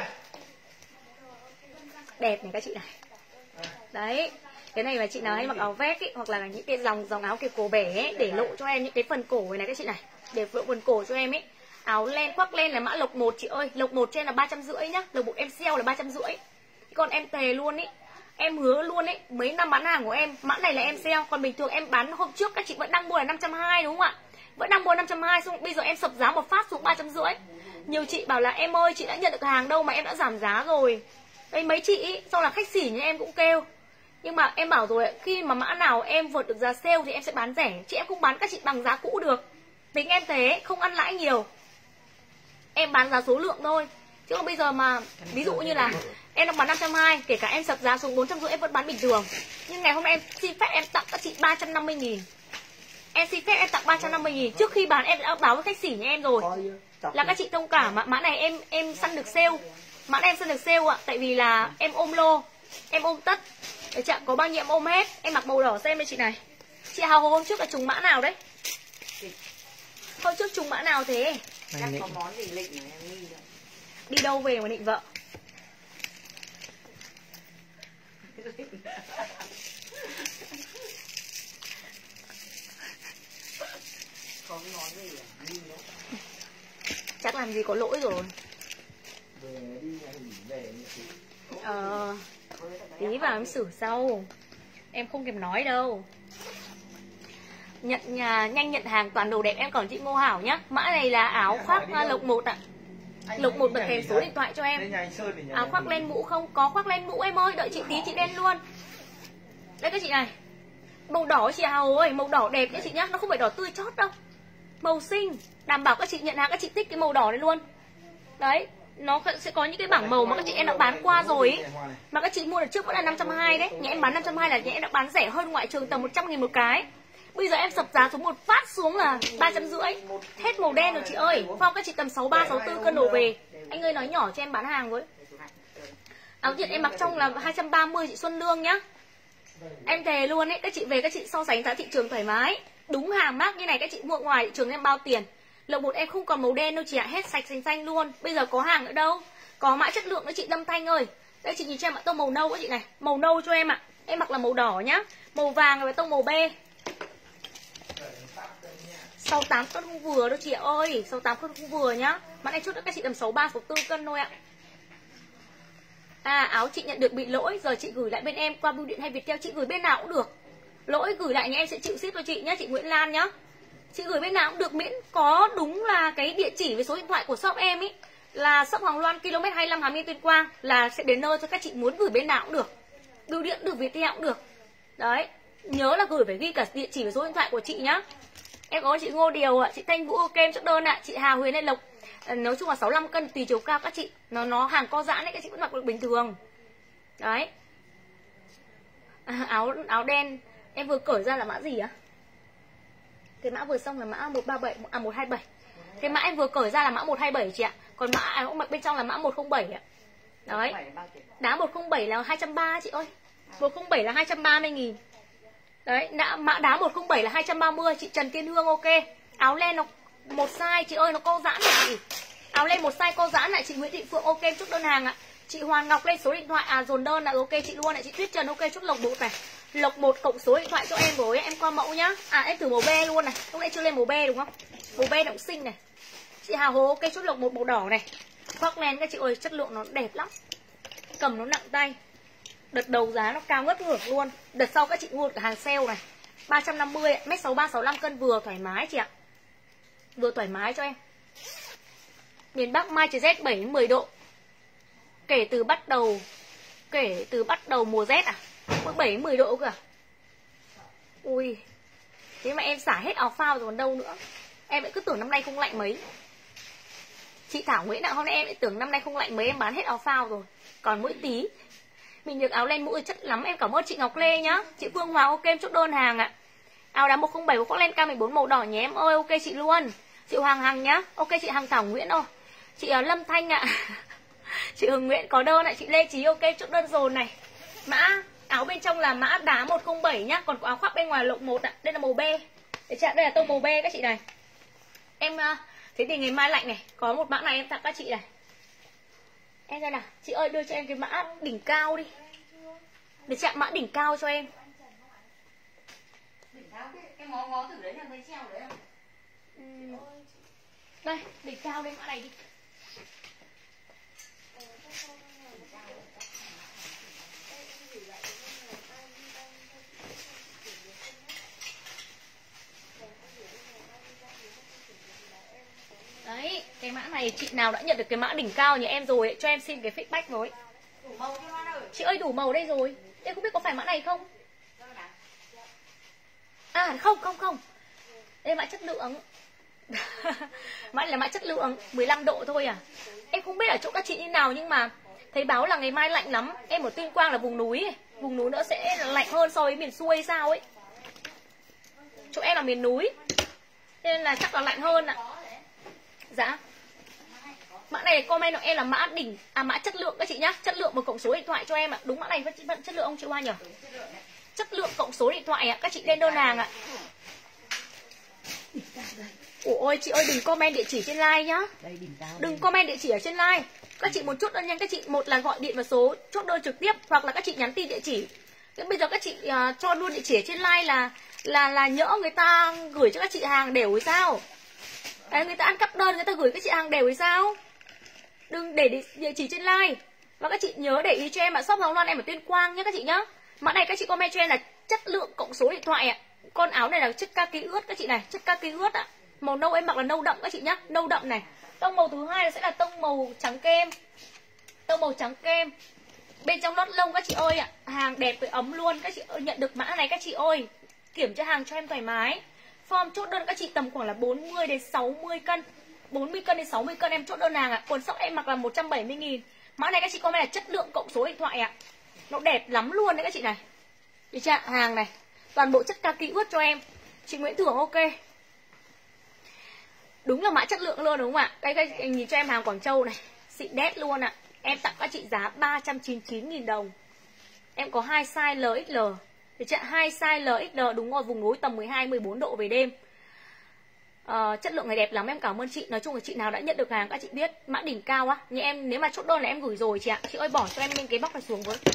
Đẹp này các chị này. Đấy. Cái này mà chị nào hay mặc áo vest ấy, hoặc là những cái dòng dòng áo kiểu cổ bẻ ấy, để lộ cho em những cái phần cổ này các chị này, để lộ phần cổ cho em ấy. Áo len khoác len là mã lộc một chị ơi, lộc một trên là ba trăm rưỡi nhá, lộc một em sale là ba trăm rưỡi. Còn em tề luôn ấy, em hứa luôn ấy, mấy năm bán hàng của em mã này là em sale, còn bình thường em bán hôm trước các chị vẫn đang mua là năm trăm hai mươi đúng không ạ? Vẫn đang mua năm trăm hai mươi, xong bây giờ em sập giá một phát xuống ba trăm rưỡi. Nhiều chị bảo là em ơi chị đã nhận được hàng đâu mà em đã giảm giá rồi. Đấy mấy chị ý, xong là khách sỉ như em cũng kêu. Nhưng mà em bảo rồi, khi mà mã nào em vượt được giá sale thì em sẽ bán rẻ. Chị em không bán các chị bằng giá cũ được. Tính em thế, không ăn lãi nhiều. Em bán giá số lượng thôi. Chứ không bây giờ mà, ví dụ như là em đang bán năm trăm hai mươi, kể cả em sập giá xuống bốn trăm rưỡi em vẫn bán bình thường. Nhưng ngày hôm nay em xin phép em tặng các chị ba trăm năm mươi nghìn. Em xin phép em tặng ba trăm năm mươi nghìn. Trước khi bán em đã báo với khách sỉ nhà em rồi, là các chị thông cảm. Mã này em em săn được sale. Mã này em săn được sale ạ. Tại vì là em ôm lô, em ôm tất. Để chạm có bao nhiêu em ôm hết. Em mặc màu đỏ xem đây chị này. Chị Hào Hồ hôm trước là trùng mã nào đấy? Hôm trước trùng mã nào thế? Chắc có món gì lịnh mà em nghi rồi. Đi đâu về mà định vợ? Có món gì à? Nghi đó. Chắc làm gì có lỗi rồi. Về đi nhà nghỉ về như thế. Ờ, tí vào em xử sau. Em không kịp nói đâu. Nhận nhà, nhanh nhận hàng toàn đồ đẹp em còn chị Ngô Hảo nhá. Mã này là áo khoác lộc một ạ. Lộc một bật kèm số điện thoại cho em. Áo khoác len mũ không? Có khoác len mũ em ơi. Đợi chị tí chị đen luôn. Đây các chị này. Màu đỏ chị Hào ơi. Màu đỏ đẹp nhá chị nhá. Nó không phải đỏ tươi chót đâu. Màu xinh. Đảm bảo các chị nhận hàng các chị thích cái màu đỏ này luôn. Đấy. Nó sẽ có những cái bảng màu mà các chị em đã bán qua rồi ý. Mà các chị mua được trước vẫn là năm trăm hai mươi đấy. Nhà em bán năm trăm hai mươi là nhà em đã bán rẻ hơn ngoại trường tầm một trăm nghìn một cái. Bây giờ em sập giá xuống một phát xuống là ba trăm rưỡi. Hết màu đen rồi chị ơi. Phong các chị tầm sáu ba, sáu tư cân đổ về. Anh ơi nói nhỏ cho em bán hàng với. Áo Nhật em mặc trong là hai trăm ba mươi chị Xuân Lương nhá. Em thề luôn ấy. Các chị về các chị so sánh giá thị trường thoải mái. Đúng hàng mác như này các chị mua ngoài thị trường em bao tiền. Lộc một em không còn màu đen đâu chị ạ. Hết sạch xanh xanh luôn. Bây giờ có hàng nữa đâu. Có mã chất lượng nữa chị Lâm Thanh ơi. Đây chị nhìn cho em mã tông màu nâu các chị này. Màu nâu cho em ạ. Em mặc là màu đỏ nhá. Màu vàng với tông màu be. sáu tám cân không vừa đâu chị ơi. Sáu tám cân không vừa nhá. Mã này chút nữa các chị tầm sáu ba, sáu tư cân thôi ạ. À áo chị nhận được bị lỗi. Giờ chị gửi lại bên em qua bưu điện hay Viettel. Chị gửi bên nào cũng được. Lỗi gửi lại nhà em sẽ chịu ship cho chị nhá. Chị Nguyễn Lan nhá. Chị gửi bên nào cũng được miễn có đúng là cái địa chỉ với số điện thoại của shop em ý. Là shop Hoàng Loan ki lô mét hai mươi lăm Hàm Yên Tuyên Quang. Là sẽ đến nơi cho các chị muốn gửi bên nào cũng được. Bưu điện được, Viettel cũng được. Đấy. Nhớ là gửi phải ghi cả địa chỉ với số điện thoại của chị nhá. Em có chị Ngô Điều ạ, chị Thanh Vũ ok em chốt đơn ạ, chị Hà Huyền hay Lộc. Nói chung là sáu mươi lăm cân tùy chiều cao các chị. Nó nó hàng co giãn đấy các chị vẫn mặc được bình thường. Đấy. À, áo áo đen em vừa cởi ra là mã gì á? Cái mã vừa xong là mã một ba bảy à một hai bảy. Cái mã em vừa cởi ra là mã một hai bảy chị ạ. Còn mã áo mặc bên trong là mã một không bảy ạ. Đấy. Đá một không bảy là hai trăm ba mươi chị ơi. một không bảy là hai trăm ba mươi nghìn. Đấy, đã, mã đá một không bảy là hai trăm ba mươi. Chị Trần Tiên Hương ok. Áo len nó một size chị ơi, nó co giãn này chị. Áo len một size co giãn lại chị Nguyễn Thị Phượng ok chốt đơn hàng ạ. Chị Hoàng Ngọc lên số điện thoại à dồn đơn là ok chị luôn này. Chị Tuyết Trần ok chốt lộc một này. Lộc một cộng số điện thoại cho em với em qua mẫu nhá. À em thử màu be luôn này. Lúc nãy chưa lên màu be đúng không? Màu be động xinh này. Chị Hà Hồ ok chốt lộc một màu đỏ này. Khoác len các chị ơi, chất lượng nó đẹp lắm. Cầm nó nặng tay. Đợt đầu giá nó cao ngất ngưỡng luôn. Đợt sau các chị mua cả hàng sale này. ba trăm năm mươi, mét sáu ba, sáu mươi lăm cân vừa thoải mái chị ạ. Vừa thoải mái cho em. Miền Bắc mai trời rét bảy đến mười độ. Kể từ bắt đầu Kể từ bắt đầu mùa rét à? Mới bảy đến mười độ cơ à? Ui. Thế mà em xả hết áo phao rồi còn đâu nữa. Em lại cứ tưởng năm nay không lạnh mấy. Chị Thảo Nguyễn ạ, hôm nay em lại tưởng năm nay không lạnh mấy. Em bán hết áo phao rồi. Còn mỗi tí. Mình được áo len mũ chất lắm. Em cảm ơn chị Ngọc Lê nhá. Chị Phương Hoàng ok em chốt đơn hàng ạ. Áo đá một không bảy có len K mười bốn màu đỏ nhé em ơi. Ok chị luôn. Chị Hoàng Hằng nhá. Ok chị Hằng Thảo Nguyễn ơi. Chị uh, Lâm Thanh ạ. Chị Hồng Nguyễn có đơn ạ. Chị Lê Trí ok chốt đơn rồi này. Mã áo bên trong là mã đá một không bảy nhá. Còn áo khoác bên ngoài là lộng một ạ. Đây là màu be. Để chị, đây là tông màu be các chị này. Em uh, thế thì ngày mai lạnh này. Có một mã này em tặng các chị này. Em ra nào. Chị ơi đưa cho em cái mã đỉnh cao đi. Để chạm mã đỉnh cao cho em. Đỉnh cao cái ngó ngó thử đấy là dây treo đấy không? Ừ. Đây, đỉnh cao lên mã này đi. Đấy, cái mã này chị nào đã nhận được cái mã đỉnh cao như em rồi cho em xin cái feedback với. Đủ màu cho Loan ơi. Chị ơi đủ màu đây rồi. Em không biết có phải mã này không. À không không không, đây mã chất lượng. Mã này là mã chất lượng mười lăm độ thôi à. Em không biết ở chỗ các chị như nào, nhưng mà thấy báo là ngày mai lạnh lắm. Em ở Tuyên Quang là vùng núi ấy. Vùng núi nữa sẽ lạnh hơn so với miền xuôi sao ấy. Chỗ em là miền núi nên là chắc là lạnh hơn ạ. Dạ. Mã này comment của em là mã đỉnh, à mã chất lượng các chị nhá. Chất lượng một cộng số điện thoại cho em ạ. Đúng mã này vẫn, vẫn chất lượng không chị Hoa nhỉ? Chất lượng cộng số điện thoại ạ. Các chị lên đơn hàng ạ. Ôi chị ơi đừng comment địa chỉ trên like nhá. Đừng comment địa chỉ ở trên like. Các chị một chút đơn nhanh, các chị một là gọi điện vào số chốt đơn trực tiếp, hoặc là các chị nhắn tin địa chỉ. Thế bây giờ các chị uh, cho luôn địa chỉ ở trên like là là là nhỡ người ta gửi cho các chị hàng đều hay sao? Đấy, người ta ăn cắp đơn người ta gửi các chị hàng đều hay sao? Đừng để địa chỉ trên like. Và các chị nhớ để ý cho em ạ. Shop Hồng Loan em ở Tuyên Quang nhé các chị nhá. Mã này các chị comment cho em là chất lượng cộng số điện thoại ạ. Con áo này là chất kaki ướt các chị này, chất kaki ướt ạ. Màu nâu em mặc là nâu đậm các chị nhá, nâu đậm này. Tông màu thứ hai sẽ là tông màu trắng kem. Tông màu trắng kem. Bên trong lót lông các chị ơi ạ, hàng đẹp với ấm luôn. Các chị ơi, nhận được mã này các chị ơi, kiểm tra hàng cho em thoải mái. Form chốt đơn các chị tầm khoảng là bốn mươi đến sáu mươi cân. bốn mươi cân đến sáu mươi cân em chốt đơn hàng ạ. Quần sóc em mặc là một trăm bảy mươi nghìn. Mã này các chị comment là chất lượng cộng số điện thoại ạ. Nó đẹp lắm luôn đấy các chị này. Đi chạ hàng này, toàn bộ chất kaki ướt cho em. Chị Nguyễn Thưởng ok. Đúng là mã chất lượng luôn đúng không ạ? Đây các chị nhìn cho em hàng Quảng Châu này, xịn đét luôn ạ. Em tặng các chị giá ba trăm chín mươi chín nghìn đồng. Em có hai size L X L. Thì chạ hai size L X L đúng rồi, vùng núi tầm mười hai mười bốn độ về đêm. Uh, chất lượng này đẹp lắm, em cảm ơn chị. Nói chung là chị nào đã nhận được hàng các chị biết. Mã đỉnh cao á. Như em nếu mà chốt đơn là em gửi rồi chị ạ. Chị ơi bỏ cho em lên cái bóc này xuống với.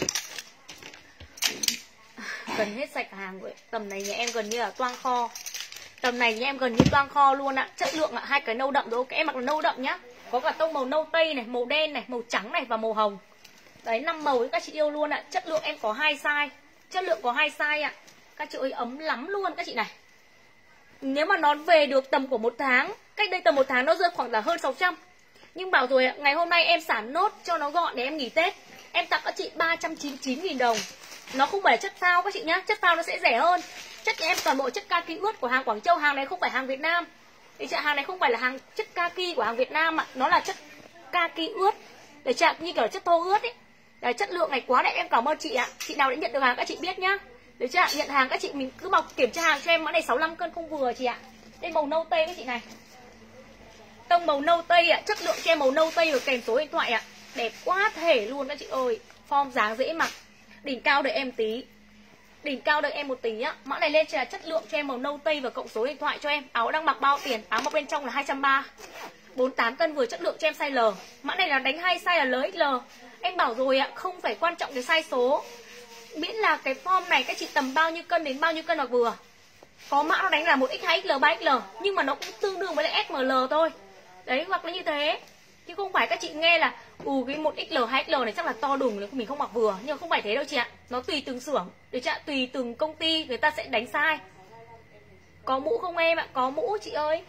Gần hết sạch hàng rồi. Tầm này nhà em gần như là toang kho. Tầm này nhà em gần như toang kho luôn ạ. Chất lượng ạ, hai cái nâu đậm rồi ok. Em mặc là nâu đậm nhá. Có cả tông màu nâu tây này, màu đen này, màu trắng này và màu hồng. Đấy, năm màu các chị yêu luôn ạ. Chất lượng em có hai size. Chất lượng có hai size ạ. Các chị ơi ấm lắm luôn các chị này. Nếu mà nó về được tầm của một tháng, cách đây tầm một tháng nó rơi khoảng là hơn sáu trăm. Nhưng bảo rồi ngày hôm nay em xả nốt cho nó gọn để em nghỉ Tết. Em tặng các chị ba trăm chín mươi chín nghìn đồng. Nó không phải là chất phao các chị nhá. Chất phao nó sẽ rẻ hơn. Chất em toàn bộ chất kaki ướt của hàng Quảng Châu. Hàng này không phải hàng Việt Nam. Để chạ hàng này không phải là hàng chất kaki của hàng Việt Nam ạ. Nó là chất kaki ướt. Để chạ như kiểu chất thô ướt ấy. Đấy, chất lượng này quá đẹp, em cảm ơn chị ạ. Chị nào đã nhận được hàng các chị biết nhá. Để chạ nhận hàng các chị mình cứ bọc kiểm tra hàng cho em. Mã này sáu mươi lăm cân không vừa chị ạ. Đây màu nâu tây các chị này. Tông màu nâu tây ạ, chất lượng cho em màu nâu tây và kèm số điện thoại ạ. Đẹp quá thể luôn các chị ơi. Form dáng dễ mặc. Đỉnh cao đợi em tí. Đỉnh cao đợi em một tí á. Mã này lên cho là chất lượng cho em màu nâu tây và cộng số điện thoại cho em. Áo đang mặc bao tiền, áo mặc bên trong là hai trăm ba mươi. bốn mươi tám cân vừa, chất lượng cho em size L. Mã này là đánh hai size là L X L. Em bảo rồi ạ, không phải quan trọng cái size số. Miễn là cái form này các chị tầm bao nhiêu cân đến bao nhiêu cân là vừa. Có mã nó đánh là một X hai X L ba X L, nhưng mà nó cũng tương đương với lại S M L thôi. Đấy, hoặc là như thế. Chứ không phải các chị nghe là ừ cái một X L hai X L này chắc là to đùng, mình không mặc vừa. Nhưng không phải thế đâu chị ạ. Nó tùy từng xưởng, để chị ạ, tùy từng công ty người ta sẽ đánh sai. Có mũ không em ạ? Có mũ chị ơi.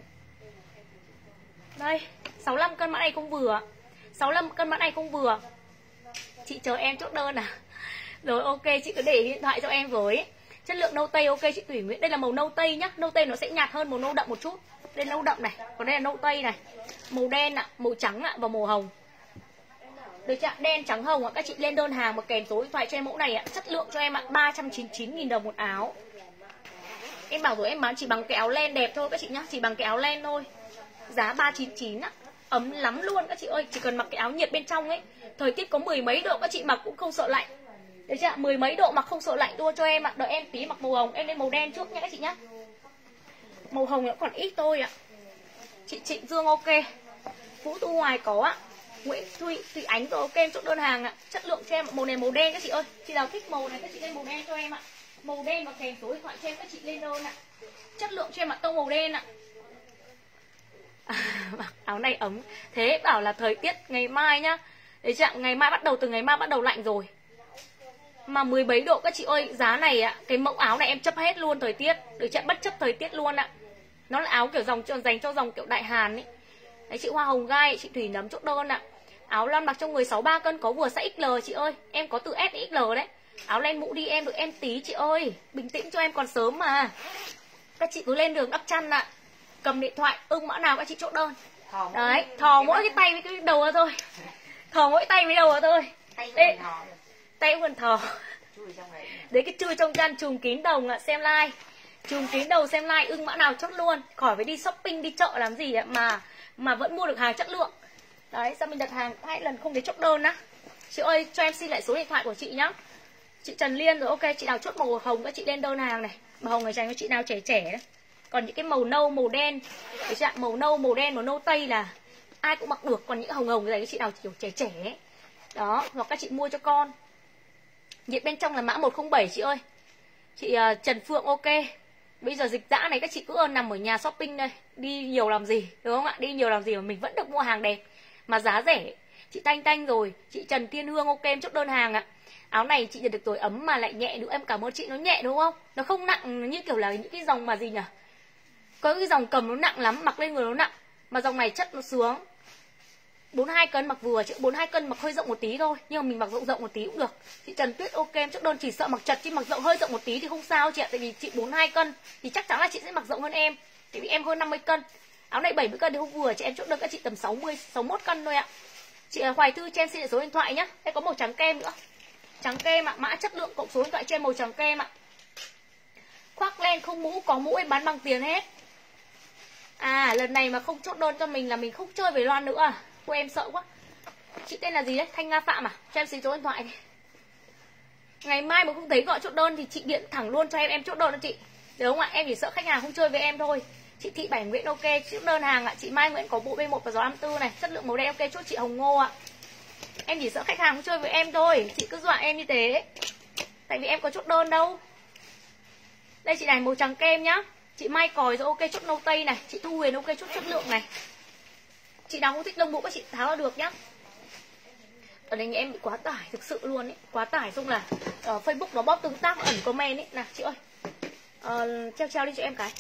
Đây, sáu mươi lăm cân mã này không vừa. sáu mươi lăm cân mã này không vừa. Chị chờ em chốt đơn à? Rồi ok, chị cứ để điện thoại cho em với. Chất lượng nâu tây ok chị Thủy Nguyễn. Đây là màu nâu tây nhá. Nâu tây nó sẽ nhạt hơn màu nâu đậm một chút. Đây nâu đậm này, còn đây là nâu tây này. Màu đen ạ, màu trắng ạ và màu hồng. Được chưa? Đen trắng hồng ạ. Các chị lên đơn hàng và kèm số điện thoại cho em mẫu này ạ. Chất lượng cho em ạ, ba trăm chín mươi chín nghìn đồng một áo. Em bảo rồi em bán chỉ bằng cái áo len đẹp thôi các chị nhá, chỉ bằng cái áo len thôi. Giá ba trăm chín mươi chín á. Ấm lắm luôn các chị ơi, chỉ cần mặc cái áo nhiệt bên trong ấy. Thời tiết có mười mấy độ các chị mặc cũng không sợ lạnh. Được chưa? Mười mấy độ mặc không sợ lạnh đua cho em ạ. Đợi em tí mặc màu hồng, em lên màu đen trước nha các chị nhá. Màu hồng nó còn ít thôi ạ. Chị Trịnh Dương ok. Vũ Tu Hoài có ạ. Nguyễn Thụy Thụy Ánh rồi ok, em chốt đơn hàng ạ. Chất lượng cho em màu này màu đen các chị ơi. Chị nào thích màu này các chị lên màu đen cho em ạ. Màu đen và kèm số điện thoại cho em các chị lên đơn ạ. Chất lượng cho em ạ, tông màu đen ạ. À, áo này ấm. Thế bảo là thời tiết ngày mai nhá. Đấy chẳng, ngày mai bắt đầu, từ ngày mai bắt đầu lạnh rồi. Mà mười bảy độ các chị ơi, giá này ạ, cái mẫu áo này em chấp hết luôn thời tiết. Được chẳng, bất chấp thời tiết luôn ạ. Nó là áo kiểu dòng dành cho dòng kiểu đại Hàn ấy. Đấy, chị Hoa Hồng Gai, chị Thủy Nấm chốt đơn ạ. Áo lon mặc trong người sáu mươi ba cân, có vừa size X L chị ơi. Em có từ S đến X L đấy. Áo len mũ đi em được em tí chị ơi. Bình tĩnh cho em còn sớm mà. Các chị cứ lên đường đắp chăn ạ. Cầm điện thoại ưng mã nào các chị chốt đơn. Đấy, thò mỗi cái tay với cái đầu ra thôi. Thò mỗi tay với đầu ra thôi. Tay tay còn thò. Đấy cái chui trong chăn chùm kín đồng ạ, xem like. Chùm kín đầu xem like ưng mã nào chốt luôn. Khỏi phải đi shopping đi chợ làm gì ạ mà mà vẫn mua được hàng chất lượng. Đấy, sao mình đặt hàng hai lần không thấy chốt đơn á. Chị ơi, cho em xin lại số điện thoại của chị nhá. Chị Trần Liên rồi, ok, chị nào chốt màu hồng các chị lên đơn hàng này. Màu hồng này dành cho chị nào trẻ trẻ đấy. Còn những cái màu nâu, màu đen, cái dạng màu nâu, màu đen, màu nâu tây là ai cũng mặc được. Còn những hồng hồng này các chị nào kiểu trẻ trẻ ấy. Đó, hoặc các chị mua cho con. Nhiệt bên trong là mã một không bảy chị ơi. Chị uh, Trần Phượng ok. Bây giờ dịch dã này các chị cứ nằm ở nhà shopping đây. Đi nhiều làm gì, đúng không ạ? Đi nhiều làm gì mà mình vẫn được mua hàng đẹp mà giá rẻ. Chị Thanh Thanh rồi, chị Trần Thiên Hương ok em chốt đơn hàng ạ. Áo này chị nhận được rồi, ấm mà lại nhẹ nữa. Em cảm ơn chị, nó nhẹ đúng không? Nó không nặng như kiểu là những cái dòng mà gì nhỉ? Có cái dòng cầm nó nặng lắm, mặc lên người nó nặng. Mà dòng này chất nó sướng. bốn mươi hai cân mặc vừa chứ, bốn mươi hai cân mặc hơi rộng một tí thôi. Nhưng mà mình mặc rộng rộng một tí cũng được. Chị Trần Tuyết ok em chốt đơn, chỉ sợ mặc chật chứ mặc rộng hơi rộng một tí thì không sao chị ạ. Tại vì chị bốn mươi hai cân thì chắc chắn là chị sẽ mặc rộng hơn em. Tại vì em hơn năm mươi cân. Áo này bảy mươi cân thì không vừa, chị em chốt đơn các chị tầm sáu mươi, sáu mươi mốt cân thôi ạ. Chị Hoài Thư cho em xin số điện thoại nhá. Đây có màu trắng kem nữa. Trắng kem ạ, mã chất lượng cộng số điện thoại cho em màu trắng kem ạ. Khoác len không mũ, có mũ em bán bằng tiền hết. À lần này mà không chốt đơn cho mình là mình không chơi với Loan nữa à. Cô em sợ quá. Chị tên là gì đấy? Thanh Nga Phạm à? Cho em xin số điện thoại này. Ngày mai mà không thấy gọi chốt đơn thì chị điện thẳng luôn cho em, em chốt đơn cho chị. Được không ạ? Em chỉ sợ khách hàng không chơi với em thôi. Chị Thị Bảy Nguyễn ok, chốt đơn hàng ạ. Chị Mai Nguyễn có bộ B một và gió năm mươi tư này, chất lượng màu đen ok, chốt chị Hồng Ngô ạ. Em chỉ sợ khách hàng không chơi với em thôi. Chị cứ dọa em như thế. Tại vì em có chốt đơn đâu. Đây chị này màu trắng kem nhá. Chị Mai Còi rồi ok, chốt nâu tây này. Chị Thu Huyền ok, chốt chất lượng này. Chị nào không thích lông mũ các chị tháo ra được nhá. Ở đây em bị quá tải thực sự luôn ấy. Quá tải xong là uh, Facebook nó bóp tương tác ẩn comment ấy. Nào chị ơi uh, treo treo đi cho em cái.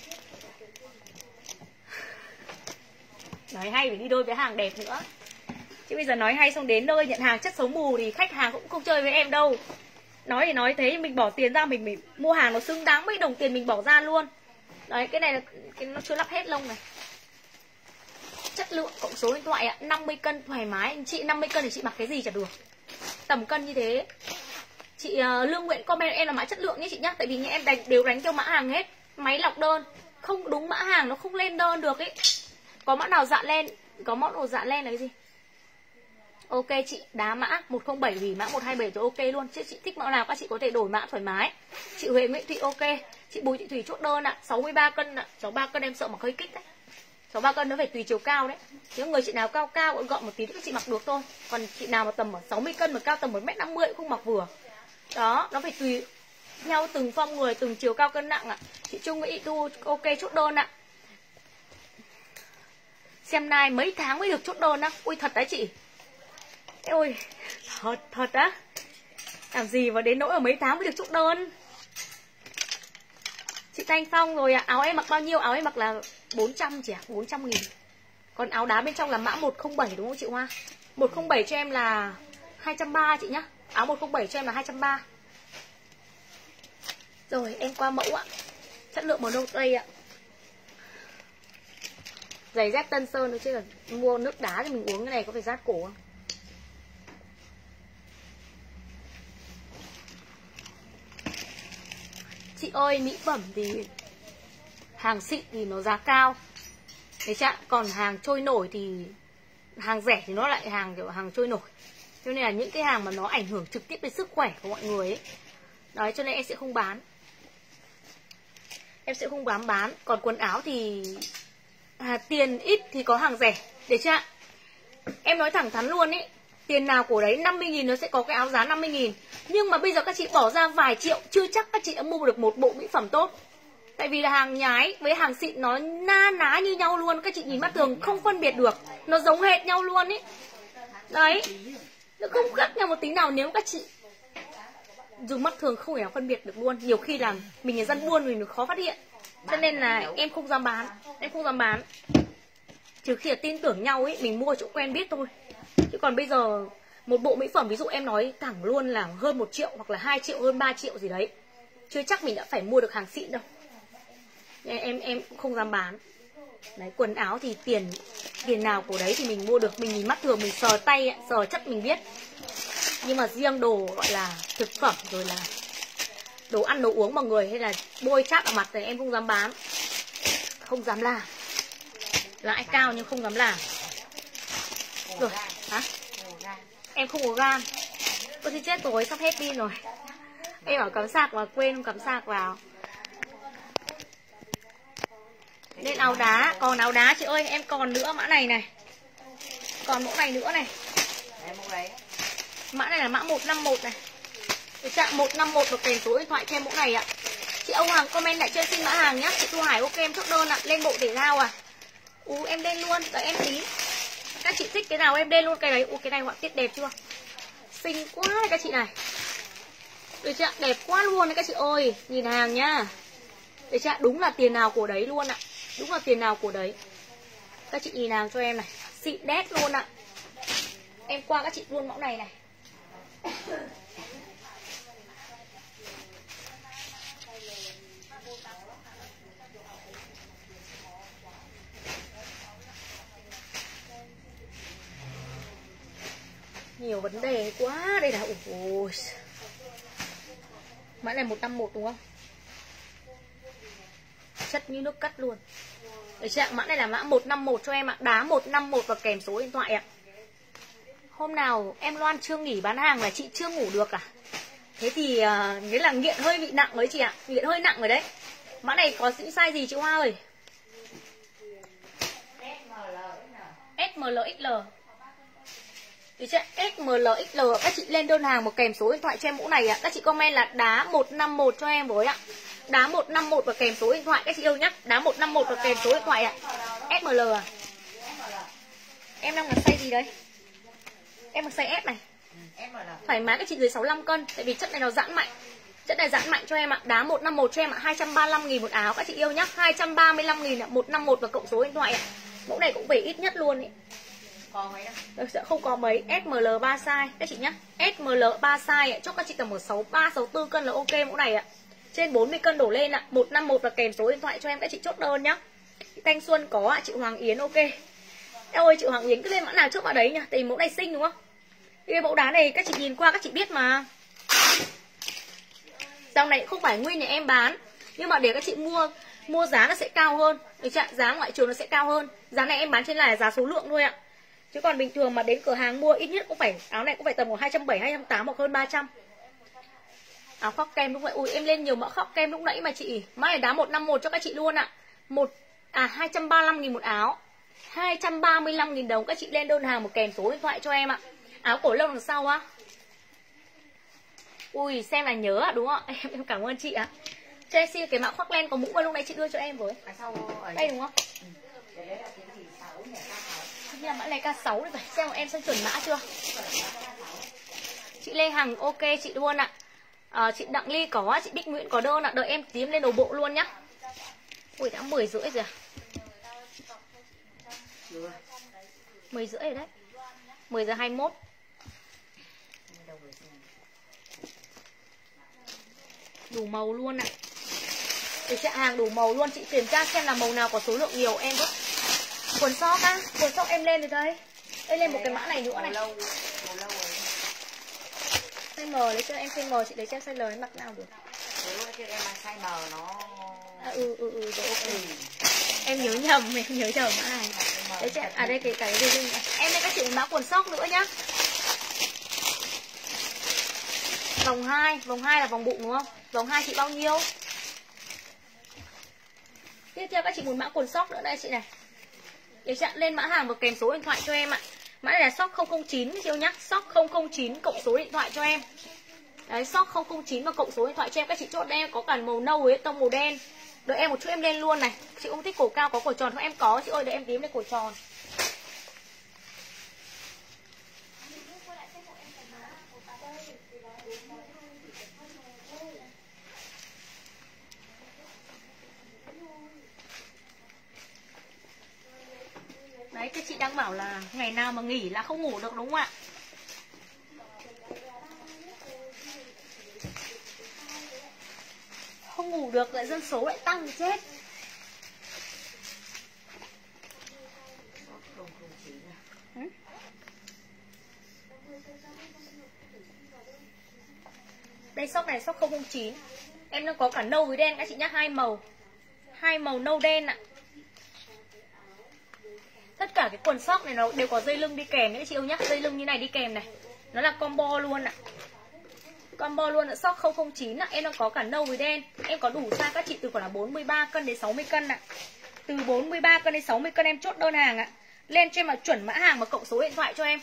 Nói hay phải đi đôi với hàng đẹp nữa. Chứ bây giờ nói hay xong đến nơi nhận hàng chất xấu mù thì khách hàng cũng không chơi với em đâu. Nói thì nói thế, mình bỏ tiền ra mình, mình mua hàng nó xứng đáng mấy đồng tiền mình bỏ ra luôn. Đấy, cái này là cái nó chưa lắp hết lông này. Chất lượng cộng số điện thoại ạ, năm mươi cân thoải mái. Chị năm mươi cân thì chị mặc cái gì chả được. Tầm cân như thế. Chị uh, Lương Nguyễn comment em là mã chất lượng nhé chị nhá. Tại vì em đánh, đều đánh theo mã hàng hết. Máy lọc đơn, không đúng mã hàng nó không lên đơn được ấy. Có mã nào dạ len, có mã nào dạ len là cái gì? Ok chị, đá mã một không bảy vì mã một hai bảy rồi ok luôn. Chứ chị thích mã nào các chị có thể đổi mã thoải mái. Chị Huệ Nguyễn Thị ok. Chị Bùi Thị Thủy chốt đơn ạ, sáu mươi ba cân ạ. sáu mươi ba cân em sợ mặc hơi kích đấy. sáu mươi ba cân nó phải tùy chiều cao đấy. Nếu người chị nào cao cao gọn gọn một tí thì các chị mặc được thôi. Còn chị nào mà tầm ở sáu mươi cân mà cao tầm một mét năm mươi cũng không mặc vừa. Đó, nó phải tùy nhau từng phong người, từng chiều cao cân nặng ạ. Chị Trung Mỹ Thu ok chốt đơn ạ. Xem nay mấy tháng mới được chốt đơn á. Ui thật đấy chị. Ôi thật thật á. Làm gì mà đến nỗi ở mấy tháng mới được chốt đơn. Chị Thanh Phong rồi ạ. À. Áo em mặc bao nhiêu? Áo em mặc là bốn trăm chị ạ, à? bốn trăm nghìn. Còn áo đá bên trong là mã một không bảy đúng không chị Hoa? một không bảy cho em là hai trăm ba mươi chị nhá. Áo một không bảy cho em là hai trăm ba mươi. Rồi em qua mẫu ạ. Chất lượng màu nâu tây ạ. Giày dép Tân Sơn thôi chứ là mua nước đá thì mình uống cái này có phải rát cổ không? Chị ơi, mỹ phẩm thì hàng xịn thì nó giá cao. Đấy chứ, còn hàng trôi nổi thì hàng rẻ thì nó lại hàng kiểu hàng trôi nổi. Cho nên là những cái hàng mà nó ảnh hưởng trực tiếp đến sức khỏe của mọi người ấy. Đấy, cho nên em sẽ không bán. Em sẽ không bán bán. Còn quần áo thì à, tiền ít thì có hàng rẻ. Đấy chứ ạ. Em nói thẳng thắn luôn ấy. Tiền nào của đấy năm mươi nghìn nó sẽ có cái áo giá năm mươi nghìn. Nhưng mà bây giờ các chị bỏ ra vài triệu, chưa chắc các chị đã mua được một bộ mỹ phẩm tốt. Tại vì là hàng nhái với hàng xịn nó na ná như nhau luôn. Các chị nhìn mắt thường không phân biệt được. Nó giống hệt nhau luôn ấy. Đấy. Nó không khác nhau một tí nào. Nếu các chị dùng mắt thường không thể nào phân biệt được luôn. Nhiều khi là mình là dân buôn mình khó phát hiện. Cho nên là em không dám bán. Em không dám bán. Trừ khi là tin tưởng nhau ấy, mình mua chỗ quen biết thôi. Chứ còn bây giờ Một bộ mỹ phẩm ví dụ em nói thẳng luôn là hơn một triệu hoặc là hai triệu, hơn ba triệu gì đấy. Chưa chắc mình đã phải mua được hàng xịn đâu. Em em cũng không dám bán. Đấy, quần áo thì tiền tiền nào của đấy thì mình mua được. Mình nhìn mắt thường, mình sờ tay, sờ chất mình biết. Nhưng mà riêng đồ gọi là thực phẩm rồi là đồ ăn đồ uống bằng người hay là bôi chát ở mặt thì em không dám bán. Không dám làm. Lãi cao nhưng không dám làm. Rồi, hả? Em không có gan. Ôi thì chết rồi, sắp hết pin rồi. Em bảo cắm sạc mà quên không cắm sạc vào. Nên áo đá, còn áo đá chị ơi, em còn nữa mã này này. Còn mẫu này nữa này. Mã này là mã một năm một này. Chạm một năm một và kèm số điện thoại cho em mẫu này ạ. Chị Âu Hoàng comment lại cho em xin mã hàng nhá. Chị Thu Hải ok em chốt đơn ạ. Lên bộ thể thao à? Ú em lên luôn, đợi em tí. Các chị thích cái nào em lên luôn cái đấy. Ú cái này họa tiết đẹp chưa? Xinh quá đấy các chị này. Được chưa? Đẹp quá luôn đấy các chị ơi. Nhìn hàng nhá. Được chưa? Đúng là tiền nào của đấy luôn ạ. Đúng là tiền nào của đấy. Các chị nhìn hàng cho em này. Xịn đét luôn ạ. Em qua các chị luôn mẫu này này. Nhiều vấn đề quá. Đây là ôi. Mã này một năm một đúng không? Chất như nước cắt luôn. Để chị ạ, mã này là mã một năm một cho em ạ. Đá một năm một và kèm số điện thoại ạ. Hôm nào em Loan chưa nghỉ bán hàng là chị chưa ngủ được à? Thế thì uh, nghĩa là nghiện hơi bị nặng đấy chị ạ. Nghiện hơi nặng rồi đấy. Mã này có những size gì chị Hoa ơi? ét em lờ ích lờ. Thì chị ét em lờ ích lờ các chị lên đơn hàng một kèm số điện thoại cho em mẫu này ạ. Các chị comment là đá một năm một cho em với ạ. Đá một năm một và kèm số điện thoại các chị yêu nhá. Đá một năm một và kèm số điện thoại ạ. ét em lờ à? Em đang là size gì đấy? Em là size S này. Thoải mái các chị dưới sáu mươi lăm cân. Tại vì chất này nó giãn mạnh. Chất này giãn mạnh cho em ạ. Đá một năm một cho em ạ. hai trăm ba mươi lăm nghìn một áo các chị yêu nhá. hai trăm ba mươi lăm nghìn ạ. một năm một và cộng số điện thoại ạ. Mẫu này cũng về ít nhất luôn ý. Có mấy đâu? Sẽ không có mấy. ét em lờ ba size các chị nhá. ét em lờ ba size ạ. Cho các chị tầm một sáu ba, sáu tư cân là ok mẫu này ạ. Trên bốn mươi cân đổ lên ạ. một năm một và kèm số điện thoại cho em các chị chốt đơn nhá. Thanh Xuân có ạ. Chị Hoàng Yến ok. Em ơi chị Hoàng Yến cứ lên mã nào chốt mã đấy nhá. Tại vì mẫu này xinh đúng không? Cái mẫu đá này các chị nhìn qua các chị biết mà. Dòng này không phải nguyên nhà em bán. Nhưng mà để các chị mua mua giá nó sẽ cao hơn. Được chưa? Giá ngoại trường nó sẽ cao hơn. Giá này em bán trên là giá số lượng thôi ạ. Chứ còn bình thường mà đến cửa hàng mua ít nhất cũng phải áo này cũng phải tầm khoảng hai trăm bảy mươi, hai trăm tám mươi hoặc hơn ba trăm. Áo khóc kem lúc nãy. Ui em lên nhiều mã khóc kem lúc nãy mà chị. Mã này đá một năm một cho các chị luôn ạ. Một à hai trăm ba mươi lăm nghìn một áo. hai trăm ba mươi lăm nghìn đồng các chị lên đơn hàng một kèm số điện thoại cho em ạ. Áo cổ lông đằng sau á. Ui xem là nhớ ạ đúng không? Em em cảm ơn chị ạ. Cho em xin cái mã khoác len có mũ mà lúc nãy chị đưa cho em với. Đây đúng không? Hình là mã này K sáu rồi. Xem em xem chuẩn mã chưa? Chị Lê Hằng ok chị luôn ạ. À, chị Đặng Ly có, chị Bích Nguyễn có đơn ạ. Đợi em tím lên đầu bộ luôn nhá. Ui đã mười rưỡi rồi à? mười rưỡi rồi đấy. mười giờ hai mươi mốt. Đủ màu luôn ạ. Để chị hàng đủ màu luôn. Chị kiểm tra xem là màu nào có số lượng nhiều em với. Quần sóc á. Quần sóc em lên rồi đây. Em lên một cái mã này nữa này. Size M lấy cho em size M. Chị lấy cho em size L em mặc nào được. Em là size M nó... À, ừ ừ ừ rồi ok. Em nhớ nhầm. Em nhớ nhầm mã này. Đấy chị. À đây cái cái gì em lên các chị mã quần sóc nữa nhá. Vòng hai. Vòng hai là vòng bụng đúng không? Vòng hai chị bao nhiêu? Tiếp theo các chị muốn mã quần sóc nữa đây chị này. Để chặn lên mã hàng và kèm số điện thoại cho em ạ. Mã này là shop không không chín chiêu nhá. Shop không không chín cộng số điện thoại cho em. Đấy shop không không chín và cộng số điện thoại cho em. Các chị chốt đây có cả màu nâu ấy, tông màu đen. Đợi em một chút em lên luôn này. Chị không thích cổ cao có cổ tròn không? Em có chị ơi, đợi em tím lên cổ tròn. Đấy các chị đang bảo là ngày nào mà nghỉ là không ngủ được đúng không ạ? được, lại dân số lại tăng thì chết. Ừ? Đây shop này shop không không chín. Em đang có cả nâu với đen các chị nhá, hai màu. Hai màu nâu đen ạ. Tất cả cái quần sóc này nó đều có dây lưng đi kèm đấy chị yêu nhá. Dây lưng như này đi kèm này. Nó là combo luôn ạ. Combo luôn ạ, shop không không chín ạ. Em đang có cả nâu với đen. Em có đủ size các chị từ khoảng là bốn mươi ba cân đến sáu mươi cân ạ. Từ bốn mươi ba cân đến sáu mươi cân em chốt đơn hàng ạ. Lên cho em là chuẩn mã hàng và cộng số điện thoại cho em.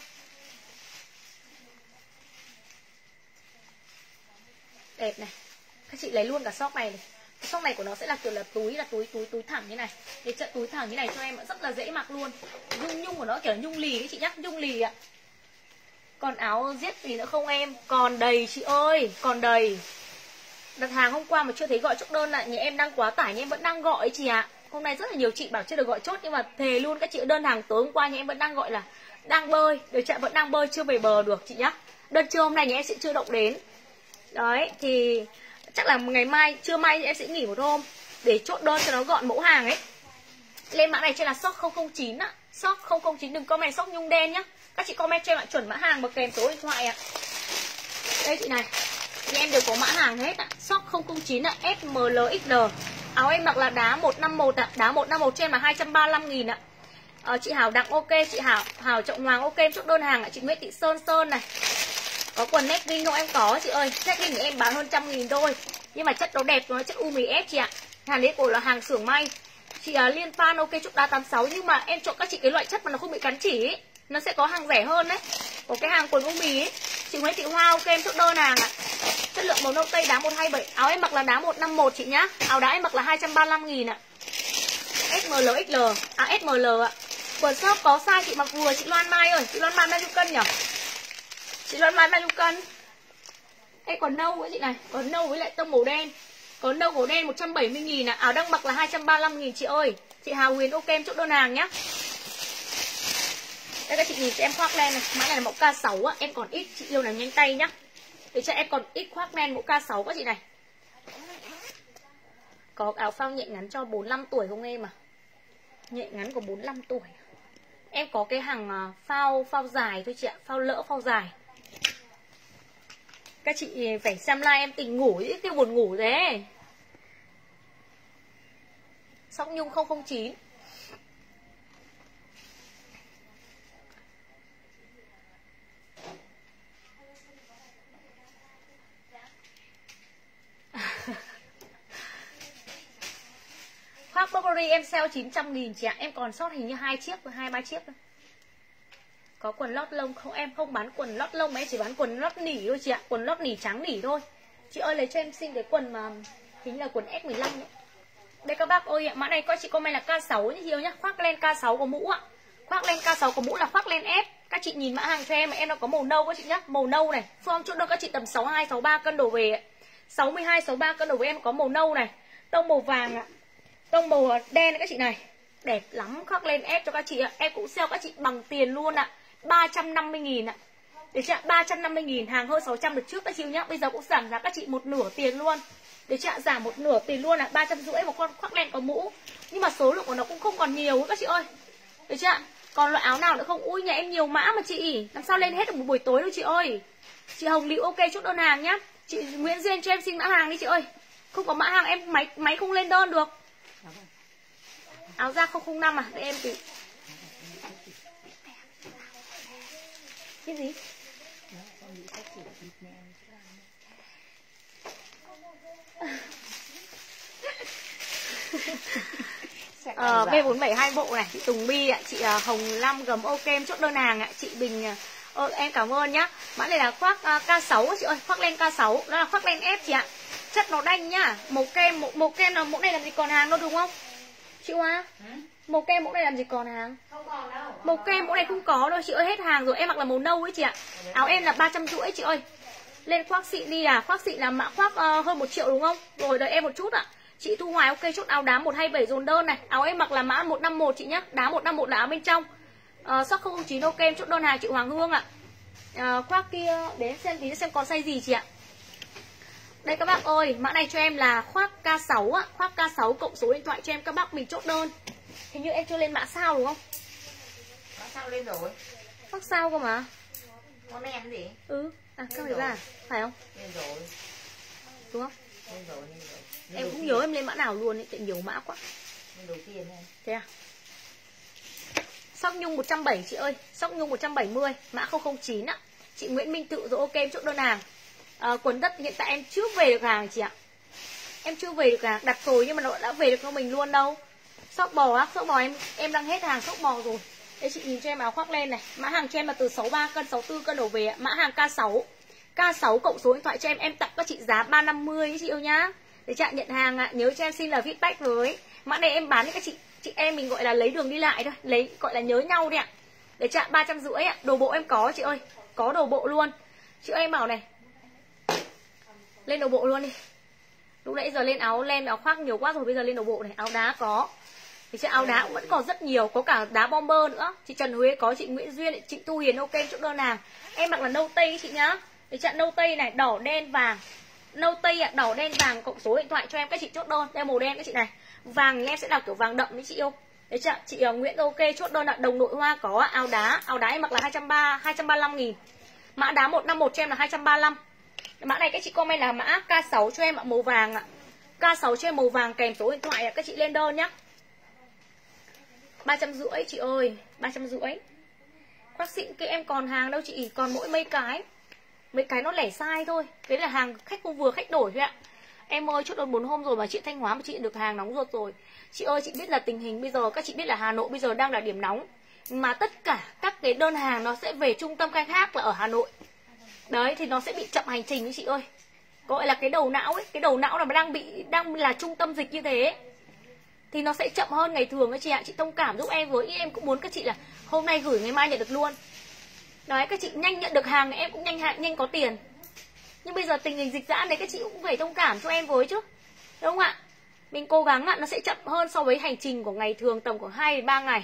Đẹp này. Các chị lấy luôn cả shop này này. Shop này của nó sẽ là kiểu là túi là túi túi túi thẳng như này. Để trận túi thẳng như này cho em rất là dễ mặc luôn. Nhung nhung của nó kiểu nhung lì đấy chị nhá, nhung lì ạ. Còn áo giết gì nữa không em? Còn đầy chị ơi, còn đầy. Đặt hàng hôm qua mà chưa thấy gọi chốt đơn lại, nhà em đang quá tải nhưng em vẫn đang gọi chị ạ. Hôm nay rất là nhiều chị bảo chưa được gọi chốt, nhưng mà thề luôn các chị đơn hàng tối hôm qua nhà em vẫn đang gọi là đang bơi, đời chạy vẫn đang bơi chưa về bờ được chị nhá. Đơn trưa hôm nay nhà em sẽ chưa động đến. Đấy thì chắc là ngày mai, trưa mai thì em sẽ nghỉ một hôm để chốt đơn cho nó gọn mẫu hàng ấy. Lên mã này trên là shop không không chín ạ. Shop không không chín, đừng comment shop nhung đen nhá. Các chị comment cho em ạ, chuẩn mã hàng và kèm số điện thoại ạ. Đây chị này, thì em đều có mã hàng hết ạ. Shop không không chín ạ, S M L X L. Áo em mặc là đá một năm một ạ. Đá một năm một cho em là hai trăm ba mươi lăm nghìn ạ. à, Chị Hảo Đặng ok, chị Hảo Hảo Trọng Hoàng ok, em chốt đơn hàng ạ. Chị Nguyễn Thị Sơn Sơn này. Có quần neckling không em? Có chị ơi. Neckling thì em bán hơn trăm nghìn thôi, nhưng mà chất nó đẹp, nó chất U mười F chị ạ. Hàng đấy của là hàng xưởng may. Chị uh, Liên Phan ok, chốt đá tám sáu. Nhưng mà em chọn các chị cái loại chất mà nó không bị cắn chỉ ấy. Nó sẽ có hàng rẻ hơn đấy. Có cái hàng quần U mì ấy. Chị Nguyễn Thị Hoa ok, em chốt đơn hàng ạ. Chất lượng màu nâu tây đá một hai bảy. Áo em mặc là đá một năm một chị nhá. Áo đá em mặc là hai trăm ba mươi lăm nghìn ạ. S M L X L. À S M L ạ. Quần shop có size chị mặc vừa. Chị Loan Mai ơi, chị Loan Mai bao nhiêu cân nhỉ? Chị Loan Mai bao nhiêu cân? Đây còn nâu với chị này, còn nâu với lại tông màu đen. Có nâu màu đen một trăm bảy mươi nghìn ạ. Áo đang mặc là hai trăm ba mươi lăm nghìn chị ơi. Chị Hào Huyền ok, em chốt đơn hàng nhá. Đây các chị nhìn cho em khoác len này, mã này là mẫu K sáu á, em còn ít, chị yêu làm nhanh tay nhá. Để cho em còn ít khoác len mẫu K sáu các chị này. Có áo phao nhẹ ngắn cho bốn mươi lăm tuổi không em à? Nhẹ ngắn của bốn mươi lăm tuổi. Em có cái hàng phao phao dài thôi chị ạ, phao lỡ phao dài. Các chị phải xem like em tỉnh ngủ chứ cái buồn ngủ thế. Sóc Nhung không không chín. Khoác Burberry em sale chín trăm nghìn chị ạ. Em còn sót hình như hai chiếc, hai ba chiếc thôi. Có quần lót lông không? Em không bán quần lót lông mà em chỉ bán quần lót nỉ thôi chị ạ. Quần lót nỉ trắng nỉ thôi. Chị ơi lấy cho em xin cái quần mà hình là quần S mười lăm ấy. Đây các bác ơi ạ, mã này có chị comment là K sáu như nhiều nhá. Khoác len K sáu có mũ ạ. Khoác len K sáu có mũ là khoác len ép. Các chị nhìn mã hàng cho em mà em nó có màu nâu các chị nhá. Màu nâu này. Form chốt đâu các chị tầm sáu mươi hai, sáu mươi ba cân đổ về ấy. sáu mươi hai, sáu mươi ba cân đổ về em có màu nâu này. Tông màu vàng ạ. Tông màu đen này các chị này. Đẹp lắm, khoác len ép cho các chị ạ. Em cũng sale các chị bằng tiền luôn ạ. ba trăm năm mươi nghìn ạ. Để chị ạ, ba trăm năm mươi nghìn, hàng hơn sáu trăm được trước các chị nhá. Bây giờ cũng giảm giá các chị một nửa tiền luôn. Để chị ạ, giảm một nửa tiền luôn ạ, ba trăm rưỡi một con khoác len có mũ. Nhưng mà số lượng của nó cũng không còn nhiều các chị ơi. Để chị ạ, còn loại áo nào nữa không? Ui nhà em nhiều mã mà chị. Làm sao lên hết được một buổi tối đâu chị ơi. Chị Hồng Liễu ok chốt đơn hàng nhá. Chị Nguyễn Duyên cho em xin mã hàng đi chị ơi. Không có mã hàng em máy máy không lên đơn được. Áo da không không năm à, để em thì cái gì? Ờ, B bốn bảy hai bộ này, chị Tùng Bi ạ, chị uh, Hồng Lam gầm ok em chốt đơn hàng ạ, chị Bình uh, em cảm ơn nhá. Mã này là khoác uh, K sáu chị ơi, khoác len K sáu, đó là khoác len ép chị ạ. Chất nó đanh nhá, màu kem màu, màu kem là mẫu này làm gì còn hàng đâu đúng không? Chị Hoa? Ừ? Màu kem mẫu này làm gì còn hàng? Không còn đâu. Màu kem mẫu này không có đâu chị ơi, hết hàng rồi. Em mặc là màu nâu ấy chị ạ. Áo em là ba trăm rưỡi chị ơi. Lên khoác xịn đi à, khoác xịn là mã khoác uh, hơn một triệu đúng không? Rồi đợi em một chút ạ. Chị Thu Hoài ok chốt áo đá một hai bảy dồn đơn này. Áo em mặc là mã một năm một chị nhá. Đá một năm một là áo bên trong. Uh, Shop không không chín ok em chốt đơn hàng chị Hoàng Hương ạ. Uh, khoác kia để em xem tí xem còn size gì chị ạ. Đây các bác ơi, mã này cho em là khoác K sáu á, khoác K sáu cộng số điện thoại cho em các bác mình chốt đơn. Hình như em chưa lên mã sao đúng không? Mã sao lên rồi. Khoác sao cơ mà. Con em gì? Ừ, à các bạn ra phải không? Lên rồi. Đúng không? Lên rồi, lên rồi. Lên Em cũng tiên. nhớ em lên mã nào luôn ấy, tại nhiều mã quá. Lên đầu tiên này. Thế à? Sóc Nhung một trăm bảy mươi chị ơi, Sóc Nhung một trăm bảy mươi, mã không không chín ạ. Chị Nguyễn Minh Tự rồi, ok em chốt đơn hàng. À, quần đất hiện tại em chưa về được hàng chị ạ. Em chưa về được hàng, đặt rồi nhưng mà nó đã về được cho mình luôn đâu. Sóc bò á, sóc bò em em đang hết hàng sóc bò rồi. Đây chị nhìn cho em áo khoác len này, mã hàng cho em là từ sáu mươi ba cân, sáu mươi tư cân đổ về ạ. Mã hàng K sáu. K sáu cộng số điện thoại cho em, em tặng các chị giá ba trăm năm mươi chị yêu nhá. Để chị nhận hàng ạ, nhớ cho em xin là feedback với. Mã này em bán cho các chị chị em mình gọi là lấy đường đi lại thôi, lấy gọi là nhớ nhau đi ạ. Để chạm ba trăm rưỡi ạ. Đồ bộ em có chị ơi, có đồ bộ luôn. Chị ơi em bảo này, lên đồ bộ luôn đi. Lúc nãy giờ lên áo len áo khoác nhiều quá rồi, bây giờ lên đồ bộ này, áo đá có. Thì chị áo đá cũng vẫn còn rất nhiều, có cả đá bomber nữa. Chị Trần Huế có, chị Nguyễn Duyên, chị Tu Hiền ok chốt đơn hàng. Em mặc là nâu tây chị nhá. Để chặn nâu tây này, đỏ đen vàng. Nâu tây ạ, đỏ đen vàng cộng số điện thoại cho em các chị chốt đơn. Đây màu đen các chị này. Vàng em sẽ là kiểu vàng đậm với chị yêu. Đấy chị, chị uh, Nguyễn ok chốt đơn là đồng nội hoa có áo đá, áo đá em mặc là hai trăm ba mươi, hai trăm ba mươi lăm nghìn. Mã đá một năm một cho em là hai trăm ba mươi lăm. Mã này các chị comment là mã K sáu cho em ạ, màu vàng ạ. K sáu cho em màu vàng kèm số điện thoại ạ, các chị lên đơn nhá. ba trăm rưỡi chị ơi, ba trăm rưỡi. Khoác xịn kia em còn hàng đâu chị, còn mỗi mấy cái. Mấy cái nó lẻ size thôi. Đấy là hàng khách không vừa, khách đổi thôi ạ. Em ơi chốt đơn bốn hôm rồi mà chị Thanh Hóa mà chị được hàng nóng ruột rồi. Chị ơi chị biết là tình hình bây giờ, các chị biết là Hà Nội bây giờ đang là điểm nóng. Mà tất cả các cái đơn hàng nó sẽ về trung tâm khai thác là ở Hà Nội. Đấy thì nó sẽ bị chậm hành trình ấy chị ơi. Gọi là cái đầu não ấy, cái đầu não là đang bị đang là trung tâm dịch như thế ấy. Thì nó sẽ chậm hơn ngày thường ấy chị ạ. Chị thông cảm giúp em với, em cũng muốn các chị là hôm nay gửi ngày mai nhận được luôn. Đấy các chị nhanh nhận được hàng này em cũng nhanh hạn nhanh có tiền. Nhưng bây giờ tình hình dịch giãn đấy các chị cũng phải thông cảm cho em với chứ. Đúng không ạ? Mình cố gắng ạ, nó sẽ chậm hơn so với hành trình của ngày thường tầm khoảng hai đến ba ngày.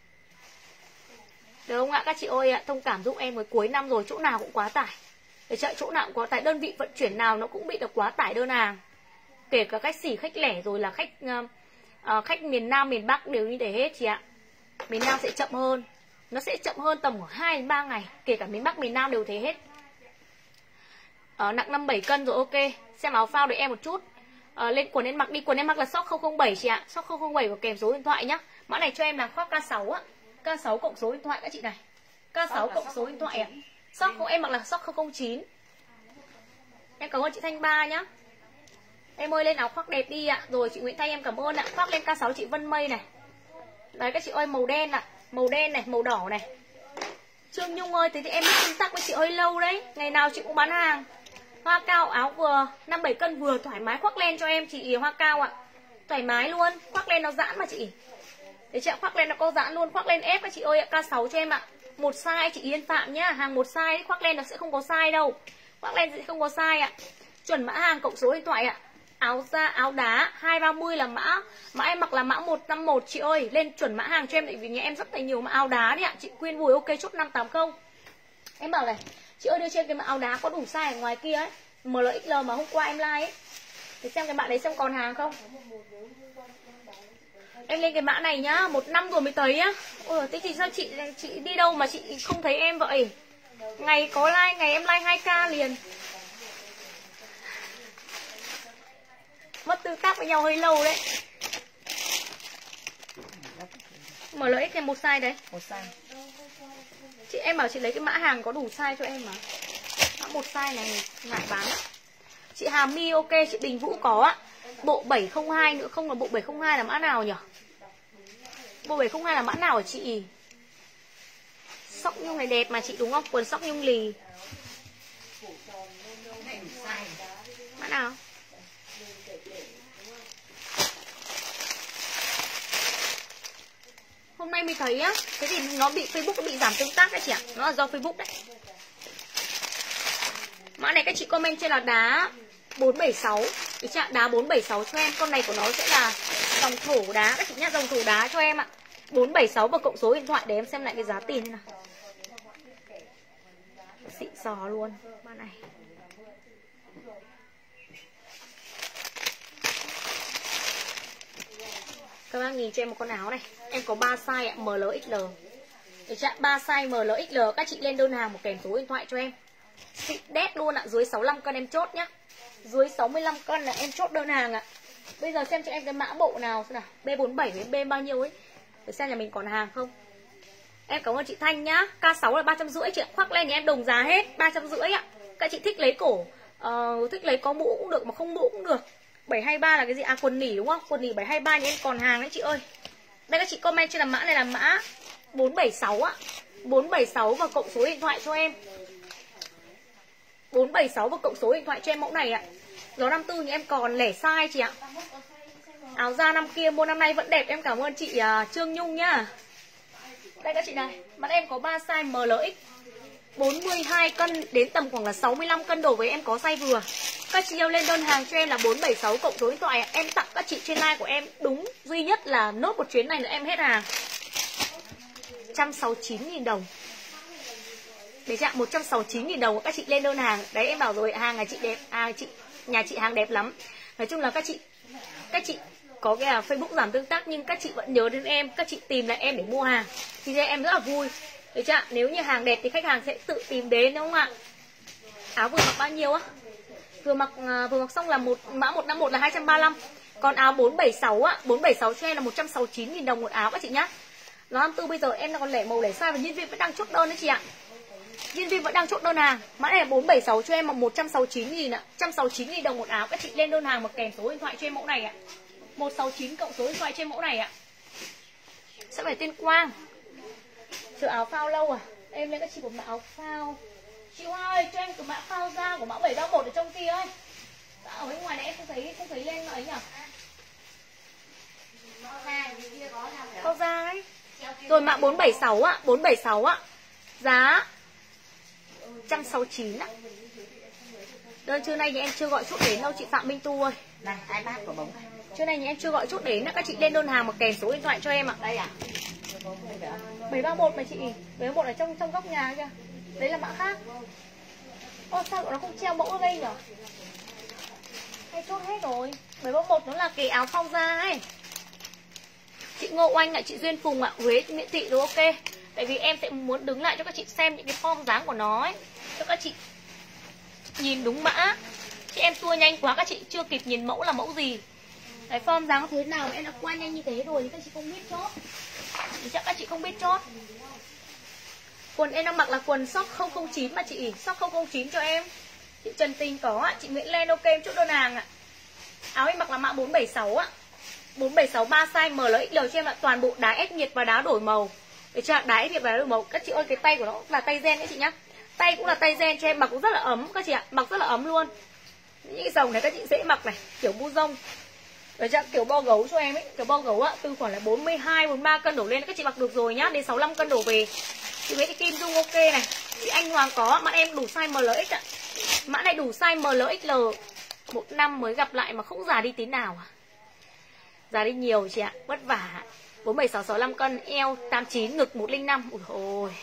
Được không ạ? Các chị ơi ạ, thông cảm giúp em với, cuối năm rồi chỗ nào cũng quá tải. Để chạy chỗ nào cũng quá tải, đơn vị vận chuyển nào nó cũng bị được quá tải đơn hàng. Kể cả khách xỉ, khách lẻ rồi là khách uh, uh, khách miền Nam, miền Bắc đều như thế hết chị ạ. Miền Nam sẽ chậm hơn. Nó sẽ chậm hơn tầm khoảng hai đến ba ngày. Kể cả miền Bắc, miền Nam đều thế hết. uh, Nặng năm bảy cân rồi ok. Xem áo phao để em một chút. uh, Lên quần em mặc đi, quần em mặc là shop không không bảy chị ạ. Shop không không bảy và kèm số điện thoại nhá. Mã này cho em là khoác K sáu á. K sáu cộng số điện thoại các chị này. K sáu cộng số điện thoại ạ. Shop không em mặc là shop không không chín. Em cảm ơn chị Thanh Ba nhá. Em ơi lên áo khoác đẹp đi ạ. Rồi chị Nguyễn Thanh em cảm ơn ạ. Khoác lên K sáu chị Vân Mây này. Đấy các chị ơi màu đen ạ. Màu đen này, màu đỏ này. Trương Nhung ơi, thế thì em biết tương tác với chị hơi lâu đấy. Ngày nào chị cũng bán hàng. Hoa cao áo vừa năm bảy cân vừa thoải mái, khoác len cho em chị Hoa cao ạ. Thoải mái luôn, khoác len nó giãn mà chị. Để chị ạ, khoác len nó có giãn luôn, khoác len ép các chị ơi ạ, K sáu cho em ạ. Một size chị Yên Phạm nhá, hàng một size ấy, khoác len nó sẽ không có size đâu. Khoác len sẽ không có size ạ. Chuẩn mã hàng cộng số điện thoại ạ. Áo da, áo đá hai ba mươi là mã. Mã em mặc là mã một năm một chị ơi. Lên chuẩn mã hàng cho em, tại vì nhà em rất là nhiều mã áo đá đấy ạ. Chị Quyên Vùi ok chốt năm tám không. Em bảo này, chị ơi đưa trên cái mã áo đá có đủ size ở ngoài kia ấy, M L X L mà hôm qua em like ấy. Để xem cái bạn đấy xem còn hàng không. Em lên cái mã này nhá, một năm rồi mới thấy á. Ôi thế thì sao chị chị đi đâu mà chị không thấy em vậy? Ngày có like, ngày em like hai k liền. Mất tương tác với nhau hơi lâu đấy. M L X này một size đấy. Một size. Chị em bảo chị lấy cái mã hàng có đủ size cho em mà. Mã một size này ngại bán á. Chị Hà My ok, chị Đình Vũ có ạ. Bộ bảy không hai nữa không, là bộ bảy không hai là mã nào nhỉ? Bộ bảy không hai là mã nào hả chị? Sóc nhung này đẹp mà chị đúng không? Quần sóc nhung lì. Mã nào? Hôm nay mới thấy á. Thế thì nó bị Facebook nó bị giảm tương tác đấy chị ạ. Nó là do Facebook đấy. Mã này các chị comment trên là đá bốn bảy sáu. Ý chị ạ, đá bốn bảy sáu cho em. Con này của nó sẽ là dòng thổ đá các chị nhá, dòng thổ đá cho em ạ. Bốn bảy sáu và cộng số điện thoại để em xem lại cái giá tiền như nào. Xịn sò luôn. Mã này Các bác nhìn cho em một con áo này. Em có ba size ạ, M L X L. Để chạm ba size M L X L. Các chị lên đơn hàng một kèm số điện thoại cho em. Xịn đét luôn ạ, dưới sáu mươi lăm cân em chốt nhá. Dưới sáu mươi lăm cân là em chốt đơn hàng ạ. Bây giờ xem cho em cái mã bộ nào xem nào. B bốn mươi bảy với B bao nhiêu ấy. Để xem nhà mình còn hàng không. Em cảm ơn chị Thanh nhá. K sáu là ba trăm rưỡi, chị khoác lên thì em đồng giá hết, ba trăm rưỡi ạ. Các chị thích lấy cổ, uh, thích lấy có mũ cũng được mà không mũ cũng được. bảy hai ba là cái gì? À quần nỉ đúng không? Quần nỉ bảy hai ba thì em còn hàng đấy chị ơi. Đây các chị comment cho là mã này là mã bốn bảy sáu ạ. bốn bảy sáu và cộng số điện thoại cho em. bốn bảy sáu và cộng số điện thoại cho em mẫu này ạ. Gió năm tư thì em còn lẻ size chị ạ. Áo da năm kia mua năm nay vẫn đẹp. Em cảm ơn chị uh, Trương Nhung nhá. Đây các chị này, mặt em có ba size M L X, bốn mươi hai cân đến tầm khoảng là sáu mươi lăm cân đổ với em có size vừa. Các chị yêu lên đơn hàng cho em là bốn bảy sáu cộng số điện thoại. Em tặng các chị trên live của em đúng duy nhất là nốt một chuyến này nữa em hết hàng. một trăm sáu mươi chín nghìn đồng. Để chạm một trăm sáu mươi chín nghìn đồng các chị lên đơn hàng. Đấy em bảo rồi, hàng nhà chị đẹp, à chị nhà chị hàng đẹp lắm. Nói chung là các chị các chị có cái là Facebook giảm tương tác nhưng các chị vẫn nhớ đến em, các chị tìm lại em để mua hàng. Thì em rất là vui. Được chưa? Nếu như hàng đẹp thì khách hàng sẽ tự tìm đến đúng không ạ? Áo vừa mặc bao nhiêu á? Vừa mặc vừa mặc xong là một mã một năm một là hai trăm ba mươi lăm. Còn áo bốn bảy sáu á, bốn bảy sáu cho em là một trăm sáu mươi chín nghìn đồng một áo các chị nhá. Nó năm tư bây giờ em còn lẻ màu lẻ size và nhân viên vẫn đang chốt đơn đấy chị ạ. Nhân viên vẫn đang chốt đơn hàng. Mã này là bốn bảy sáu cho em là một trăm sáu mươi chín nghìn ạ. một trăm sáu mươi chín nghìn đồng một áo. Các chị lên đơn hàng một kèm số điện thoại cho em mẫu này ạ. một sáu chín cộng số điện thoại trên mẫu này ạ. Sẽ phải tên Quang. Chờ áo phao lâu à? Em lên các chị một mã áo phao. Chị Hoa ơi, cho em cái mã phao da của mã bảy ba một ở trong kia ơi. Ở bên ngoài này em không thấy không thấy lên ấy nhỉ? Phao da ấy. Rồi mã bốn bảy sáu ạ, bốn bảy sáu ạ. Giá một trăm sáu mươi chín ạ. Đơn trưa nay thì em chưa gọi chốt đến đâu chị Phạm Minh Tu ơi. Này, iPad của bóng này. Trưa nay thì em chưa gọi chốt đến, các chị lên đơn hàng một kèm số điện thoại cho em ạ. Đây à? bảy ba một mà chị. bảy ba một ở trong trong góc nhà kia. Đấy là mã khác. Ô sao nó không treo mẫu ở đây nhỉ? Hay chốt hết rồi. bảy ba một nó là cái áo phao da ấy. Chị Ngô Oanh ạ, chị Duyên Phùng ạ, Huế miễn thị đúng ok. Tại vì em sẽ muốn đứng lại cho các chị xem những cái form dáng của nó ấy. Cho các chị nhìn đúng mã. Chị em tua nhanh quá các chị chưa kịp nhìn mẫu là mẫu gì. Cái form dáng thế nào mà em đã qua nhanh như thế rồi thì các chị không biết chốt. Thì chắc các chị không biết chốt. Quần em đang mặc là quần shop không không chín mà chị. Shop không không chín cho em. Chị Trần Tình có ạ. Chị Nguyễn Len ok em chốt đơn hàng ạ. Áo em mặc là mã bốn bảy sáu ạ. bốn bảy sáu ba size M L X L cho em ạ. Toàn bộ đá ép nhiệt và đá đổi màu. Để cho đá ép nhiệt và đá đổi màu. Các chị ơi cái tay của nó là tay gen đấy chị nhá. Tay cũng là tay gen cho em, mặc cũng rất là ấm các chị ạ. Mặc rất là ấm luôn. Những cái dòng này các chị dễ mặc này. Kiểu bu rông. Rồi chắc kiểu bo gấu cho em ấy. Kiểu bo gấu ạ. Từ khoảng là bốn mươi hai, bốn mươi ba cân đổ lên các chị mặc được rồi nhá. Đến sáu mươi lăm cân đổ về. Chị Nguyễn Thị Kim Dung ok này. Chị Anh Hoàng có. Mã em đủ size M L X ạ. Mã này đủ size M L X L. Một năm mới gặp lại mà không già đi tí nào à. Già đi nhiều chị ạ. Vất vả. Bốn bảy sáu sáu mươi lăm cân. Eo tám chín, ngực một không năm. Ui ôi.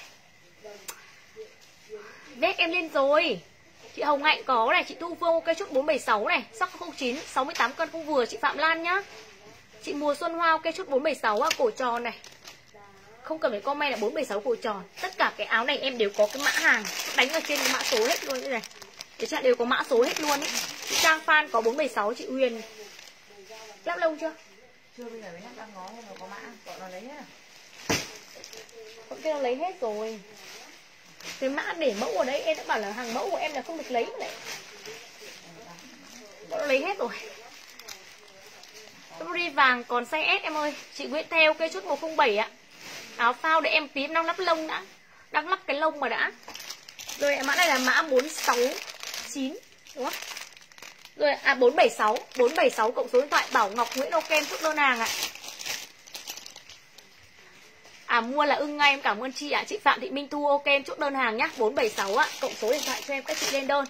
Vét em lên rồi. Chị Hồng Hạnh có này. Chị Thu Phương ok chút bốn bảy sáu này. Sắc không chín, sáu mươi tám cân không vừa. Chị Phạm Lan nhá. Chị Mùa Xuân Hoa ok chút bốn bảy sáu à, cổ tròn này. Không cần phải comment là bốn bảy sáu cổ tròn. Tất cả cái áo này em đều có cái mã hàng. Đánh ở trên cái mã số hết luôn như này. Để chị đều có mã số hết luôn ấy. Chị Trang Phan có bốn bảy sáu. Chị Huyền lắp lông chưa? Chưa, bây giờ mới lắp đang ngó nhưng mà có mã. Bọn nó lấy hết à? Bọn kia nó lấy hết rồi. Cái mã để mẫu ở đấy em đã bảo là hàng mẫu của em là không được lấy này. Bọn nó lấy hết rồi. Ri vàng còn size S em ơi. Chị Nguyễn Theo cây chút một không bảy ạ. Áo phao để em tí em đang lắp lông đã. Đang lắp cái lông mà đã. Rồi mã này là mã bốn sáu chín đúng không? Rồi à bốn bảy sáu, bốn bảy sáu cộng số điện thoại Bảo Ngọc Nguyễn ok em chốt đơn hàng ạ. À mua là ưng ngay em cảm ơn chị ạ. Chị Phạm Thị Minh Thu ok em chốt đơn hàng nhá. bốn bảy sáu ạ, cộng số điện thoại cho em các chị lên đơn.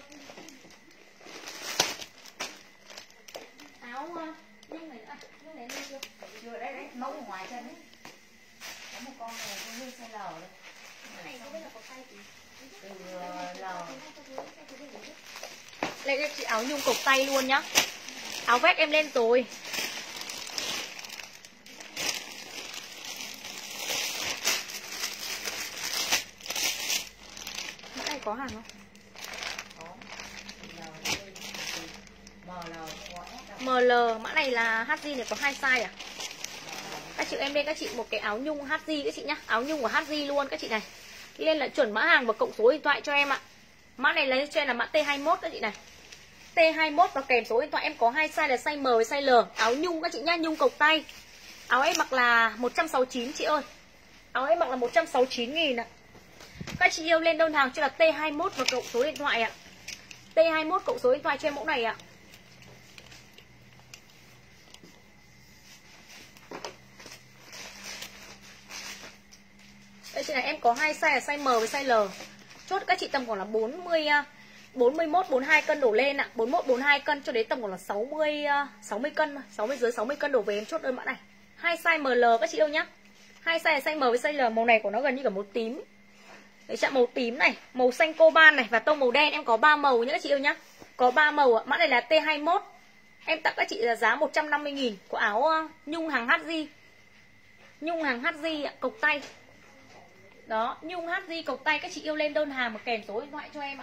Áo nhung này nữa. Nhung này lên chưa? Chưa đấy đấy, mẫu ở ngoài chân đấy. Có một con này con nguyên size L đấy. Cái này không biết là có size gì. Từ L. Lấy cho chị áo nhung cộc tay luôn nhá. Áo vest em lên rồi. này có hàng không? em lờ, mã này là hát giê này có hai size à? Các chị em lên các chị một cái áo nhung hát giê các chị nhá. Áo nhung của hát giê luôn các chị này. Lên là chuẩn mã hàng và cộng số điện thoại cho em ạ. Mã này lấy cho em là mã T hai mốt các chị này. T hai mốt và kèm số điện thoại em có hai size là size M và size L. Áo nhung các chị nhá, nhung cộc tay. Áo em mặc là một trăm sáu mươi chín chị ơi. Áo em mặc là một trăm sáu mươi chín nghìn ạ. Các chị yêu lên đơn hàng cho là T hai mốt và cộng số điện thoại ạ. T hai mốt cộng số điện thoại cho em mẫu này ạ. Đây chị này em có hai size là size M với size L. Chốt các chị tầm khoảng là bốn mươi bốn mươi mốt bốn mươi hai cân đổ lên ạ, bốn mươi mốt bốn mươi hai cân cho đến tầm khoảng là sáu mươi sáu mươi cân, sáu mươi dưới sáu mươi cân đổ về em chốt đơn mã này. Hai size em lờ các chị yêu nhá. Hai size là size M với size L, màu này của nó gần như cả màu tím. Đấy chạm màu tím này, màu xanh coban này và tông màu đen, em có ba màu nhá các chị yêu nhá. Có ba màu ạ. Mã này là T hai mốt. Em tặng các chị là giá một trăm năm mươi nghìn của áo nhung hàng hát giê. Nhung hàng hát giê ạ, cộc tay. Đó, nhung hát giê cộc tay, các chị yêu lên đơn hàng mà kèm số điện thoại cho em ạ.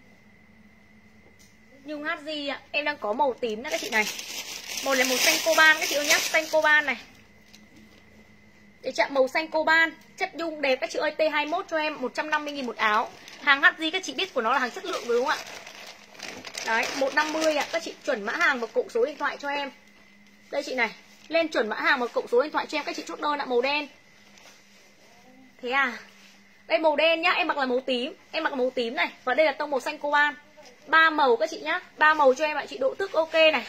Nhung hát giê ạ, em đang có màu tím đó các chị này. Màu này màu xanh coban các chị yêu nhá, xanh coban này. Để chạm màu xanh coban, chất nhung đẹp các chị ơi. T hai mốt cho em một trăm năm mươi nghìn một áo. Hàng hát giê các chị biết của nó là hàng chất lượng đúng không ạ? Đấy, một trăm năm mươi ạ, các chị chuẩn mã hàng và cộng số điện thoại cho em. Đây chị này, lên chuẩn mã hàng và cộng số điện thoại cho em, các chị chốt đơn ạ, màu đen. Thế à? Đây màu đen nhá, em mặc là màu tím, em mặc là màu tím này và đây là tông màu xanh coban. Ba màu các chị nhá, ba màu cho em ạ, chị độ tức ok này.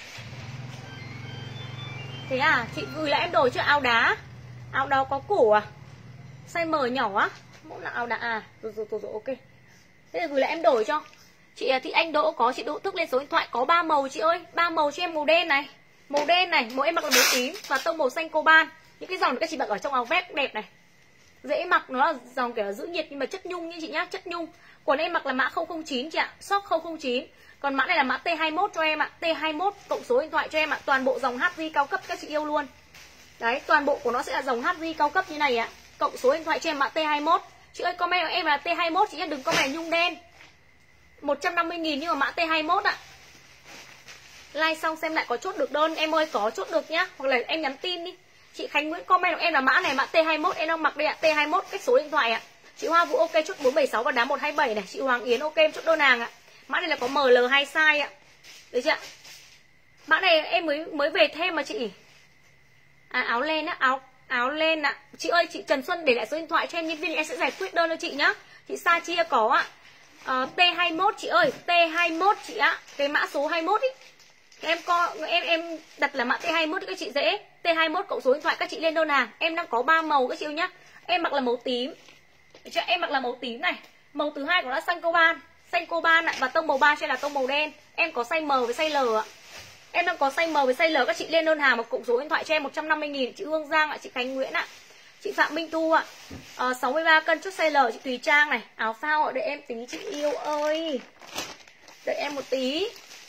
Thế à, chị gửi lại em đổi cho áo đá. Áo đó có cổ à? Size M nhỏ á. Mẫu là áo đá à? Rồi rồi rồi, rồi ok. Thế là gửi lại em đổi cho. Chị Thị Anh Đỗ có, chị Đỗ Tức lên số điện thoại có ba màu chị ơi. Ba màu cho em màu đen này. Màu đen này, màu em mặc là màu tím và tông màu xanh coban. Những cái dòng các chị mặc ở trong áo vest đẹp này. Dễ mặc, nó là dòng kiểu giữ nhiệt nhưng mà chất nhung như chị nhá, chất nhung. Quần em mặc là mã không không chín chị ạ, shop không không chín. Còn mã này là mã T hai mốt cho em ạ, T hai mốt cộng số điện thoại cho em ạ, toàn bộ dòng hát giê cao cấp các chị yêu luôn. Đấy, toàn bộ của nó sẽ là dòng hát giê cao cấp như này ạ. Cộng số điện thoại cho em mã T hai mốt. Chị ơi comment của em là T hai mốt chị nhá, đừng comment nhung đen. một trăm năm mươi nghìn nhưng mà mã T hai mốt ạ. Like xong xem lại có chốt được đơn em ơi, có chốt được nhá, hoặc là em nhắn tin đi. Chị Khánh Nguyễn comment của em là mã này mã T hai mốt em đang mặc đây ạ, T hai mốt cách số điện thoại ạ. Chị Hoa Vũ ok chốt bốn bảy sáu và đá một hai bảy này, chị Hoàng Yến ok em chốt đơn hàng ạ. Mã này là có M L hai size ạ. Được chưa ạ? Mã này em mới mới về thêm mà chị. À áo len á, áo áo len ạ. Chị ơi chị Trần Xuân để lại số điện thoại cho em nhân viên em sẽ giải quyết đơn cho chị nhá. Chị Sa Chia có ạ. À, T hai mốt chị ơi, T hai mốt chị ạ. Cái mã số hai mốt ý. Em co em em đặt là mã T hai mốt các chị dễ. T hai mốt cộng số điện thoại các chị lên đơn hàng. Em đang có ba màu các chị nhá. Em mặc là màu tím. Được chưa? Em mặc là màu tím này. Màu thứ hai của nó là xanh coban, xanh coban ạ và tông màu ba sẽ là tông màu đen. Em có size M với size L ạ. Em đang có size M với size L, các chị lên đơn hàng một cộng số điện thoại cho em một trăm năm mươi nghìn. Chị Hương Giang ạ, chị Khánh Nguyễn ạ, chị Phạm Minh Thu ạ. À, sáu mươi ba cân chốt size L, chị Thùy Trang này, áo phao ạ, đợi em tí chị yêu ơi. Đợi em một tí.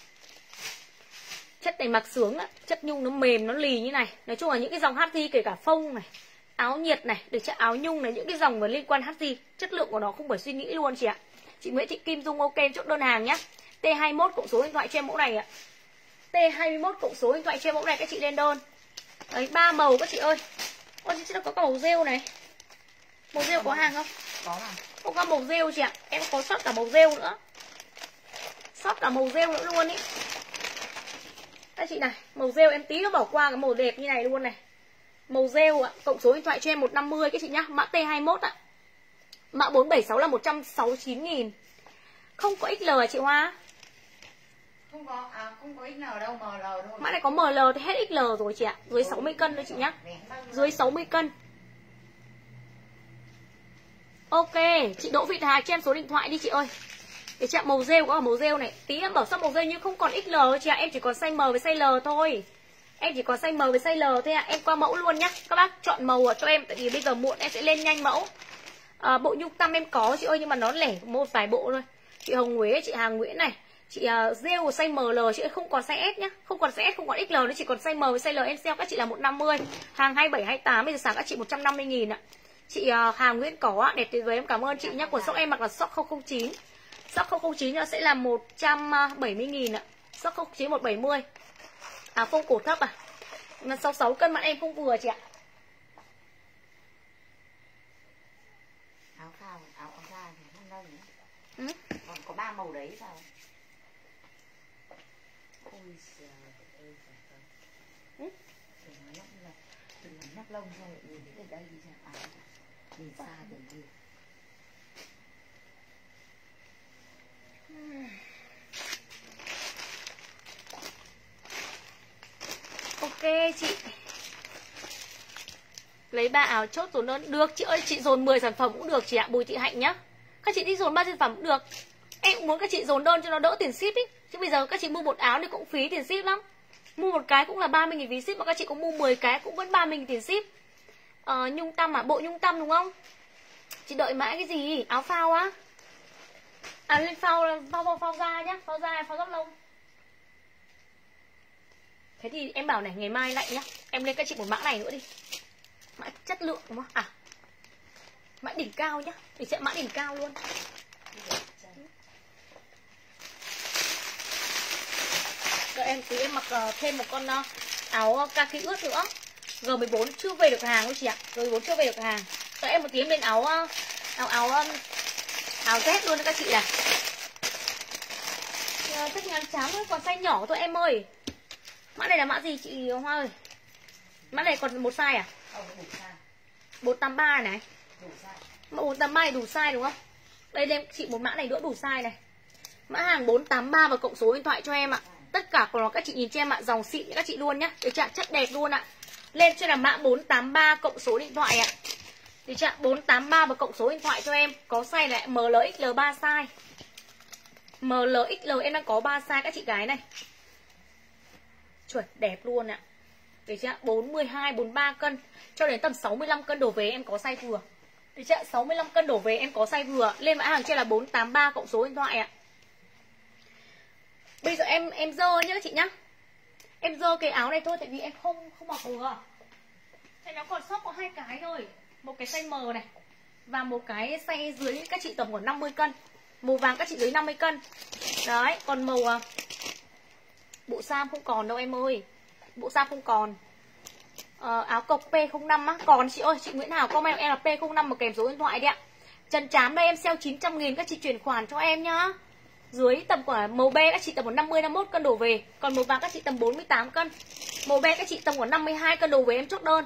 Chất này mặc sướng ạ, chất nhung nó mềm nó lì như này. Nói chung là những cái dòng hát giê kể cả phông này, áo nhiệt này, được chưa, áo nhung này, những cái dòng mà liên quan hát giê, chất lượng của nó không phải suy nghĩ luôn chị ạ. Chị Nguyễn Thị Kim Dung ok chốt đơn hàng nhá. T hai mốt cộng số điện thoại cho em mẫu này ạ. T hai mốt cộng số điện thoại cho em mẫu này các chị lên đơn. Đấy, ba màu các chị ơi. Ôi chị có cả màu rêu này. Màu rêu có hàng không? Có mà. Không có màu rêu chị ạ. Em có sót cả màu rêu nữa. Sót cả màu rêu nữa luôn ý. Các chị này, màu rêu em tí nó bỏ qua cái màu đẹp như này luôn này. Màu rêu ạ, cộng số điện thoại cho em một trăm năm mươi các chị nhá, mã T hai mốt ạ. Mã bốn bảy sáu là một trăm sáu mươi chín nghìn. Không có ích lờ à chị Hoa? Không có, à không có ích en đâu, M L thôi. Mã này có M L thì hết ích lờ rồi chị ạ. Dưới sáu mươi cân thôi chị nhá. Dưới sáu mươi cân. Ok, chị Đỗ Việt Hà cho em số điện thoại đi chị ơi. Để chạm màu rêu có màu rêu này. Tí em bảo sao màu rêu nhưng không còn ích lờ chị ạ. Em chỉ còn size M với size L thôi. Em chỉ còn size M với size L thôi ạ. Em qua mẫu luôn nhá. Các bác chọn màu cho em. Tại vì bây giờ muộn em sẽ lên nhanh mẫu. à, Bộ nhung tăm em có chị ơi. Nhưng mà nó lẻ một vài bộ thôi. Chị Hồng Huế, chị Hà Nguyễn này, chị uh, rêu của size M L. Chị ơi không còn size S nhá. Không còn size S, không còn ích lờ nữa. Chỉ còn size M với size L. Em sale các chị là một trăm năm mươi. Hàng hai bảy hai tám. Bây giờ sáng các chị một trăm năm mươi nghìn ạ. Chị uh, Hà Nguyễn có ạ. Đẹp tuyệt vời em cảm ơn chị nhá. Quần sóc em mặc là sóc không không chín. Stock không không chín nó sẽ là một trăm bảy mươi nghìn ạ. Stock không chín một bảy mươi. À phông cổ thấp à. Mà sáu mươi sáu cân bạn em không vừa chị ạ. Áo phao, áo áo da thì không đâu nữa. Ừ. Còn có ba màu đấy sao? Ôi giời ơi trời ơi. Ừ. Đừng nói lắm là đừng nói nhắc lông thôi, nhìn thấy từ đây đi ra. À, nhìn xa từ đi. Ok chị. Lấy ba áo chốt dồn đơn. Được chị ơi, chị dồn mười sản phẩm cũng được chị ạ. Bùi Thị Hạnh nhá. Các chị đi dồn ba sản phẩm cũng được. Em cũng muốn các chị dồn đơn cho nó đỡ tiền ship ý. Chứ bây giờ các chị mua một áo thì cũng phí tiền ship lắm. Mua một cái cũng là ba mươi nghìn phí ship. Mà các chị có mua mười cái cũng vẫn ba mươi nghìn tiền ship. Ờ, nhung tăm à? Bộ nhung tăm đúng không? Chị đợi mãi cái gì? Áo phao á? À lên phao, phao, phao, phao da nhá. Phao da, phao rót lông. Thế thì em bảo này, ngày mai lại nhá. Em lên các chị một mã này nữa đi. Mã chất lượng đúng không? À, mã đỉnh cao nhá. Để sẽ mã đỉnh cao luôn. Đợi em tí em mặc uh, thêm một con uh, áo kaki ướt nữa. G mười bốn chưa về được hàng đâu chị ạ. G mười bốn chưa về được hàng. Đợi em một tí em lên áo uh, áo áo um, áo Z luôn các chị này. Uh, thích ngắn chán thôi, còn size nhỏ thôi em ơi. Mã này là mã gì chị Hoa ơi? Mã này còn một size à? Không, đủ size. bốn tám ba này. Đủ size. Mã bốn tám ba này đủ size đúng không? Đây lên chị một mã này nữa đủ size này. Mã hàng bốn tám ba và cộng số điện thoại cho em ạ. Tất cả của nó các chị nhìn cho em ạ, dòng xịn các chị luôn nhá. Được chưa? Chất đẹp luôn ạ. Lên cho là mã bốn tám ba cộng số điện thoại ạ. Được chưa? bốn tám ba và cộng số điện thoại cho em. Có size là M L X L ba size. M L X L em đang có ba size các chị gái này. Chuẩn đẹp luôn ạ. Được chưa? bốn mươi hai, bốn mươi ba cân cho đến tầm sáu mươi lăm cân đổ về em có size vừa. Được chưa? sáu mươi lăm cân đổ về em có size vừa. Lên mã hàng trên là bốn tám ba cộng số điện thoại ạ. Bây giờ em em dơ nhá chị nhá. Em dơ cái áo này thôi tại vì em không không mặc vừa. Thế nó còn sót có hai cái thôi. Một cái size M này và một cái size dưới các chị tầm khoảng năm mươi cân. Màu vàng các chị dưới năm mươi cân. Đấy, còn màu bộ sam không còn đâu em ơi. Bộ sam không còn. Ờ, áo cộc P không năm á, còn chị ơi, chị Nguyễn Hảo comment em là P không năm một kèm số điện thoại đi ạ. Trần Trám đây em sale chín trăm nghìn các chị chuyển khoản cho em nhá. Dưới tầm khoảng màu be các chị tầm khoảng năm mươi, năm mươi mốt cân đổ về. Còn màu vàng các chị tầm bốn mươi tám cân. Màu be các chị tầm khoảng năm mươi hai cân đổ về em chốt đơn.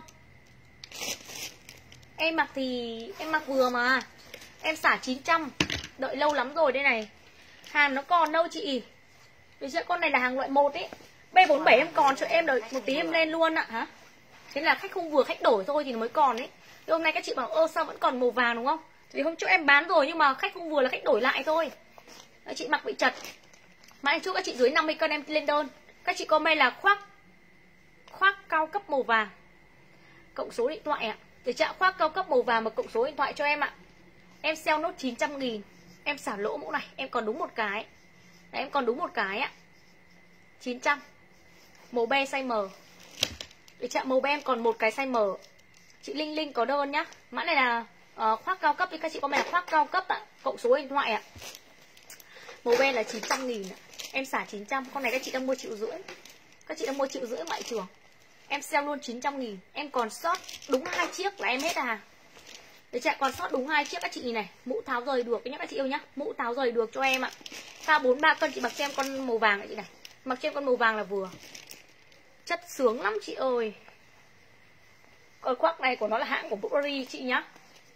Em mặc thì em mặc vừa mà. Em xả chín trăm. Đợi lâu lắm rồi đây này. Hàng nó còn đâu chị. Được chưa? Con này là hàng loại một ấy. B bốn mươi bảy em còn cho em, đợi một tí em lên luôn ạ. Hả? Thế là khách không vừa, khách đổi thôi thì nó mới còn ấy. Thì hôm nay các chị bảo ơ sao vẫn còn màu vàng đúng không? Thì hôm trước em bán rồi nhưng mà khách không vừa là khách đổi lại thôi. Đấy, chị mặc bị chật. Mà anh chúc các chị dưới năm mươi cân em lên đơn. Các chị comment là khoác khoác cao cấp màu vàng cộng số điện thoại ạ. Để trả khoác cao cấp màu vàng và cộng số điện thoại cho em ạ. Em sale nốt chín trăm nghìn. Em xả lỗ mẫu này. Em còn đúng một cái. Đấy, em còn đúng một cái ạ. chín trăm. Màu be size M. Để chạm màu be em còn một cái size M. Chị Linh Linh có đơn nhá. Mã này là uh, khoác cao cấp. Thì các chị comment là khoác cao cấp ạ. Cộng số điện thoại ạ. Màu be là chín trăm nghìn ạ. Em xả chín trăm. Con này các chị đang mua triệu rưỡi. Các chị đang mua triệu rưỡi ngoại trường. Em sale luôn chín trăm nghìn. Em còn sót đúng hai chiếc là em hết hàng. Để chạy còn sót đúng hai chiếc các chị nhìn này. Mũ tháo rời được nhá các chị yêu nhá. Mũ tháo rời được cho em ạ. Cao bốn mươi ba cân chị mặc cho em con màu vàng này chị này. Mặc cho em con màu vàng là vừa. Chất sướng lắm chị ơi. Cái khoác này của nó là hãng của Burberry chị nhá.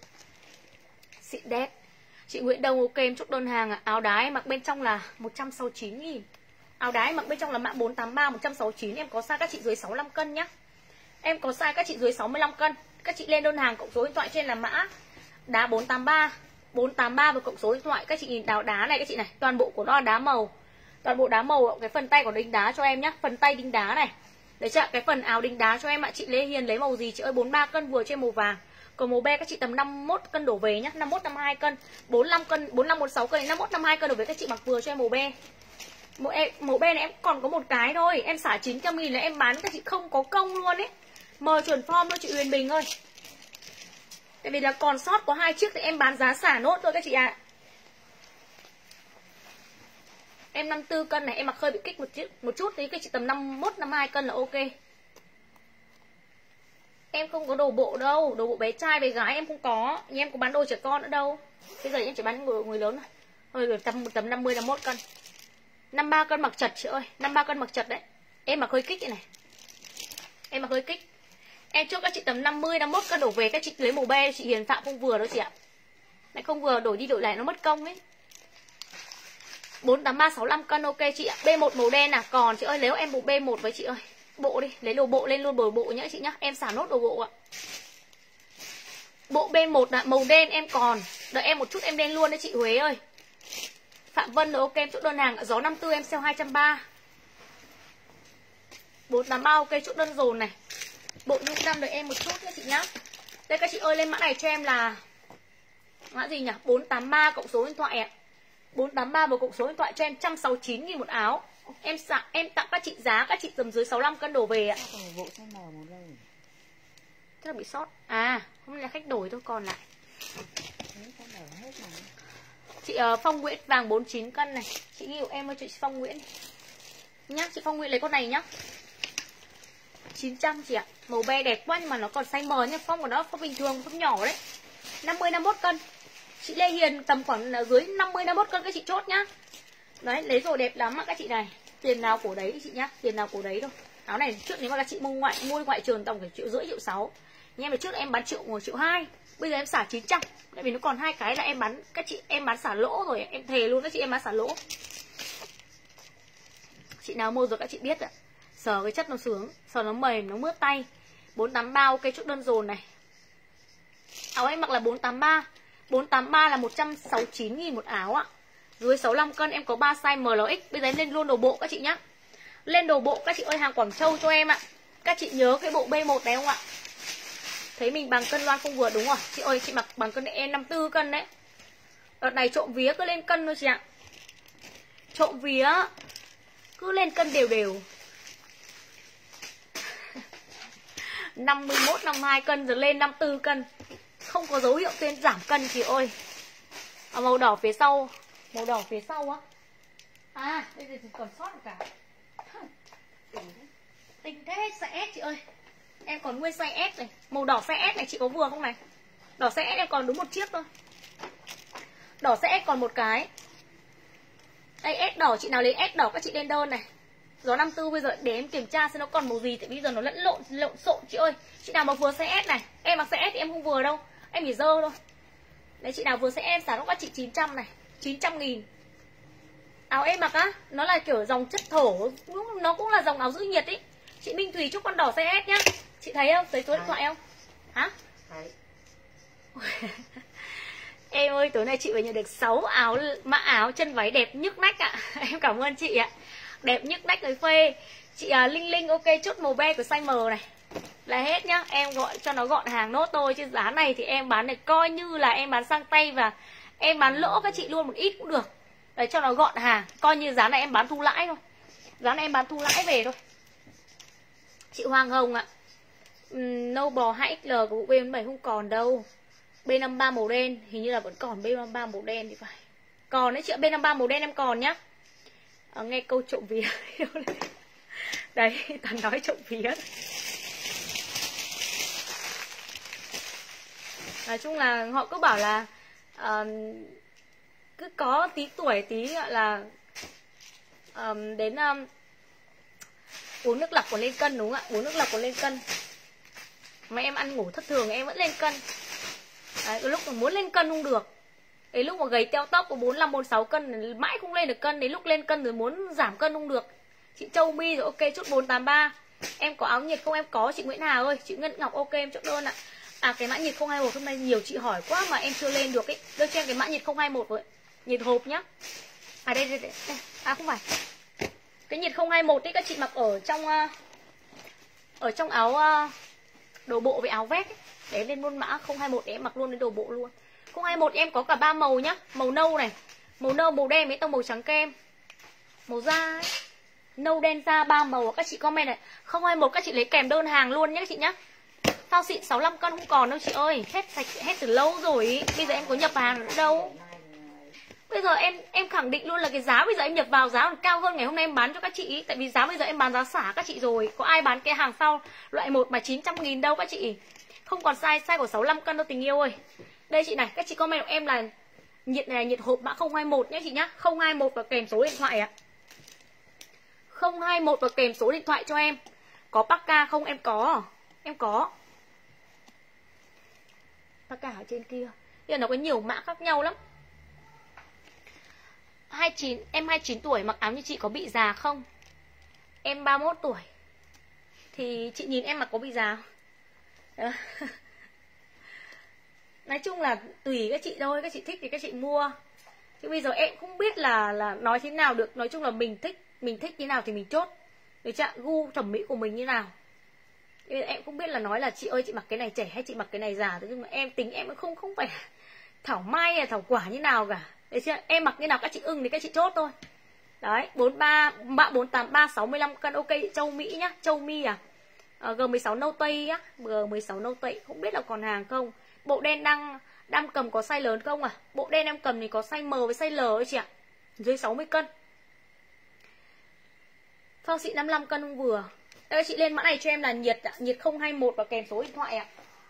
Xịn đẹp. Chị Nguyễn Đông ok em chốt đơn hàng à. Áo đái mặc bên trong là một trăm sáu mươi chín nghìn. Áo đái mặc bên trong là mã bốn tám ba một trăm sáu mươi chín. Em có size các chị dưới sáu mươi lăm cân nhá. Em có size các chị dưới sáu mươi lăm cân. Các chị lên đơn hàng cộng số điện thoại trên là mã đá bốn tám ba bốn tám ba và cộng số điện thoại. Các chị nhìn áo đá này các chị này. Toàn bộ của nó là đá màu. Toàn bộ đá màu. Cái phần tay có đính đá cho em nhá. Phần tay đính đá này. Để chạm cái phần áo đính đá cho em ạ. Chị Lê Hiền lấy màu gì chị ơi. bốn mươi ba cân vừa trên màu vàng. Còn màu be các chị tầm năm mươi mốt cân đổ về nhá. năm mươi mốt, năm mươi hai cân. bốn mươi lăm cân, bốn mươi lăm, bốn mươi sáu cân, năm mươi mốt, năm mươi hai cân đổ về các chị mặc vừa cho em màu be. Màu, em, màu be này em còn có một cái thôi. Em xả chín trăm nghìn là em bán các chị không có công luôn ấy. Mời chuẩn form thôi chị Huyền Bình ơi. Tại vì là còn sót có hai chiếc thì em bán giá xả nốt thôi các chị ạ. À. Em năm tư cân này, em mặc hơi bị kích một chút, một chút thì cái chị tầm năm mốt, năm hai cân là ok. Em không có đồ bộ đâu, đồ bộ bé trai bé gái em không có, nhưng em có bán đồ trẻ con nữa đâu. Bây giờ em chỉ bán người, người lớn thôi. Thôi tầm tầm năm mươi, năm mốt cân. năm mươi ba cân mặc chật chị ơi, năm mươi ba cân mặc chật đấy. Em mặc hơi kích vậy này. Em mặc hơi kích. Em chốt các chị tầm năm mươi, năm mốt cân đổ về, các chị lấy màu be, chị Hiền Phạm không vừa đâu chị ạ. Lại không vừa đổi đi đổi lại nó mất công ấy. bốn tám ba sáu lăm cân ok chị ạ. B một màu đen à, còn chị ơi, nếu em bộ B một với chị ơi. Bộ đi, lấy đồ bộ lên luôn, đồ bộ nhá chị nhá. Em xả nốt đồ bộ ạ. Bộ B một là màu đen em còn. Đợi em một chút em đen luôn đấy chị Huế ơi. Phạm Vân rồi ok, em chốt đơn hàng. Gió năm tư em sale hai trăm ba mươi. bốn tám ba ok, chốt đơn dồn này. Bộ nhung năm đợi em một chút nhé chị nhá. Đây các chị ơi, lên mã này cho em là mã gì nhỉ? bốn tám ba cộng số điện thoại ạ. bốn tám ba và cộng số điện thoại cho em một trăm sáu mươi chín nghìn một áo. Em sẵn, em tặng các chị giá các chị tầm dưới sáu mươi lăm cân đổ về ạ. Bộ size M một đây. Chắc là bị sót. À, hôm nay là khách đổi thôi, còn lại. Chị uh, Phong Nguyễn vàng bốn mươi chín cân này. Chị ghi của em ơi, chị Phong Nguyễn nhá. Chị Phong Nguyễn lấy con này nhá. chín trăm chị ạ. Màu be đẹp quá nhưng mà nó còn size M nhá. Phong của nó phong bình thường, phong nhỏ đấy. năm mươi, năm mươi mốt cân. Chị Lê Hiền tầm khoảng dưới năm mươi, năm mươi mốt cân các chị chốt nhá. Đấy, lấy rồi đẹp lắm ạ các chị này. Tiền nào cổ đấy chị nhá, tiền nào cổ đấy thôi. Áo này trước nếu mà các chị mua ngoại mua ngoại trường tổng phải triệu rưỡi, triệu sáu. Nhưng em trước em bán triệu một triệu hai. Bây giờ em xả chín trăm. Tại vì nó còn hai cái là em bán các chị em bán xả lỗ rồi, em thề luôn các chị em bán xả lỗ. Chị nào mua rồi các chị biết ạ. Sờ cái chất nó sướng, sờ nó mềm, nó mướt tay. bốn tám ba ok, chút đơn dồn này. Áo em mặc là bốn tám ba. bốn tám ba là một trăm sáu mươi chín nghìn một áo ạ. Dưới sáu mươi lăm cân em có ba size M L X. Bây giờ em lên luôn đồ bộ các chị nhá. Lên đồ bộ các chị ơi, hàng Quảng Châu cho em ạ. Các chị nhớ cái bộ B một này không ạ? Thấy mình bằng cân loan không vừa, đúng rồi. Chị ơi, chị mặc bằng cân em năm tư cân đấy. Đợt này trộm vía cứ lên cân thôi chị ạ. Trộm vía cứ lên cân đều đều. năm mươi mốt, năm mươi hai cân rồi lên năm mươi tư cân. Không có dấu hiệu tên giảm cân chị ơi. À, màu đỏ phía sau. Màu đỏ phía sau á. À, bây giờ còn sót được cả. Tinh thế size S chị ơi. Em còn nguyên size S này. Màu đỏ size S này chị có vừa không này? Đỏ size S em còn đúng một chiếc thôi. Đỏ size S còn một cái. Đây S đỏ, chị nào lấy S đỏ các chị lên đơn này. Gió năm tư bây giờ để em kiểm tra xem nó còn màu gì. Tại bây giờ nó lẫn lộn, lộn xộn chị ơi. Chị nào mà vừa size S này. Em mặc size S thì em không vừa đâu. Em chỉ dơ thôi. Đấy, chị nào vừa size em xả lúc các chị chín trăm này. chín trăm nghìn. Áo em mặc á, nó là kiểu dòng chất thổ. Nó cũng là dòng áo giữ nhiệt ý. Chị Minh Thùy chúc con đỏ size S nhá. Chị thấy không? Thấy số điện thoại không? Hả? Thấy. Em ơi, tối nay chị phải nhận được sáu áo mã áo chân váy đẹp nhức nách ạ. Em cảm ơn chị ạ. Đẹp nhức nách với phê. Chị à, Linh Linh ok, chốt màu be của size M này là hết nhá. Em gọi cho nó gọn hàng nốt thôi. Chứ giá này thì em bán này coi như là em bán sang tay. Và em bán lỗ các chị luôn một ít cũng được. Đấy, cho nó gọn hàng. Coi như giá này em bán thu lãi thôi. Giá này em bán thu lãi về thôi. Chị Hoàng Hồng ạ. uhm, Nâu bò hai X L của bộ B bốn bảy không còn đâu. B năm mươi ba màu đen. Hình như là vẫn còn B năm mươi ba màu đen thì phải. Còn đấy chị ạ, B năm mươi ba màu đen em còn nhá. À, nghe câu trộm vía. Đấy, toàn nói trộm vía. Nói chung là họ cứ bảo là uh, cứ có tí tuổi tí gọi là um, đến um, uống nước lọc còn lên cân đúng không ạ? Uống nước lọc còn lên cân. Mà em ăn ngủ thất thường em vẫn lên cân. Đấy, cái lúc mà muốn lên cân không được. Đến lúc mà gầy teo tóc có bốn mươi lăm, bốn mươi sáu cân mãi không lên được cân. Đến lúc lên cân rồi muốn giảm cân không được. Chị Châu My rồi ok, chốt bốn tám ba. Em có áo nhiệt không? Em có chị Nguyễn Hà ơi. Chị Ngân Ngọc ok, em chốt đơn ạ. À cái mã nhiệt không hai một hôm nay nhiều chị hỏi quá mà em chưa lên được ấy. Đưa cho em cái mã nhiệt không hai một với. Nhiệt hộp nhá. À đây, đây, đây. À không phải. Cái nhiệt không hai một ấy các chị mặc ở trong uh, ở trong áo uh, đồ bộ với áo vest ấy. Để lên luôn mã không hai một để em mặc luôn đến đồ bộ luôn. không hai một em có cả ba màu nhá. Màu nâu này, màu nâu, màu đen với tông màu trắng kem. Màu da ấy. Nâu đen da ba màu các chị comment này. không hai một các chị lấy kèm đơn hàng luôn nhé các chị nhá. Sao xịn sáu mươi lăm cân không còn đâu chị ơi. Hết sạch hết từ lâu rồi ý. Bây giờ em có nhập hàng nữa đâu. Bây giờ em em khẳng định luôn là cái giá bây giờ em nhập vào giá còn cao hơn ngày hôm nay em bán cho các chị ý. Tại vì giá bây giờ em bán giá xả các chị rồi. Có ai bán cái hàng sau loại một mà chín trăm nghìn đâu các chị. Không còn size, size của sáu mươi lăm cân đâu tình yêu ơi. Đây chị này, các chị comment của em là nhiệt này, nhiệt hộp mã không hai mốt nhé chị nhá. Không hai mốt và kèm số điện thoại ạ. Không hai mốt và kèm số điện thoại cho em. Có Pacca không? Em có. Em có Pacca ở trên kia. Bây giờ nó có nhiều mã khác nhau lắm. hai mươi chín, em hai mươi chín tuổi mặc áo như chị có bị già không? Em ba mươi mốt tuổi. Thì chị nhìn em mặc có bị già không? Nói chung là tùy các chị thôi, các chị thích thì các chị mua. Chứ bây giờ em không biết là là nói thế nào được. Nói chung là mình thích, mình thích như nào thì mình chốt. Được chưa? Gu thẩm mỹ của mình như nào. Em không biết là nói là chị ơi chị mặc cái này trẻ hay chị mặc cái này già. Nhưng mà em tính em không không phải thảo mai hay thảo quả như nào cả. Được chưa? Em mặc như nào các chị ưng thì các chị chốt thôi. Đấy, bốn mươi ba, bạ bốn tám ba, sáu mươi lăm cân. Ok, châu Mỹ nhá, châu Mi à, à G mười sáu nâu tây á, G mười sáu nâu tây. Không biết là còn hàng không. Bộ đen đang đang cầm có size lớn không à? Bộ đen em cầm thì có size M với size L ấy chị ạ. Dưới sáu mươi cân. Phao xị năm mươi lăm cân không vừa. Đây chị lên mã này cho em là nhiệt ạ, nhiệt không hai mốt và kèm số điện thoại ạ.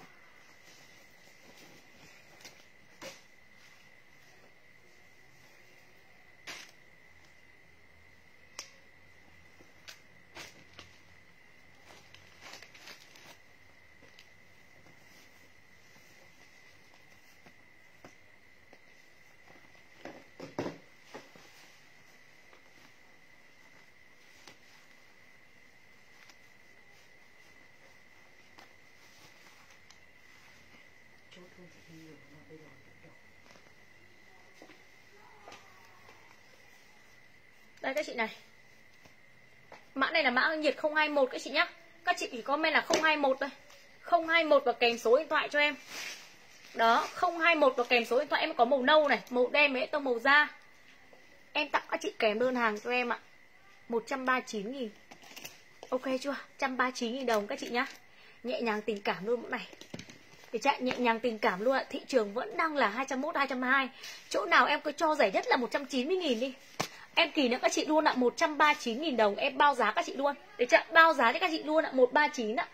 Đây các chị này. Mã này là mã nhiệt không hai mốt các chị nhá. Các chị chỉ comment là không hai mốt thôi. không hai mốt và kèm số điện thoại cho em. Đó, không hai mốt và kèm số điện thoại. Em có màu nâu này, màu đen với tông màu da. Em tặng các chị kèm đơn hàng cho em ạ. một trăm ba mươi chín nghìn. Ok chưa? một trăm ba mươi chín nghìn đồng các chị nhá. Nhẹ nhàng tình cảm luôn mẫu này. Để chạy nhẹ nhàng tình cảm luôn ạ. Thị trường vẫn đang là hai trăm mốt, hai trăm hai mươi. Chỗ nào em cứ cho rẻ nhất là một trăm chín mươi nghìn đi. Em kỳ nữa các chị luôn ạ, một trăm ba mươi chín nghìn đồng. Em bao giá các chị luôn. Để chạy bao giá cho các chị luôn ạ, một trăm ba mươi chín ạ.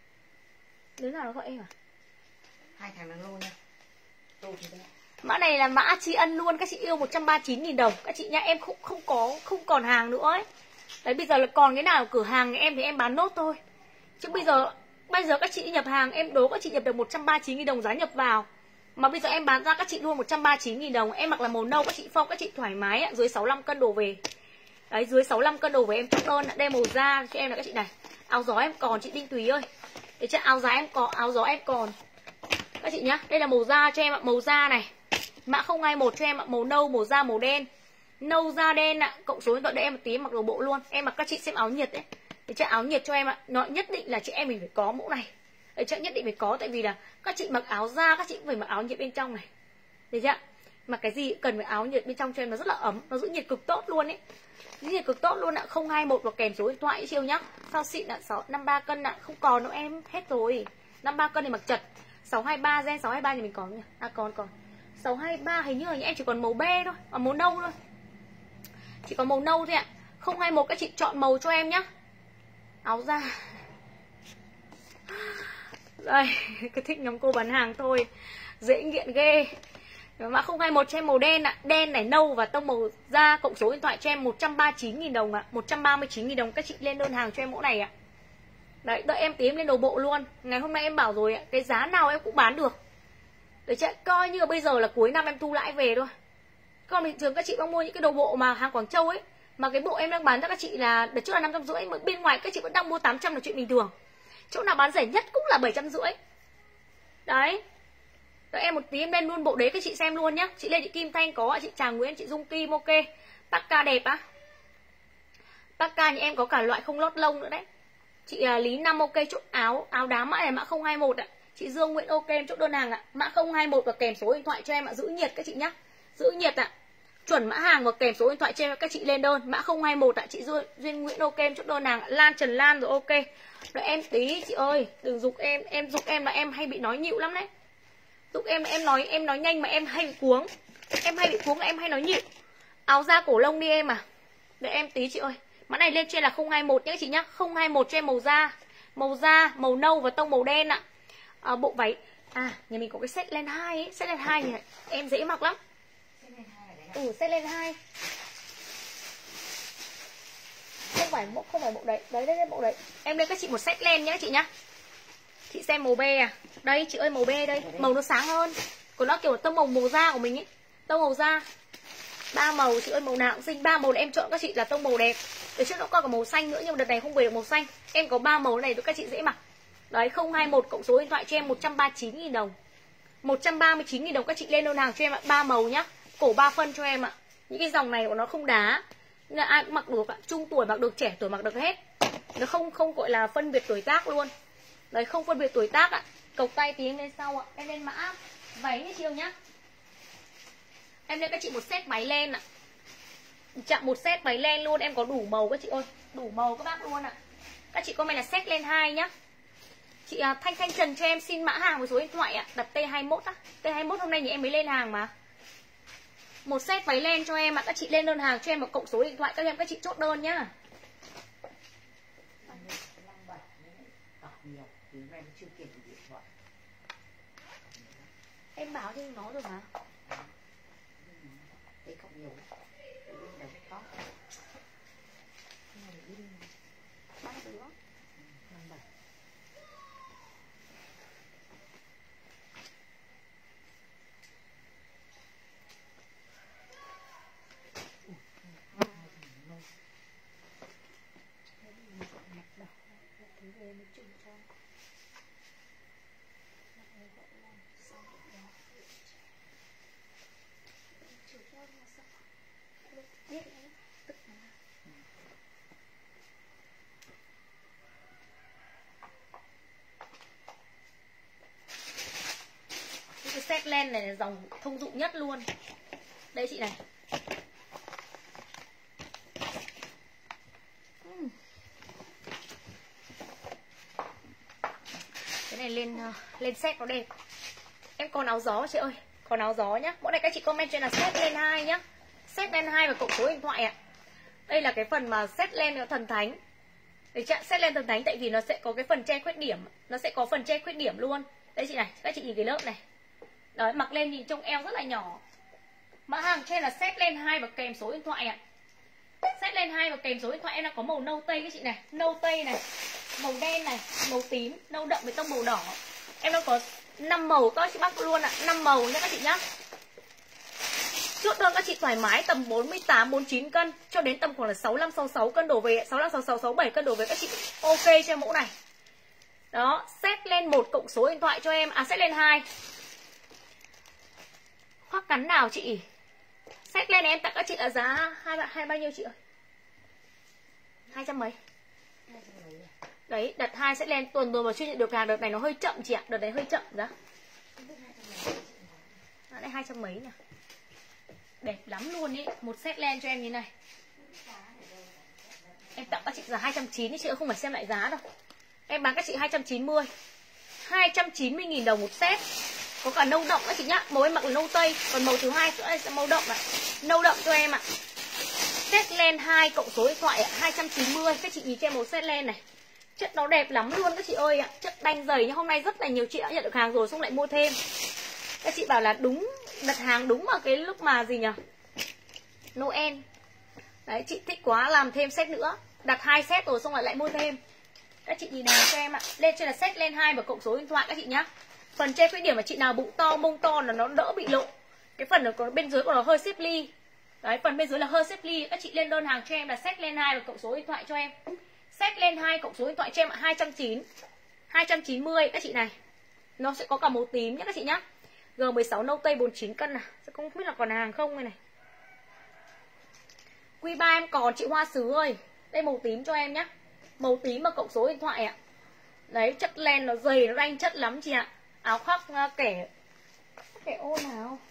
Đứa nào nó gọi em à? Hai thằng đang luôn nha. Tôi thì đây. Mã này là mã tri ân luôn. Các chị yêu một trăm ba mươi chín nghìn đồng. Các chị nha, em không không có không còn hàng nữa ấy. Đấy bây giờ là còn cái nào ở cửa hàng em thì em bán nốt thôi. Chứ bây giờ Bây giờ các chị nhập hàng em đố các chị nhập được một trăm ba mươi chín nghìn đồng giá nhập vào. Mà bây giờ em bán ra các chị luôn một trăm ba mươi chín nghìn đồng. Em mặc là màu nâu các chị phong các chị thoải mái ạ. Dưới sáu mươi lăm cân đổ về. Đấy dưới sáu mươi lăm cân đổ về em chốt đơn ạ. Đây màu da cho em là các chị này. Áo gió em còn chị Đinh Thúy ơi. Để cho áo giá em còn, áo gió em còn. Các chị nhá. Đây là màu da cho em ạ. Màu da này. Mã không hai mốt cho em ạ. Màu nâu, màu da, màu đen. Nâu da đen ạ. Cộng số điện thoại để em một tí em mặc đồ bộ luôn. Em mặc các chị xem áo nhiệt đấy. Để cho áo nhiệt cho em ạ. Nó nhất định là chị em mình phải có mẫu này. Để cho nhất định phải có. Tại vì là các chị mặc áo da các chị cũng phải mặc áo nhiệt bên trong này. Được chưa? Mặc cái gì cần phải áo nhiệt bên trong cho em nó rất là ấm. Nó giữ nhiệt cực tốt luôn ấy. Giữ nhiệt cực tốt luôn ạ. không hai mốt và kèm số điện thoại chiêu nhá. Sao xịn ạ. năm mươi ba cân ạ. Không còn đâu em. Hết rồi. năm mươi ba cân thì mặc chật. sáu hai ba gen sáu hai ba thì mình có nhỉ. À còn còn. sáu hai ba hình như là em chỉ còn màu be thôi. À, màu nâu thôi. Chỉ còn màu nâu thôi ạ. không hai mốt các chị chọn màu cho em nhá. Áo da. Đây, cứ thích nhóm cô bán hàng thôi. Dễ nghiện ghê. Mã không hai mốt cho em màu đen ạ. Đen này, nâu và tông màu da. Cộng số điện thoại cho em một trăm ba mươi chín nghìn đồng ạ. một trăm ba mươi chín nghìn đồng các chị lên đơn hàng cho em mẫu này ạ. Đấy, đợi em tí em lên đồ bộ luôn. Ngày hôm nay em bảo rồi ạ. Cái giá nào em cũng bán được. Để chạy coi như bây giờ là cuối năm em thu lãi về thôi. Còn bình thường các chị đang mua những cái đồ bộ mà hàng Quảng Châu ấy. Mà cái bộ em đang bán cho các chị là đợt trước là năm trăm rưỡi. Mà bên ngoài các chị vẫn đang mua tám trăm là chuyện bình thường. Chỗ nào bán rẻ nhất cũng là bảy trăm rưỡi. Đấy. Đợi em một tí em lên luôn bộ đấy các chị xem luôn nhá. Chị Lê Thị Kim Thanh có, chị Trà Nguyễn, chị Dung Kim ok. Pacca đẹp á. Pacca nhà em có cả loại không lót lông nữa đấy. Chị uh, Lý Năm ok, chốt áo. Áo đá mã này mã không hai mốt ạ. Chị Dương Nguyễn ok em chốt đơn hàng ạ. Mã không hai mốt và kèm số điện thoại cho em ạ. Giữ nhiệt các chị nhá. Giữ nhiệt ạ. Chuẩn mã hàng và kèm số điện thoại cho em các chị lên đơn. Mã không hai mốt ạ. Chị Duyên, Duyên Nguyễn ok em chốt đơn hàng. Lan Trần Lan rồi ok. Đợi em tí chị ơi. Đừng giục em. Em giục em là em hay bị nói nhịu lắm đấy. Giục em là em nói em nói nhanh mà em hay bị cuống. Em hay bị cuống, em hay nói nhịn. Áo da cổ lông đi em à. Để em tí chị ơi. Mã này lên trên là không hai mốt nhé chị nhá. không hai mốt cho em màu da. Màu da, màu nâu và tông màu đen ạ. À, bộ váy. À, nhà mình có cái set len hai ấy. Set len hai thì em dễ mặc lắm. Ừ, set len hai. Không phải bộ, không phải bộ đấy. Đấy, đấy, đấy, bộ đấy. Em lên các chị một set len nhé chị nhá. Chị xem màu be à. Đây, chị ơi màu be đây. Màu nó sáng hơn. Còn nó kiểu tông màu màu da của mình ấy. Tông màu da. Ba màu chị ơi, màu nào cũng xinh. Ba màu em chọn các chị là tông màu đẹp. Đợt trước nó còn có màu xanh nữa nhưng mà đợt này không về được màu xanh. Em có ba màu này cho các chị dễ mặc. Đấy, không hai mốt cộng số điện thoại cho em một trăm ba mươi chín nghìn đồng. một trăm ba mươi chín nghìn đồng các chị lên đơn hàng cho em ạ. Ba màu nhá. Cổ ba phân cho em ạ. Những cái dòng này của nó không đá. Nên là ai cũng mặc được ạ. Trung tuổi mặc được, trẻ tuổi mặc được hết. Nó không không gọi là phân biệt tuổi tác luôn. Đấy, không phân biệt tuổi tác ạ. Cộc tay tí em lên sau ạ. Em lên mã váy như chiều nhá. Em lên các chị một set váy len ạ. Chạm một set váy len luôn. Em có đủ màu các chị ơi. Đủ màu các bác luôn ạ. Các chị comment là set len hai nhá. Chị à, Thanh Thanh Trần cho em xin mã hàng với số điện thoại ạ. Đặt T hai mốt á. T hai mốt hôm nay thì em mới lên hàng mà. Một set váy len cho em ạ. Các chị lên đơn hàng cho em một cộng số điện thoại. Các em các chị chốt đơn nhá. Em bảo cho nó rồi mà. Đấy cộng nhiều. Đấy có. Ba đứa. Cái set len này là dòng thông dụng nhất luôn. Đây chị này. Cái này lên lên set nó đẹp. Em còn áo gió chị ơi. Còn áo gió nhá. Mỗi này các chị comment trên là set len hai nhá. Set len hai và cộng số điện thoại ạ. Đây là cái phần mà set len thần thánh. Để chặn set len thần thánh tại vì nó sẽ có cái phần che khuyết điểm. Nó sẽ có phần che khuyết điểm luôn. Đây chị này, các chị nhìn cái lớp này. Đấy, mặc lên nhìn trông eo rất là nhỏ. Mã hàng trên là set len hai và kèm số điện thoại ạ. Set len hai và kèm số điện thoại em đang có màu nâu tây các chị này. Nâu tây này, màu đen này, màu tím, nâu đậm với tông màu đỏ. Em đang có năm màu các chị bắt luôn ạ. năm màu nhé các chị nhá. Chốt đơn các chị thoải mái tầm bốn mươi tám, bốn mươi chín cân cho đến tầm khoảng là sáu mươi lăm, sáu mươi sáu cân đổ về, sáu mươi lăm, sáu mươi sáu, sáu mươi bảy cân đổ về các chị ok cho mẫu này. Đó, set lên một cộng số điện thoại cho em, à set lên hai. Khoác ngắn nào chị? Set lên em tặng các chị là giá hai hai bao nhiêu chị ơi? hai trăm mấy. Đấy, đặt hai set lên tuần rồi mà chưa nhận được hàng, đợt này nó hơi chậm chị ạ, đợt này hơi chậm đó. Đây hai trăm mấy nè. Đẹp lắm luôn ý, một set len cho em như này. Em tặng các chị là hai trăm chín mươi chị ơi, không phải xem lại giá đâu. Em bán các chị hai trăm chín mươi. hai trăm chín mươi nghìn đồng một set. Có cả nâu đậm các chị nhá. Màu em mặc là nâu tây, còn màu thứ hai sẽ là màu đậm này. Nâu đậm cho em ạ. Set len hai cộng số điện thoại ạ, hai trăm chín mươi. Các chị nhìn cho em một set len này. Chất nó đẹp lắm luôn các chị ơi ạ. Chất đanh dày nhưng hôm nay rất là nhiều chị đã nhận được hàng rồi xong lại mua thêm. Các chị bảo là đúng, đặt hàng đúng vào cái lúc mà gì nhỉ? Noel. Đấy, chị thích quá làm thêm set nữa. Đặt hai set rồi xong lại lại mua thêm. Các chị nhìn hàng cho em ạ. Lên trên là set lên hai và cộng số điện thoại các chị nhá. Phần che khuyết điểm mà chị nào bụng to, mông to là nó đỡ bị lộ. Cái phần nó có bên dưới của nó hơi xếp ly. Đấy, phần bên dưới là hơi xếp ly. Các chị lên đơn hàng cho em là set lên hai và cộng số điện thoại cho em. Set lên hai cộng số điện thoại cho em ạ, hai trăm chín mươi. hai trăm chín mươi các chị này. Nó sẽ có cả màu tím nhé các chị nhá. G mười sáu nâu tây bốn mươi chín cân à. Sẽ không biết là còn hàng không này này. Q ba em còn chị Hoa Sứ ơi. Đây màu tím cho em nhá. Màu tím và cộng số điện thoại ạ. Đấy, chất len nó dày, nó đanh chất lắm chị ạ. Áo khoác uh, kẻ kẻ ô nào.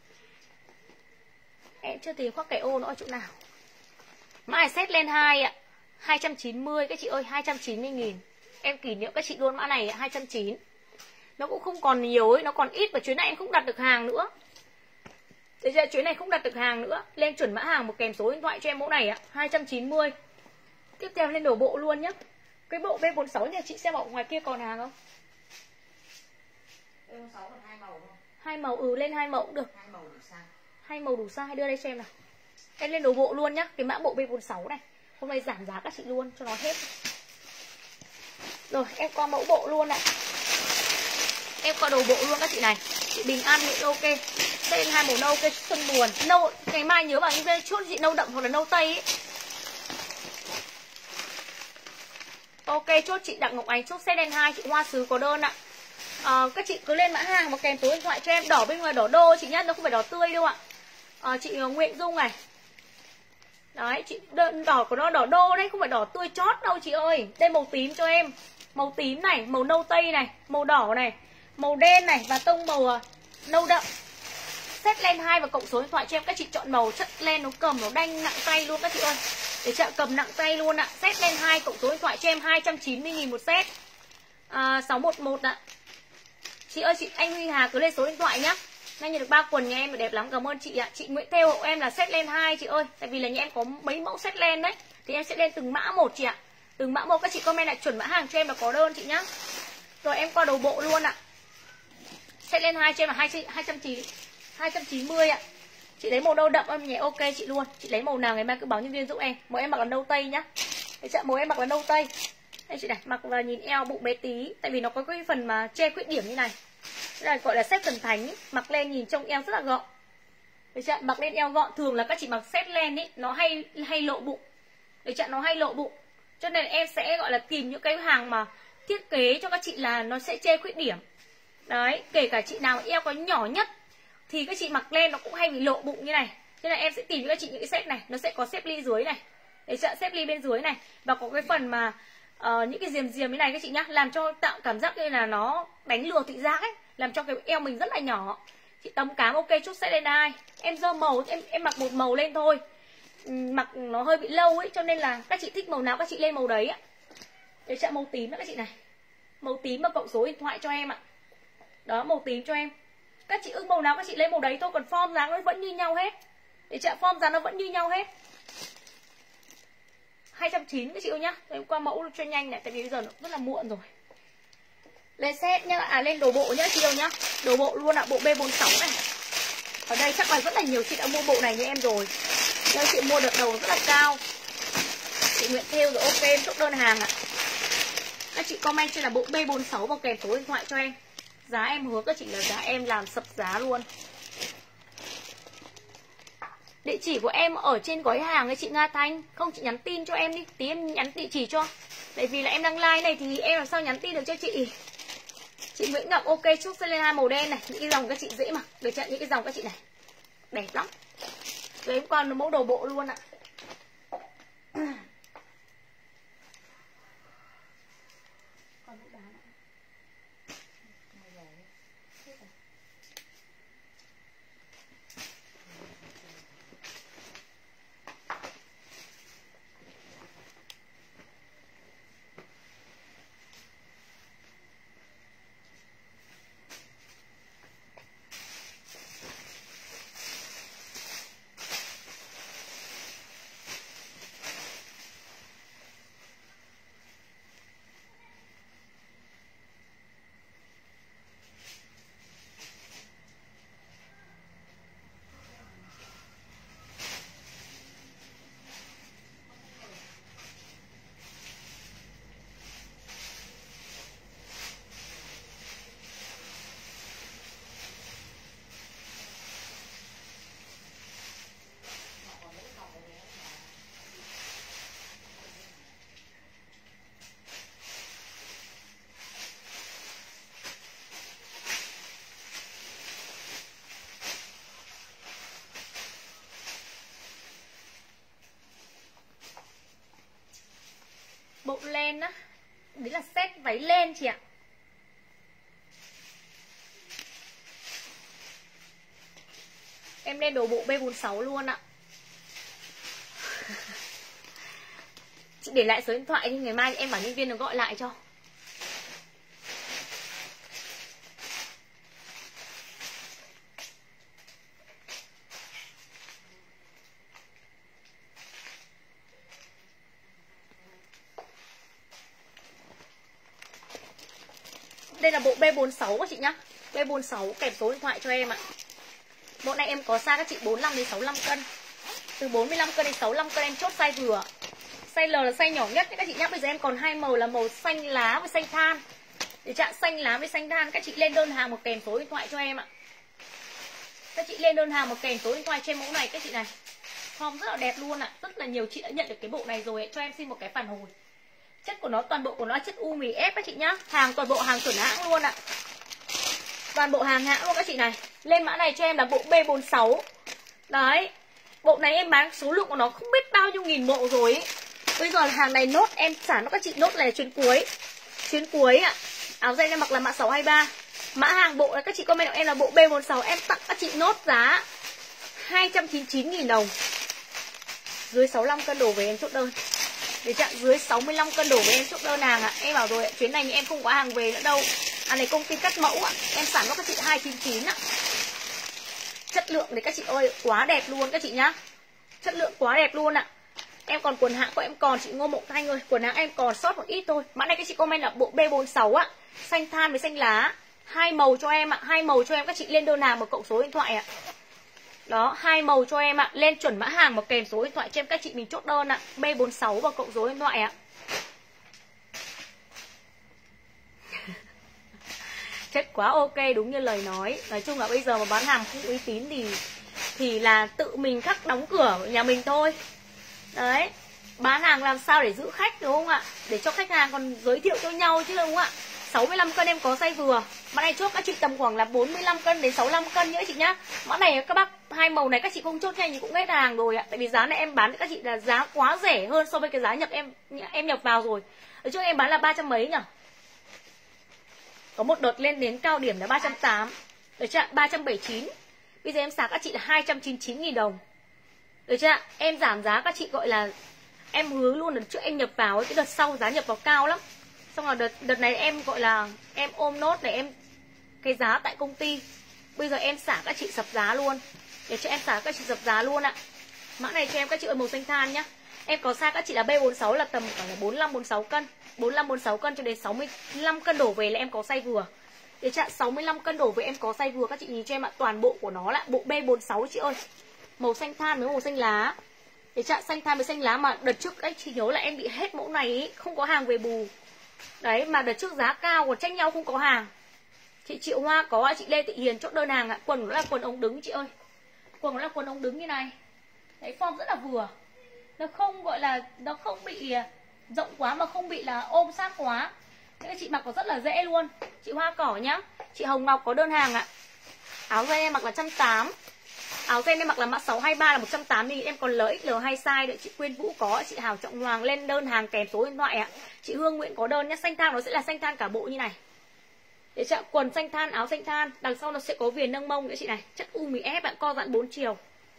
Em chưa tìm khoác kẻ ô nó ở chỗ nào. Mã này set lên hai ạ, hai trăm chín mươi các chị ơi, hai trăm chín mươi nghìn. Em kỷ niệm các chị luôn mã này hai trăm chín mươi. Nó cũng không còn nhiều ấy, nó còn ít và chuyến này em không đặt được hàng nữa. Thế giờ chuyến này không đặt được hàng nữa, lên chuẩn mã hàng một kèm số điện thoại cho em mẫu này ạ, hai trăm chín mươi. Tiếp theo lên đổ bộ luôn nhá. Cái bộ B bốn mươi sáu nhà chị xem ở ngoài kia còn hàng không? B bốn mươi sáu còn hai màu không? Hai màu, ừ lên hai màu cũng được. Hai màu đủ size. Hai màu đủ size, đưa đây xem nào. Em lên đồ bộ luôn nhá, cái mã bộ B bốn mươi sáu này. Hôm nay giảm giá các chị luôn cho nó hết. Rồi, em qua mẫu bộ luôn ạ. Em qua đồ bộ luôn các chị này. Chị Bình An Nguyễn ok. Đây là hai màu nâu, cây xuân buồn. Nâu, ngày mai nhớ bảo những chốt chị nâu đậm hoặc là nâu tây ấy. Ok, chốt chị Đặng Ngọc Ánh, chốt set lên hai, chị Hoa Sứ có đơn ạ. À, các chị cứ lên mã hàng và kèm số điện thoại cho em. Đỏ bên ngoài đỏ đô chị nhá, nó không phải đỏ tươi đâu ạ. À, chị Nguyễn Dung này. Đấy, chị đơn đỏ của nó đỏ đô đấy, không phải đỏ tươi chót đâu chị ơi. Đây màu tím cho em. Màu tím này, màu nâu tây này, màu đỏ này, màu đen này và tông màu uh, nâu đậm. Set len hai và cộng số điện thoại cho em. Các chị chọn màu chất len nó cầm nó đanh nặng tay luôn các chị ơi. Để chợ cầm nặng tay luôn ạ. Set len hai cộng số điện thoại cho em hai trăm chín mươi nghìn một set. À, sáu một một ạ. Chị ơi, chị anh Huy Hà cứ lên số điện thoại nhá. Nay nhận được ba quần nhà em đẹp lắm, cảm ơn chị ạ. Chị Nguyễn Theo hộ em là set len hai chị ơi. Tại vì là nhà em có mấy mẫu set len đấy. Thì em sẽ lên từng mã một chị ạ. Từng mã một các chị comment lại chuẩn mã hàng cho em là có đơn chị nhá. Rồi em qua đầu bộ luôn ạ. Set len hai cho em là hai trăm chín mươi ạ. Chị lấy màu nâu đậm em nhé, ok chị luôn. Chị lấy màu nào ngày mai cứ báo nhân viên giúp em. Màu em mặc là nâu tây nhá. Để chợ màu em mặc là nâu tây. Đây chị này, mặc và nhìn eo bụng bé tí. Tại vì nó có cái phần mà che khuyết điểm như này. Đây là gọi là set thần thánh ý. Mặc lên nhìn trông eo rất là gọn. Để chợ mặc lên eo gọn. Thường là các chị mặc set len ý, nó hay hay lộ bụng. Để chợ nó hay lộ bụng. Cho nên em sẽ gọi là tìm những cái hàng mà thiết kế cho các chị là nó sẽ che khuyết điểm. Đấy, kể cả chị nào eo có nhỏ nhất thì các chị mặc lên nó cũng hay bị lộ bụng như này. Thế là em sẽ tìm cho các chị những cái set này. Nó sẽ có xếp ly dưới này. Để chợ xếp ly bên dưới này. Và có cái phần mà uh, những cái diềm diềm như này các chị nhá. Làm cho tạo cảm giác như là nó đánh lừa thị giác ấy. Làm cho cái eo mình rất là nhỏ. Chị Tấm Cám ok chốt set lên ai. Em dơ màu, em em mặc một màu lên thôi. Mặc nó hơi bị lâu ấy. Cho nên là các chị thích màu nào các chị lên màu đấy ạ. Để chợ màu tím đó các chị này. Màu tím và cộng số điện thoại cho em ạ. Đó, màu tím cho em. Các chị ưng màu nào các chị lấy màu đấy thôi. Còn form dáng nó vẫn như nhau hết. Để chợ form dáng nó vẫn như nhau hết. Hai trăm chín mươi các chị ơi nhá. Em qua mẫu cho nhanh này. Tại vì bây giờ nó rất là muộn rồi. Lên set nhá. À lên đồ bộ nhá chị ơi nhá. Đồ bộ luôn ạ. Bộ B bốn mươi sáu này. Ở đây chắc là rất là nhiều chị đã mua bộ này như em rồi. Nếu chị mua đợt đầu rất là cao. Chị Nguyễn Theo rồi ok em chốt đơn hàng ạ. Các chị comment trên là bộ B bốn mươi sáu và kèm số điện thoại cho em. Giá em hứa các chị là giá em làm sập giá luôn. Địa chỉ của em ở trên gói hàng ấy chị Nga Thanh. Không chị nhắn tin cho em đi. Tí em nhắn địa chỉ cho. Tại vì là em đang like này thì em làm sao nhắn tin được cho chị. Chị Nguyễn Ngọc ok chúc sẽ lên hai màu đen này. Những cái dòng các chị dễ mặc. Được chặn những cái dòng các chị này. Đẹp lắm. Rồi em qua mẫu đồ bộ luôn ạ. Bộ len á. Đấy là set váy len chị ạ. Em lên đồ bộ B bốn mươi sáu luôn ạ. Chị để lại số điện thoại đi. Ngày mai em bảo nhân viên nó gọi lại cho. Đây là bộ B bốn mươi sáu các chị nhá. B bốn mươi sáu kèm số điện thoại cho em ạ. Bộ này em có size các chị bốn mươi lăm đến sáu mươi lăm cân. Từ bốn mươi lăm cân đến sáu mươi lăm cân em chốt size vừa. Size L là size nhỏ nhất các chị nhá. Bây giờ em còn hai màu là màu xanh lá với xanh than. Để chạm xanh lá với xanh than, các chị lên đơn hàng một kèm số điện thoại cho em ạ. Các chị lên đơn hàng một kèm số điện thoại trên mẫu này các chị này. Form rất là đẹp luôn ạ. Rất là nhiều chị đã nhận được cái bộ này rồi. Cho em xin một cái phản hồi. Chất của nó, toàn bộ của nó là chất u mì ép các chị nhá. Hàng toàn bộ hàng chuẩn hãng luôn ạ. Toàn bộ hàng hãng luôn các chị này. Lên mã này cho em là bộ B bốn mươi sáu. Đấy. Bộ này em bán số lượng của nó không biết bao nhiêu nghìn bộ rồi ý. Bây giờ hàng này nốt em trả nó các chị, nốt này là chuyến cuối. Chuyến cuối ạ. Áo dây em mặc là mã sáu hai ba. Mã hàng bộ là các chị comment của em là bộ B bốn mươi sáu. Em tặng các chị nốt giá hai trăm chín mươi chín nghìn đồng. Dưới sáu mươi lăm cân đổ về em chốt đơn. Để chặn dưới sáu mươi lăm cân đổ về em chốt đơn hàng ạ. Em bảo rồi ạ, chuyến này thì em không có hàng về nữa đâu. Hàng này công ty cắt mẫu ạ. Em sản cho các chị hai trăm chín mươi chín ạ. Chất lượng đấy các chị ơi, quá đẹp luôn các chị nhá. Chất lượng quá đẹp luôn ạ. Em còn quần hãng của em còn chị Ngô Mộng Thanh ơi, quần hãng em còn sót một ít thôi. Mã này các chị comment là bộ B bốn mươi sáu ạ. Xanh than với xanh lá. Hai màu cho em ạ, hai màu cho em, các chị lên đơn hàng một cộng số điện thoại ạ. Đó, hai màu cho em ạ, lên chuẩn mã hàng một kèm số điện thoại cho em, các chị mình chốt đơn ạ. B bốn mươi sáu và cộng số điện thoại ạ. Chất quá ok, đúng như lời nói. Nói chung là bây giờ mà bán hàng không uy tín thì thì là tự mình khắc đóng cửa ở nhà mình thôi. Đấy, bán hàng làm sao để giữ khách đúng không ạ? Để cho khách hàng còn giới thiệu cho nhau chứ đúng không ạ? sáu mươi lăm cân em có size vừa. Mã này chốt các chị tầm khoảng là bốn mươi lăm cân đến sáu mươi lăm cân nữa chị nhá. Mã này các bác, hai màu này các chị không chốt nhanh thì cũng hết hàng rồi ạ. Tại vì giá này em bán cho các chị là giá quá rẻ hơn so với cái giá nhập em em nhập vào rồi. Ở trước em bán là ba trăm mấy nhỉ? Có một đợt lên đến cao điểm là ba trăm tám mươi. Được chưa? ba trăm bảy mươi chín. Bây giờ em xả các chị là hai trăm chín mươi chín nghìn đồng. Được chưa? Em giảm giá các chị gọi là em hứa luôn là trước em nhập vào ấy, cái đợt sau giá nhập vào cao lắm. Xong rồi đợt đợt này em gọi là em ôm nốt để em cái giá tại công ty. Bây giờ em xả các chị sập giá luôn. Để cho em xả các chị sập giá luôn ạ. Mã này cho em các chị ơi màu xanh than nhá. Em có size các chị là B bốn mươi sáu là tầm khoảng là bốn mươi lăm bốn mươi sáu cân. bốn mươi lăm bốn mươi sáu cân cho đến sáu mươi lăm cân đổ về là em có size vừa. Để chặn sáu mươi lăm cân đổ về em có size vừa, các chị nhìn cho em ạ. Toàn bộ của nó là bộ B bốn mươi sáu chị ơi. Màu xanh than với màu xanh lá. Để chặn xanh than với xanh lá mà đợt trước anh chị nhớ là em bị hết mẫu này ý, không có hàng về bù. Đấy mà đợt trước giá cao còn tranh nhau không có hàng. Chị Triệu Hoa có, chị Lê Thị Hiền chốt đơn hàng ạ. Quần nó là quần ống đứng chị ơi. Quần nó là quần ống đứng như này. Đấy, form rất là vừa. Nó không gọi là, nó không bị rộng quá mà không bị là ôm sát quá. Thế các chị mặc có rất là dễ luôn. Chị Hoa Cỏ nhá. Chị Hồng Ngọc có đơn hàng ạ. Áo dây em mặc là một trăm tám mươi. Áo dây em mặc là mã sáu hai ba là một trăm tám mươi. Em còn L X L hai size đấy. Chị Quyên Vũ có, chị Hào Trọng Hoàng lên đơn hàng kèm số điện thoại ạ. Chị Hương Nguyễn có đơn nhá. Xanh than nó sẽ là xanh than cả bộ như này. Để chợ quần xanh than, áo xanh than. Đằng sau nó sẽ có viền nâng mông nữa chị này. Chất u mì ép ạ, co giãn bốn chiều.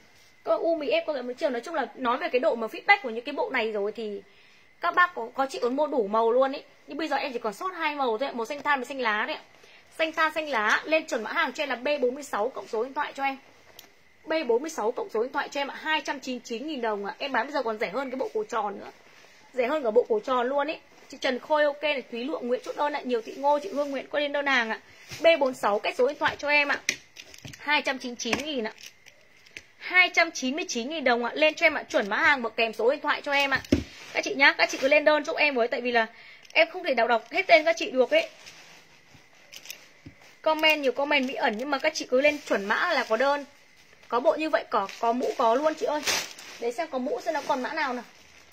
Có u mì ép co giãn bốn chiều. Nói chung là nói về cái độ mà feedback của những cái bộ này rồi thì các bác có, có chị còn mua đủ màu luôn ý. Nhưng bây giờ em chỉ còn sót hai màu thôi, màu xanh than và xanh lá đấy ạ. Xanh than xanh lá lên chuẩn mã hàng cho em là B bốn mươi sáu cộng số điện thoại cho em. B bốn mươi sáu cộng số điện thoại cho em ạ, hai trăm chín mươi chín nghìn đồng ạ. Em bán bây giờ còn rẻ hơn cái bộ cổ tròn nữa. Rẻ hơn cả bộ cổ tròn luôn ý. Chị Trần Khôi ok này, Thúy Lượng Nguyễn chốt đơn ạ, nhiều Thị Ngô, chị Hương Nguyễn có lên đơn hàng ạ. B bốn mươi sáu cách số điện thoại cho em ạ. hai trăm chín mươi chín nghìn ạ. hai trăm chín mươi chín nghìn đồng ạ, lên cho em ạ, chuẩn mã hàng một kèm số điện thoại cho em ạ. Các chị nhá, các chị cứ lên đơn giúp em với, tại vì là em không thể đọc đọc hết tên các chị được ấy. Comment nhiều comment bí ẩn nhưng mà các chị cứ lên chuẩn mã là có đơn. Có bộ như vậy có có mũ có luôn chị ơi. Để xem có mũ xem nó còn mã nào nào.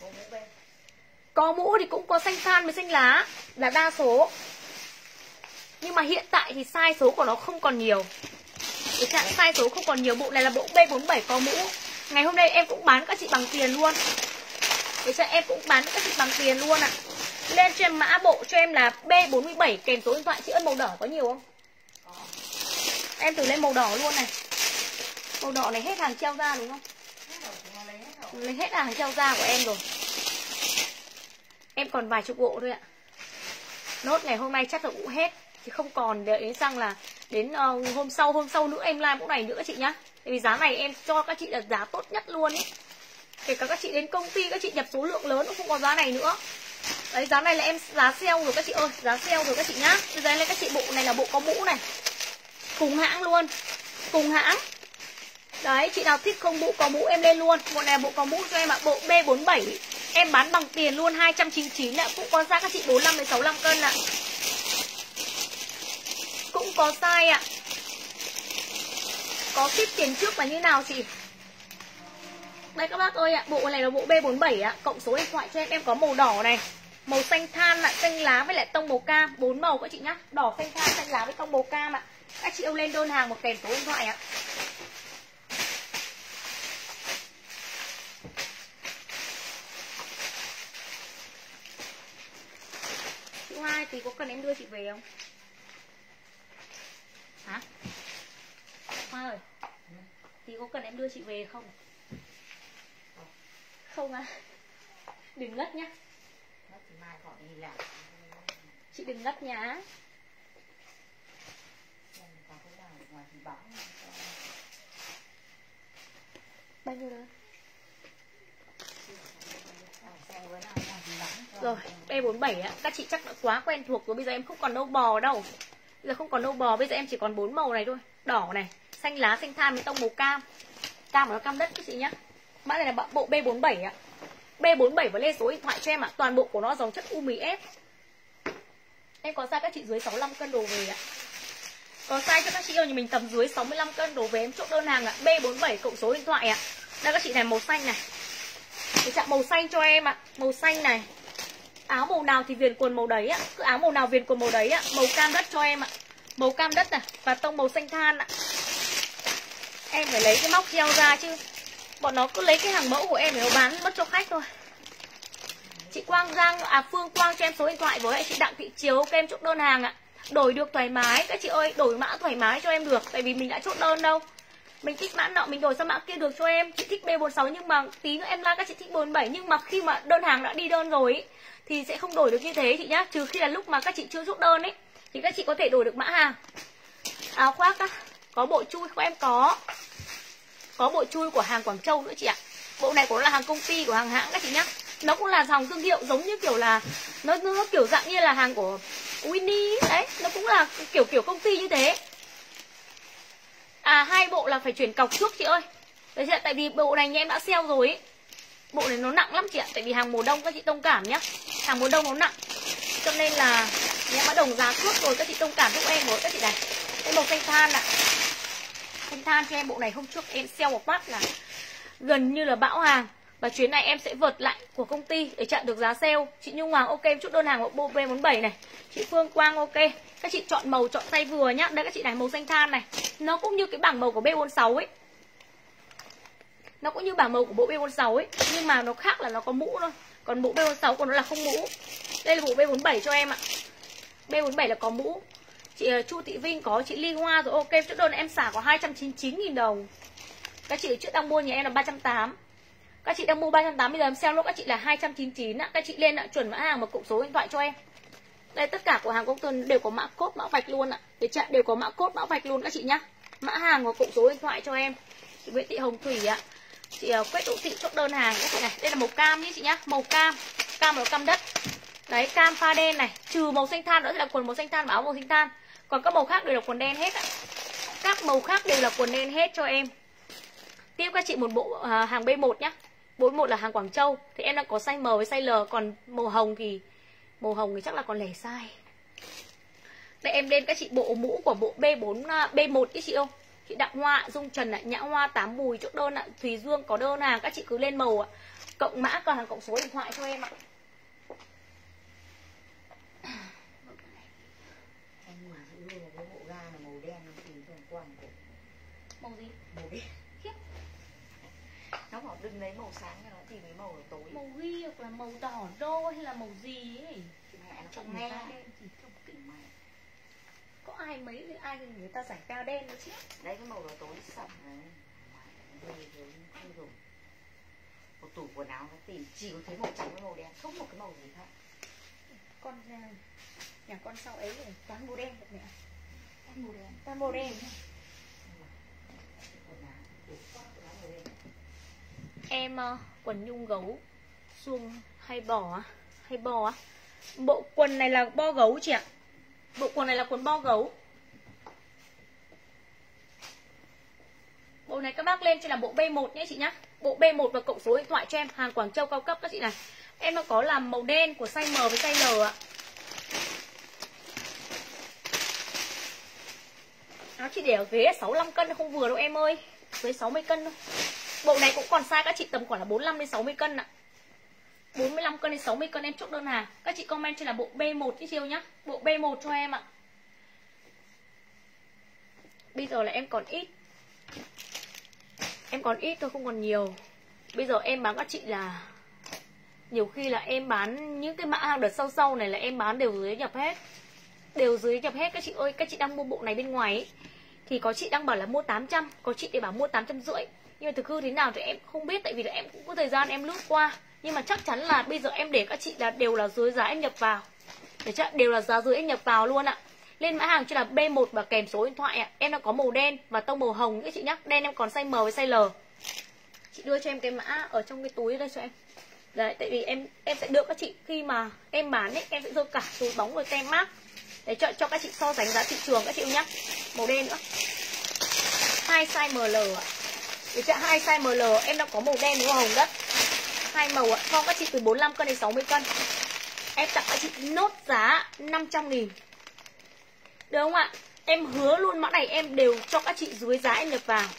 Có mũ thì cũng có xanh than với xanh lá là đa số. Nhưng mà hiện tại thì size số của nó không còn nhiều. Để chặn size số không còn nhiều. Bộ này là bộ B bốn mươi bảy có mũ. Ngày hôm nay em cũng bán các chị bằng tiền luôn. Để cho em cũng bán các chị bằng tiền luôn ạ. Lên cho em mã bộ cho em là B bốn mươi bảy kèm số điện thoại. Chị ơi màu đỏ có nhiều không? Em thử lên màu đỏ luôn này. Màu đỏ này hết hàng treo ra đúng không? Lấy hết hàng treo ra của em rồi. Em còn vài chục bộ thôi ạ. Nốt ngày hôm nay chắc là cũng hết. Chứ không còn để đến sang là đến uh, hôm sau hôm sau nữa em like mẫu này nữa chị nhá. Tại vì giá này em cho các chị là giá tốt nhất luôn ý. Kể cả các chị đến công ty các chị nhập số lượng lớn cũng không có giá này nữa. Đấy, giá này là em giá sale rồi các chị ơi, giá sale rồi các chị nhá. Bây giờ lên các chị, bộ này là bộ có mũ này, cùng hãng luôn, cùng hãng. Đấy, chị nào thích không mũ có mũ em lên luôn. Bộ này là bộ có mũ cho em ạ, bộ B bốn bảy. Em bán bằng tiền luôn hai trăm chín mươi chín ạ, cũng có giá các chị bốn mươi lăm đến sáu mươi lăm cân ạ. Cũng có size ạ. Có ship tiền trước là như nào chị? Đây các bác ơi ạ, bộ này là bộ B bốn bảy ạ, cộng số điện thoại cho em, em có màu đỏ này, màu xanh than ạ, xanh lá với lại tông màu cam, bốn màu các chị nhá. Đỏ, xanh than, xanh lá với tông màu cam ạ. Các chị yêu lên đơn hàng một kèm số điện thoại ạ. Chị Hoa tí có cần em đưa chị về không? Hả? Hoa ơi, tí có cần em đưa chị về không? Không à? Đừng ngất nhá. Chị đừng ngất nhá. Bao nhiêu đó? Rồi, B bốn bảy ạ. Các chị chắc đã quá quen thuộc rồi. Bây giờ em không còn nâu bò đâu. Bây giờ không còn nâu bò. Bây giờ em chỉ còn bốn màu này thôi. Đỏ này, xanh lá, xanh than với tông màu cam. Cam nó cam đất các chị nhá. Mã này là bộ B bốn bảy ạ. B bốn bảy và lên số điện thoại cho em ạ. Toàn bộ của nó dòng chất u mì ép. Em có size các chị dưới sáu mươi lăm cân đồ về ạ. Có size cho các chị yêu nhà mình tầm dưới sáu mươi lăm cân đồ về em chốt đơn hàng ạ. B bốn bảy cộng số điện thoại ạ. Đây các chị này, màu xanh này. Để chạm màu xanh cho em ạ. Màu xanh này. Áo màu nào thì viền quần màu đấy ạ. Cứ áo màu nào viền quần màu đấy ạ. Màu cam đất cho em ạ. Màu cam đất này và tông màu xanh than ạ. Em phải lấy cái móc treo ra chứ. Bọn nó cứ lấy cái hàng mẫu của em để nó bán mất cho khách thôi. Chị Quang Giang, à Phương Quang cho em số điện thoại với chị Đặng Thị Chiếu, các em chốt đơn hàng ạ. Đổi được thoải mái các chị ơi, đổi mã thoải mái cho em được. Tại vì mình đã chốt đơn đâu. Mình thích mã nọ mình đổi sang mã kia được cho em. Chị thích B bốn sáu nhưng mà tí nữa em like các chị thích bốn bảy. Nhưng mà khi mà đơn hàng đã đi đơn rồi ý, thì sẽ không đổi được như thế chị nhá. Trừ khi là lúc mà các chị chưa chốt đơn ấy, thì các chị có thể đổi được mã hàng. Áo khoác á, có bộ chui của em có. Có bộ chui của hàng Quảng Châu nữa chị ạ. Bộ này của nó là hàng công ty, của hàng hãng các chị nhá. Nó cũng là dòng thương hiệu giống như kiểu là Nó, nó kiểu dạng như là hàng của Winnie đấy. Nó cũng là kiểu kiểu công ty như thế. À hai bộ là phải chuyển cọc trước chị ơi. Đấy chị ạ, tại vì bộ này nhà em đã sale rồi ấy. Bộ này nó nặng lắm chị ạ. Tại vì hàng mùa đông các chị thông cảm nhá. Hàng mùa đông nó nặng. Cho nên là nhà em đã đồng giá trước rồi. Các chị thông cảm giúp em với các chị này. Cái màu xanh than ạ. Xanh than cho em bộ này hôm trước em sale một phát là gần như là bão hàng. Và chuyến này em sẽ vượt lại của công ty để chặn được giá sale. Chị Nhung Hoàng ok em chốt đơn hàng bộ B bốn bảy này. Chị Phương Quang ok. Các chị chọn màu, chọn tay vừa nhá. Đây các chị này, màu xanh than này. Nó cũng như cái bảng màu của B bốn sáu ấy. Nó cũng như bảng màu của bộ B bốn sáu ấy. Nhưng mà nó khác là nó có mũ thôi. Còn bộ B bốn sáu của nó là không mũ. Đây là bộ B bốn bảy cho em ạ. B bốn bảy là có mũ. Chị uh, Chu Thị Vinh có, chị Ly Hoa rồi ok. Chốt đơn em xả có hai trăm chín mươi chín nghìn đồng. Các chị trước đang mua nhà em là ba trăm tám mươi. Các chị đang mua ba trăm tám mươi, bây giờ em sale lúc các chị là hai trăm chín mươi chín ạ. Các chị lên ạ, chuẩn mã hàng và cộng số điện thoại cho em. Đây tất cả của hàng công ty đều có mã code, mã vạch luôn ạ. Để chặn đều có mã code, mã vạch luôn các chị nhá. Mã hàng và cộng số điện thoại cho em. Chị Nguyễn Thị Hồng Thủy ạ. Chị uh, Quét Đỗ Thị chốt đơn hàng các chị này. Đây là màu cam nhé chị nhá. Màu cam, cam là cam đất. Đấy, cam pha đen này. Trừ màu xanh than nữa thì là quần màu xanh than và áo màu xanh than. Còn các màu khác đều là quần đen hết ạ. Các màu khác đều là quần đen hết cho em. Tiếp các chị một bộ uh, hàng B một nhá. bốn một là hàng Quảng Châu. Thì em đang có size M với size L. Còn màu hồng thì Màu hồng thì chắc là còn lẻ size. Đây em lên các chị bộ mũ của bộ B bốn, B một ý chị không? Chị Đặng Hoa, Dung Trần ạ, Nhã Hoa, Tám Bùi chốt đơn ạ. Thùy Dương có đơn hàng, các chị cứ lên màu ạ. Cộng mã còn hàng cộng số điện thoại cho em ạ. Màu gì? Màu đen. Khiếp. Nó bảo đừng lấy màu sáng cho nó tìm cái màu tối. Màu ghi hoặc là màu đỏ đô hay là màu gì ấy. Mẹ nó Trông nghe đen chỉ trông kinh mày. Có ai mấy ai người ta giải cao đen nữa chứ. Đấy cái màu đỏ tối sậm này. Rồi. Một tủ quần áo nó tìm chỉ có thấy màu trắng với màu đen, không một cái màu gì khác. Con nhà con sau ấy rồi toàn màu đen được mẹ. Toàn màu đen. Toàn màu đen. Em uh, quần nhung gấu, suông hay bò hay bo á? Bộ quần này là bo gấu chị ạ. Bộ quần này là quần bo gấu. Bộ này các bác lên cho là bộ B một nhé chị nhá. Bộ B một và cộng số điện thoại cho em, hàng Quảng Châu cao cấp các chị này. Em nó có làm màu đen của size M với size L ạ. Áo chị để ở ghế sáu mươi lăm cân không vừa đâu em ơi. Dưới sáu mươi cân thôi. Bộ này cũng còn size các chị tầm khoảng là bốn mươi lăm đến sáu mươi cân ạ. bốn mươi lăm cân đến sáu mươi cân em chốt đơn hàng. Các chị comment cho là bộ B một chứ chiêu nhá. Bộ B một cho em ạ. Bây giờ là em còn ít. Em còn ít thôi, không còn nhiều. Bây giờ em bán các chị là nhiều khi là em bán những cái mã hàng đợt sau sau này là em bán đều dưới nhập hết. Đều dưới nhập hết các chị ơi. Các chị đang mua bộ này bên ngoài ấy, thì có chị đang bảo là mua tám trăm, có chị để bảo mua tám trăm rưỡi. Nhưng mà thực hư thế nào thì em không biết, tại vì là em cũng có thời gian em lướt qua. Nhưng mà chắc chắn là bây giờ em để các chị là đều là dưới giá em nhập vào. Để chắc đều là giá dưới em nhập vào luôn ạ. Lên mã hàng cho là B một và kèm số điện thoại ạ. Em đã có màu đen và tông màu hồng các chị nhá. Đen em còn size M với size L. Chị đưa cho em cái mã ở trong cái túi đây cho em. Đấy, tại vì em em sẽ đưa các chị khi mà em bán ấy, em sẽ đưa cả túi bóng rồi tem mác để cho cho các chị so sánh giá thị trường các chị nhá. Màu đen nữa. Hai size M L ạ. Để cho hai size M L em đang có màu đen với màu hồng đất. Hai màu ạ, cho các chị từ bốn mươi lăm cân đến sáu mươi cân. Em tặng các chị nốt giá năm trăm nghìn. Được không ạ? Em hứa luôn mã này em đều cho các chị dưới giá em nhập vào.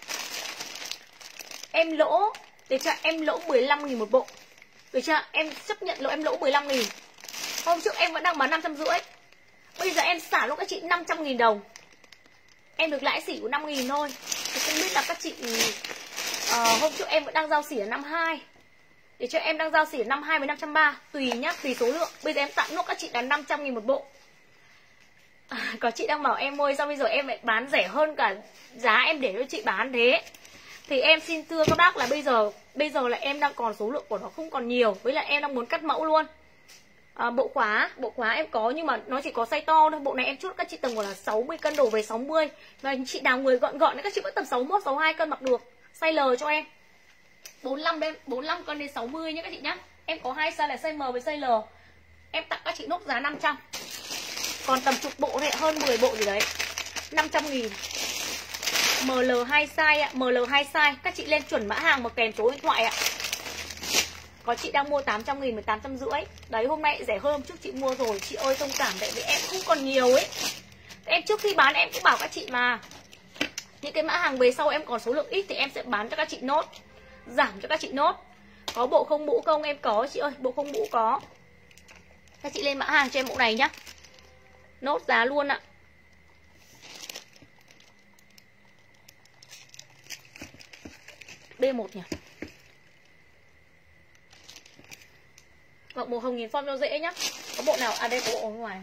Em lỗ, để cho em lỗ mười lăm nghìn một bộ. Được chưa? Em chấp nhận lỗ em lỗ mười lăm nghìn. Hôm trước em vẫn đang bán năm trăm rưỡi. Bây giờ em xả luôn các chị năm trăm nghìn đồng. Em được lãi xỉ của năm nghìn thôi. Thì không biết là các chị uh, hôm trước em vẫn đang giao xỉ ở năm hai. Để cho em đang giao xỉ ở năm hai với năm trăm ba mươi. Tùy nhá, tùy số lượng. Bây giờ em tặng nốt các chị là năm trăm nghìn một bộ. À, có chị đang bảo em ơi sao bây giờ em lại bán rẻ hơn cả giá em để cho chị bán thế. Thì em xin thưa các bác là bây giờ Bây giờ là em đang còn số lượng của nó không còn nhiều. Với lại em đang muốn cắt mẫu luôn. à, Bộ khóa Bộ khóa em có nhưng mà nó chỉ có size to thôi. Bộ này em chốt các chị tầm khoảng là sáu mươi cân đổ về sáu mươi. Và chị nào người gọn gọn các chị vẫn tầm sáu mươi mốt, sáu mươi hai cân mặc được. Size L cho em bốn mươi lăm đến bốn mươi lăm cân đến sáu mươi nhé các chị nhá. Em có hai size là size M với size L. Em tặng các chị nốt giá năm trăm. Còn tầm chục bộ này, hơn mười bộ gì đấy, năm trăm nghìn. M L hai size ạ, M L hai size. Các chị lên chuẩn mã hàng một kèm số điện thoại ạ. Có chị đang mua tám trăm nghìn với tám trăm rưỡi. Đấy, hôm nay rẻ hơn hôm trước chị mua rồi. Chị ơi thông cảm tại vì em cũng còn nhiều ấy. Em trước khi bán em cũng bảo các chị mà, những cái mã hàng về sau em còn số lượng ít thì em sẽ bán cho các chị nốt, giảm cho các chị nốt. Có bộ không mũ không? Em có chị ơi, bộ không mũ có. Các chị lên mã hàng cho em bộ này nhá. Nốt giá luôn ạ. B một nhỉ. Mặc màu hồng nhìn form cho dễ nhá. Có bộ nào? À đây có bộ ở ngoài.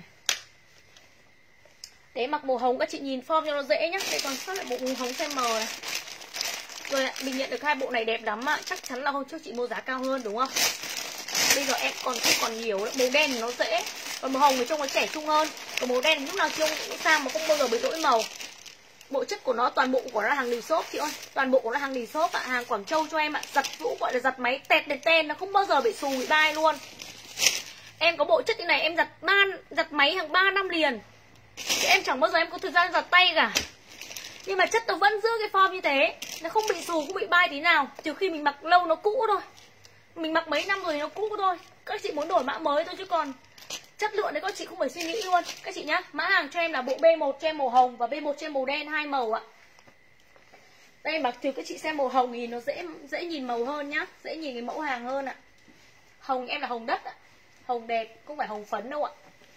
Để mặc màu hồng các chị nhìn form cho nó dễ nhá. Đây còn sót lại bộ màu hồng size M này. Rồi ạ, mình nhận được hai bộ này đẹp lắm ạ. Chắc chắn là hôm trước chị mua giá cao hơn đúng không? Bây giờ em còn không còn nhiều nữa. Màu đen thì nó dễ. Còn màu hồng thì trông nó trẻ trung hơn. Còn màu đen lúc nào trông cũng sang mà không bao giờ bị lỗi màu. Bộ chất của nó, toàn bộ của nó là hàng lì xốp chị ơi. Toàn bộ của nó là hàng lì xốp ạ, hàng Quảng Châu cho em ạ. Giặt rũ gọi là giặt máy tẹt đèn tên, nó không bao giờ bị xù bị bay luôn. Em có bộ chất như này em giặt ba giặt máy hàng ba năm liền. Chứ em chẳng bao giờ em có thời gian giặt tay cả. Nhưng mà chất nó vẫn giữ cái form như thế. Nó không bị xù, không bị bay tí nào. Trừ khi mình mặc lâu nó cũ thôi. Mình mặc mấy năm rồi thì nó cũ thôi. Các chị muốn đổi mã mới thôi chứ còn chất lượng đấy các chị không phải suy nghĩ luôn. Các chị nhá, mã hàng cho em là bộ B một cho em màu hồng và B một cho em màu đen, hai màu ạ. Đây mặc thử các chị xem màu hồng thì nó dễ dễ nhìn màu hơn nhá, dễ nhìn cái mẫu hàng hơn ạ. Hồng em là hồng đất ạ. Hồng đẹp, không phải hồng phấn đâu ạ.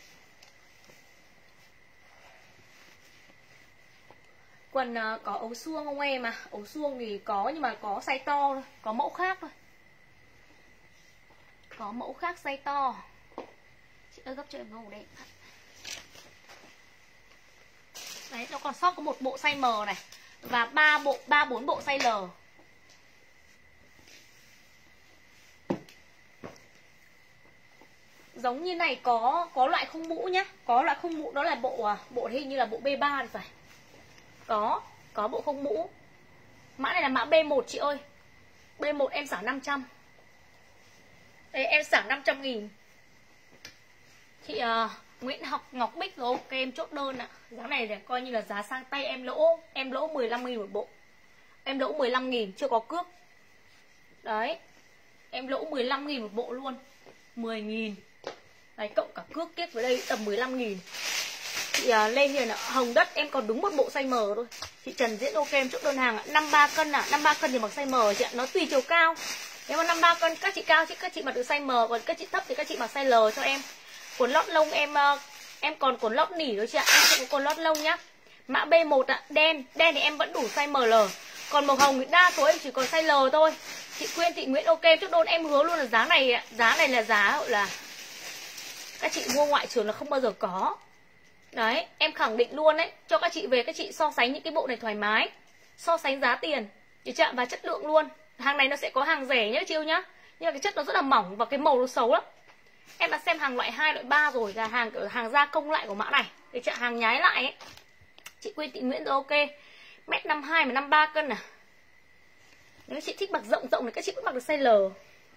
Quần uh, có ấu suông không em à? Ấu suông thì có nhưng mà có size to thôi, có mẫu khác thôi. Có mẫu khác size to. Chị ơi gấp cho em màu đen. Đấy, nó còn sót có một bộ size M này và ba bộ ba bốn bộ size L. Giống như này có có loại không mũ nhá, có loại không mũ đó là bộ à, bộ hình như là bộ B ba thì phải. Có, có bộ không mũ. Mã này là mã B một chị ơi. B một em xả năm trăm. Đây em xả năm trăm nghìn. Chị uh, Nguyễn Học Ngọc Bích rồi, ok em chốt đơn ạ. Giá này để coi như là giá sang tay em lỗ. Em lỗ mười lăm nghìn một bộ. Em lỗ mười lăm nghìn, chưa có cước. Đấy. Em lỗ mười lăm nghìn một bộ luôn. mười nghìn. Đấy, cộng cả cước tiết với đây tầm mười lăm nghìn. Chị uh, lên here là hồng đất em còn đúng một bộ size M thôi. Chị Trần Diễn ok em chốt đơn hàng ạ. năm mươi ba cân ạ, năm mươi ba cân thì mặc size M chị ạ, nó tùy chiều cao. Nếu mà năm mươi ba cân các chị cao chứ các chị mặc được size M, còn các chị thấp thì các chị mặc size L cho em. Quần lót lông em uh, em còn quần lót nỉ thôi chị ạ, em không có quần lót lông nhá. Mã B một ạ, đen, đen thì em vẫn đủ size M L. Còn màu hồng thì đa số em chỉ còn size L thôi. Chị Quyên, chị Nguyễn ok chốt đơn, em hứa luôn là giá này, giá này là giá gọi là các chị mua ngoại trường là không bao giờ có. Đấy, em khẳng định luôn đấy, cho các chị về các chị so sánh những cái bộ này thoải mái. So sánh giá tiền, chị chạm và chất lượng luôn. Hàng này nó sẽ có hàng rẻ nhá chiêu nhá. Nhưng mà cái chất nó rất là mỏng và cái màu nó xấu lắm. Em đã xem hàng loại hai, loại ba rồi, là hàng hàng gia công lại của mã này. Để chạm hàng nhái lại ấy. Chị Quyên, chị Nguyễn rồi ok. Mét năm mươi hai mà năm mươi ba cân à. Nếu chị thích mặc rộng rộng thì các chị cũng mặc được size L.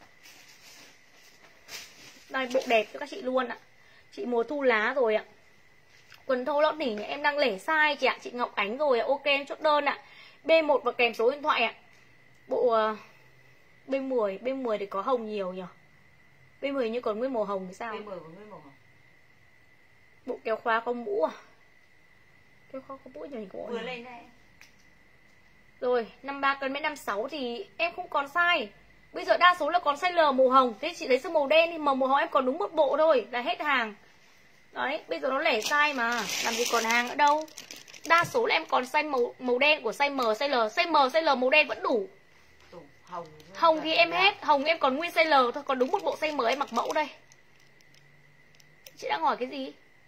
Đây bộ đẹp cho các chị luôn ạ. Chị mùa thu lá rồi ạ. Quần thô lót nỉ nhà em đang lẻ size chị ạ. Chị Ngọc Ánh rồi ạ. Ok em chốt đơn ạ. B một và kèm số điện thoại ạ. Bộ uh, B mười, B mười thì có hồng nhiều nhỉ. B mười như còn nguyên màu hồng thì sao? B mười còn nguyên màu hồng. Bộ kéo khóa có mũ à? Kéo khóa có mũ nhỉ có vừa lên đây. Rồi, năm mươi ba cân mét năm mươi sáu thì em không còn size. Bây giờ đa số là còn size L màu hồng. Thế chị lấy số màu đen thì màu màu hồng em còn đúng một bộ thôi là hết hàng. Đấy, bây giờ nó lẻ size mà, làm gì còn hàng nữa đâu. Đa số là em còn size màu màu đen của size M, size L, size M, size L màu đen vẫn đủ. Hồng, hồng thì em hết, hồng em còn nguyên size L thôi, còn đúng một bộ size M em mặc mẫu đây. Chị đang hỏi cái gì?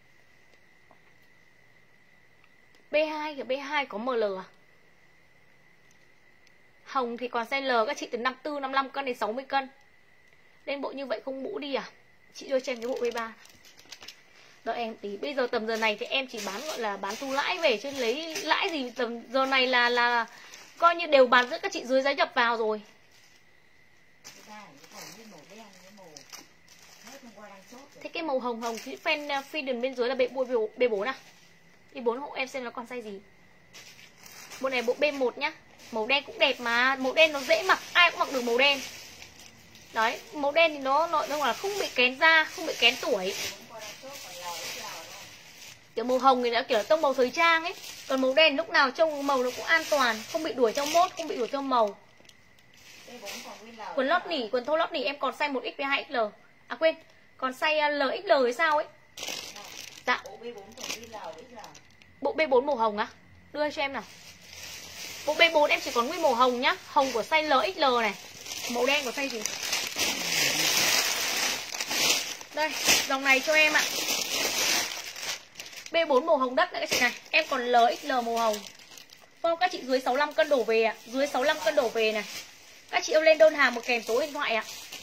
B hai kìa, B hai có M L à? Hồng thì còn size L, các chị từ năm mươi tư, năm mươi lăm cân đến sáu mươi cân. Lên bộ như vậy không mũ đi à? Chị đưa cho em cái bộ B ba. Đợi em tí, bây giờ tầm giờ này thì em chỉ bán gọi là bán thu lãi về chứ lấy lãi gì, tầm giờ này là là coi như đều bán giữa các chị dưới giá nhập vào rồi. Thế cái màu hồng hồng cái fan Freedom bên dưới là B bốn à? B bốn hộ em xem nó còn size gì. Bộ này bộ B một nhá. Màu đen cũng đẹp mà, màu đen nó dễ mặc, ai cũng mặc được màu đen. Đấy, màu đen thì nó nó là không bị kén da, không bị kén tuổi. Kiểu màu hồng thì đã kiểu tông màu thời trang ấy. Còn màu đen lúc nào trông màu nó cũng an toàn, không bị đuổi theo mốt, không bị đuổi theo màu. Quần lót nỉ, quần thô lót nỉ em còn size một X với hai X L. À quên, còn size L X L hay sao ấy. Dạ. Bộ B bốn màu hồng á? Đưa cho em nào. Bộ B bốn em chỉ còn nguyên màu hồng nhá. Hồng của size L X L này. Màu đen của size gì? Đây, dòng này cho em ạ. B bốn màu hồng đất này các chị này. Em còn L X L màu hồng. Không, các chị dưới sáu mươi lăm cân đổ về ạ. Dưới sáu mươi lăm cân đổ về này. Các chị yêu lên đơn hàng một kèm số điện thoại ạ.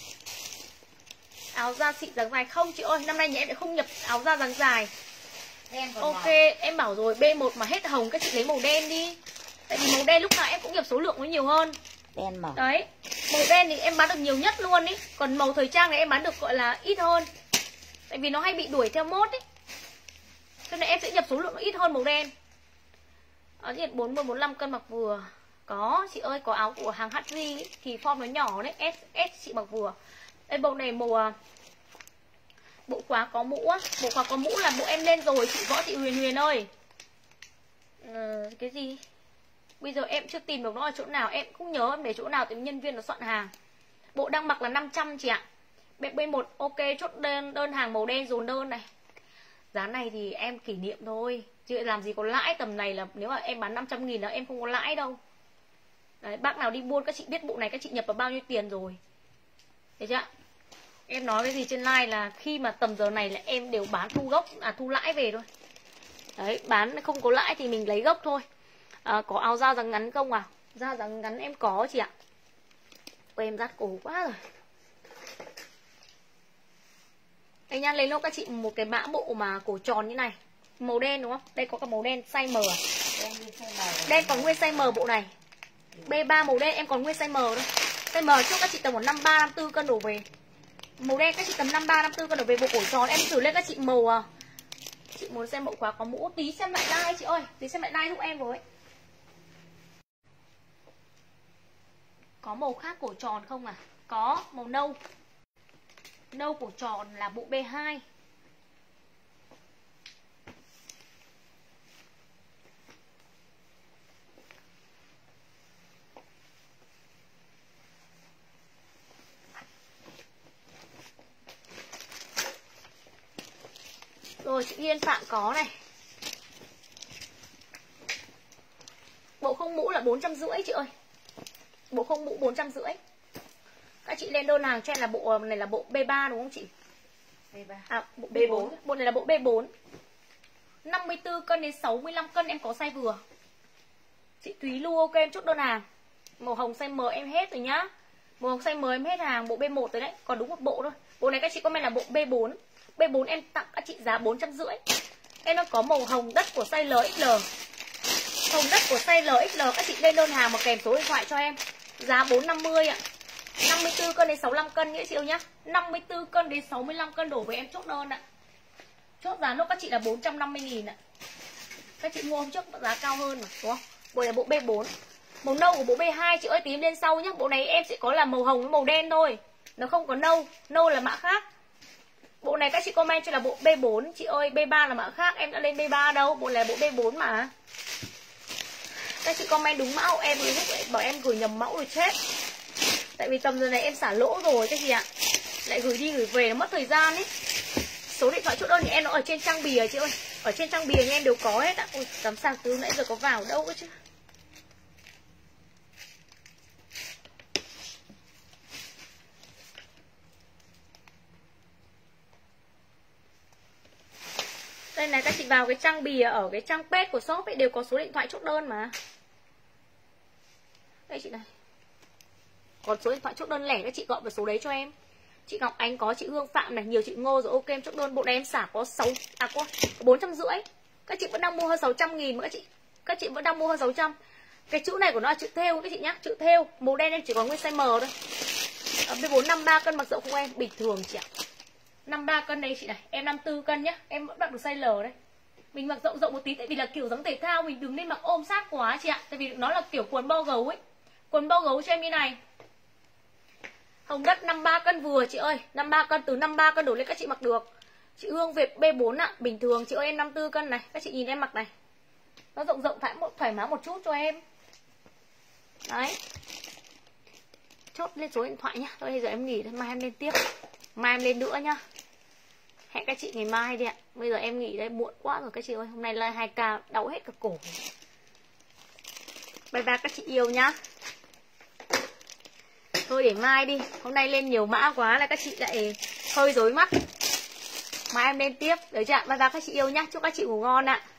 Áo da xịn dáng dài không chị ơi. Năm nay nhà em lại không nhập áo da dáng dài. Ok, em bảo rồi B một mà hết hồng các chị lấy màu đen đi. Tại vì màu đen lúc nào em cũng nhập số lượng nó nhiều hơn. Đen màu. Đấy, màu đen thì em bán được nhiều nhất luôn ý. Còn màu thời trang này em bán được gọi là ít hơn. Tại vì nó hay bị đuổi theo mốt ý. Cho nên em sẽ nhập số lượng nó ít hơn màu đen. Ở diện bốn mươi bốn mươi lăm cân mặc vừa. Có, chị ơi, có áo của hàng hát giê ý, thì form nó nhỏ đấy, S, S chị mặc vừa. Đây bộ này màu bộ khóa có mũ á. Bộ khóa có mũ là bộ em lên rồi, chị Võ Thị Huyền Huyền ơi. Ừ, cái gì? Bây giờ em chưa tìm được nó ở chỗ nào. Em không nhớ em để chỗ nào thì nhân viên nó soạn hàng. Bộ đang mặc là năm trăm chị ạ. B một ok, chốt đơn, đơn hàng màu đen dồn đơn này. Giá này thì em kỷ niệm thôi, chứ làm gì có lãi. Tầm này là nếu mà em bán năm trăm nghìn là em không có lãi đâu. Đấy, bác nào đi buôn các chị biết bộ này các chị nhập vào bao nhiêu tiền rồi. Thấy chưa? Em nói cái gì trên live là khi mà tầm giờ này là em đều bán thu gốc, à thu lãi về thôi. Đấy, bán không có lãi thì mình lấy gốc thôi. À, có áo da dáng ngắn không à? Da dáng ngắn em có chị ạ. Ôi, em rát cổ quá rồi. Đây nha, lấy luôn các chị một cái mã bộ mà cổ tròn như này. Màu đen đúng không? Đây có cả màu đen size M à? Đen còn nguyên size M bộ này. B ba màu đen em còn nguyên size M thôi. Size M cho các chị tầm khoảng năm mươi ba, năm mươi tư cân đổ về. Màu đen các chị tầm năm ba năm tư cân đổ về bộ cổ tròn. Em thử lên các chị màu à. Chị muốn xem bộ khóa có mũ, tí xem lại like chị ơi, tí xem lại like giúp em với. Có màu khác cổ tròn không à? Có, màu nâu. Nâu cổ tròn là bộ B hai. Rồi chị Yên Phạm có này. Bộ không mũ là bốn trăm rưỡi chị ơi. Bộ không mũ bốn trăm rưỡi. Các chị lên đơn hàng cho em là bộ này là bộ B ba đúng không chị? B ba. À, bộ B bốn. Bộ này là bộ B bốn. năm mươi tư cân đến sáu mươi lăm cân em có size vừa. Chị Thúy Lu ok em chốt đơn hàng. Màu hồng size M em hết rồi nhá. Màu hồng size M em hết hàng, bộ B một rồi đấy, còn đúng một bộ thôi. Bộ này các chị comment là bộ B bốn. B bốn em tặng các chị giá bốn trăm rưỡi. Em đang có màu hồng đất của size L ích L. Hồng đất của size L ích L các chị lên đơn hàng mà kèm số điện thoại cho em. Giá bốn trăm năm mươi ạ. năm mươi tư cân đến sáu mươi lăm cân nghĩa chị yêu nhá. năm mươi tư cân đến sáu mươi lăm cân đổ với em chốt đơn ạ. Chốt giá nốt các chị là bốn trăm năm mươi nghìn ạ. Các chị mua hôm trước giá cao hơn mà, đúng không? Bộ này bộ B bốn. Màu nâu của bộ B hai chị ơi, tím lên sau nhá. Bộ này em sẽ có là màu hồng với màu đen thôi. Nó không có nâu, nâu là mã khác. Bộ này các chị comment cho là bộ B bốn. Chị ơi B ba là mã khác, em đã lên B ba đâu. Bộ này là bộ B bốn mà. Các chị comment đúng mẫu, em lúc lại bảo em gửi nhầm mẫu rồi chết. Tại vì tầm giờ này em xả lỗ rồi các chị ạ. Lại gửi đi gửi về nó mất thời gian ấy. Số điện thoại chốt đơn thì em nó ở trên trang bìa chị ơi. Ở trên trang bìa nhà em đều có hết ạ. Ôi tấm sạc từ nãy giờ có vào đâu cơ chứ. Đây này các chị vào cái trang bìa ở cái trang page của shop ấy đều có số điện thoại chốt đơn mà. Đây chị này. Còn số điện thoại chốt đơn lẻ các chị gọi vào số đấy cho em. Chị Ngọc Ánh có, chị Hương Phạm này, nhiều chị Ngô rồi ok em chốt đơn. Bộ này em xả có sáu à có bốn trăm rưỡi. Các chị vẫn đang mua hơn sáu trăm nghìn mà các chị. Các chị vẫn đang mua hơn sáu trăm. Cái chữ này của nó là chữ thêu các chị nhá, chữ thêu. Màu đen em chỉ có nguyên size M thôi. Ở B bốn năm mươi ba cân mặc rộng không em? Bình thường chị ạ. năm mươi ba cân đây chị này, em năm mươi tư cân nhá, em vẫn mặc được size L đấy. Mình mặc rộng rộng một tí tại vì là kiểu dáng thể thao, mình đừng nên mặc ôm sát quá chị ạ. Tại vì nó là kiểu quần bo gấu ấy. Quần bo gấu cho em như này. Hồng đất năm mươi ba cân vừa chị ơi, năm mươi ba cân, từ năm mươi ba cân đổ lên các chị mặc được. Chị Hương Việt B bốn ạ, bình thường chị ơi em năm mươi tư cân này, các chị nhìn em mặc này. Nó rộng rộng thoải, thoải mái một chút cho em. Đấy. Chốt lên số điện thoại nhá. Thôi bây giờ em nghỉ thôi, mai em lên tiếp. Mai em lên nữa nhá. Hẹn các chị ngày mai đi ạ. Bây giờ em nghỉ đây, muộn quá rồi các chị ơi. Hôm nay live hai ca đau hết cả cổ. Bye bye các chị yêu nhá. Thôi để mai đi. Hôm nay lên nhiều mã quá là các chị lại hơi rối mắt. Mai em lên tiếp. Được chưa ạ? Bye bye các chị yêu nhá. Chúc các chị ngủ ngon ạ.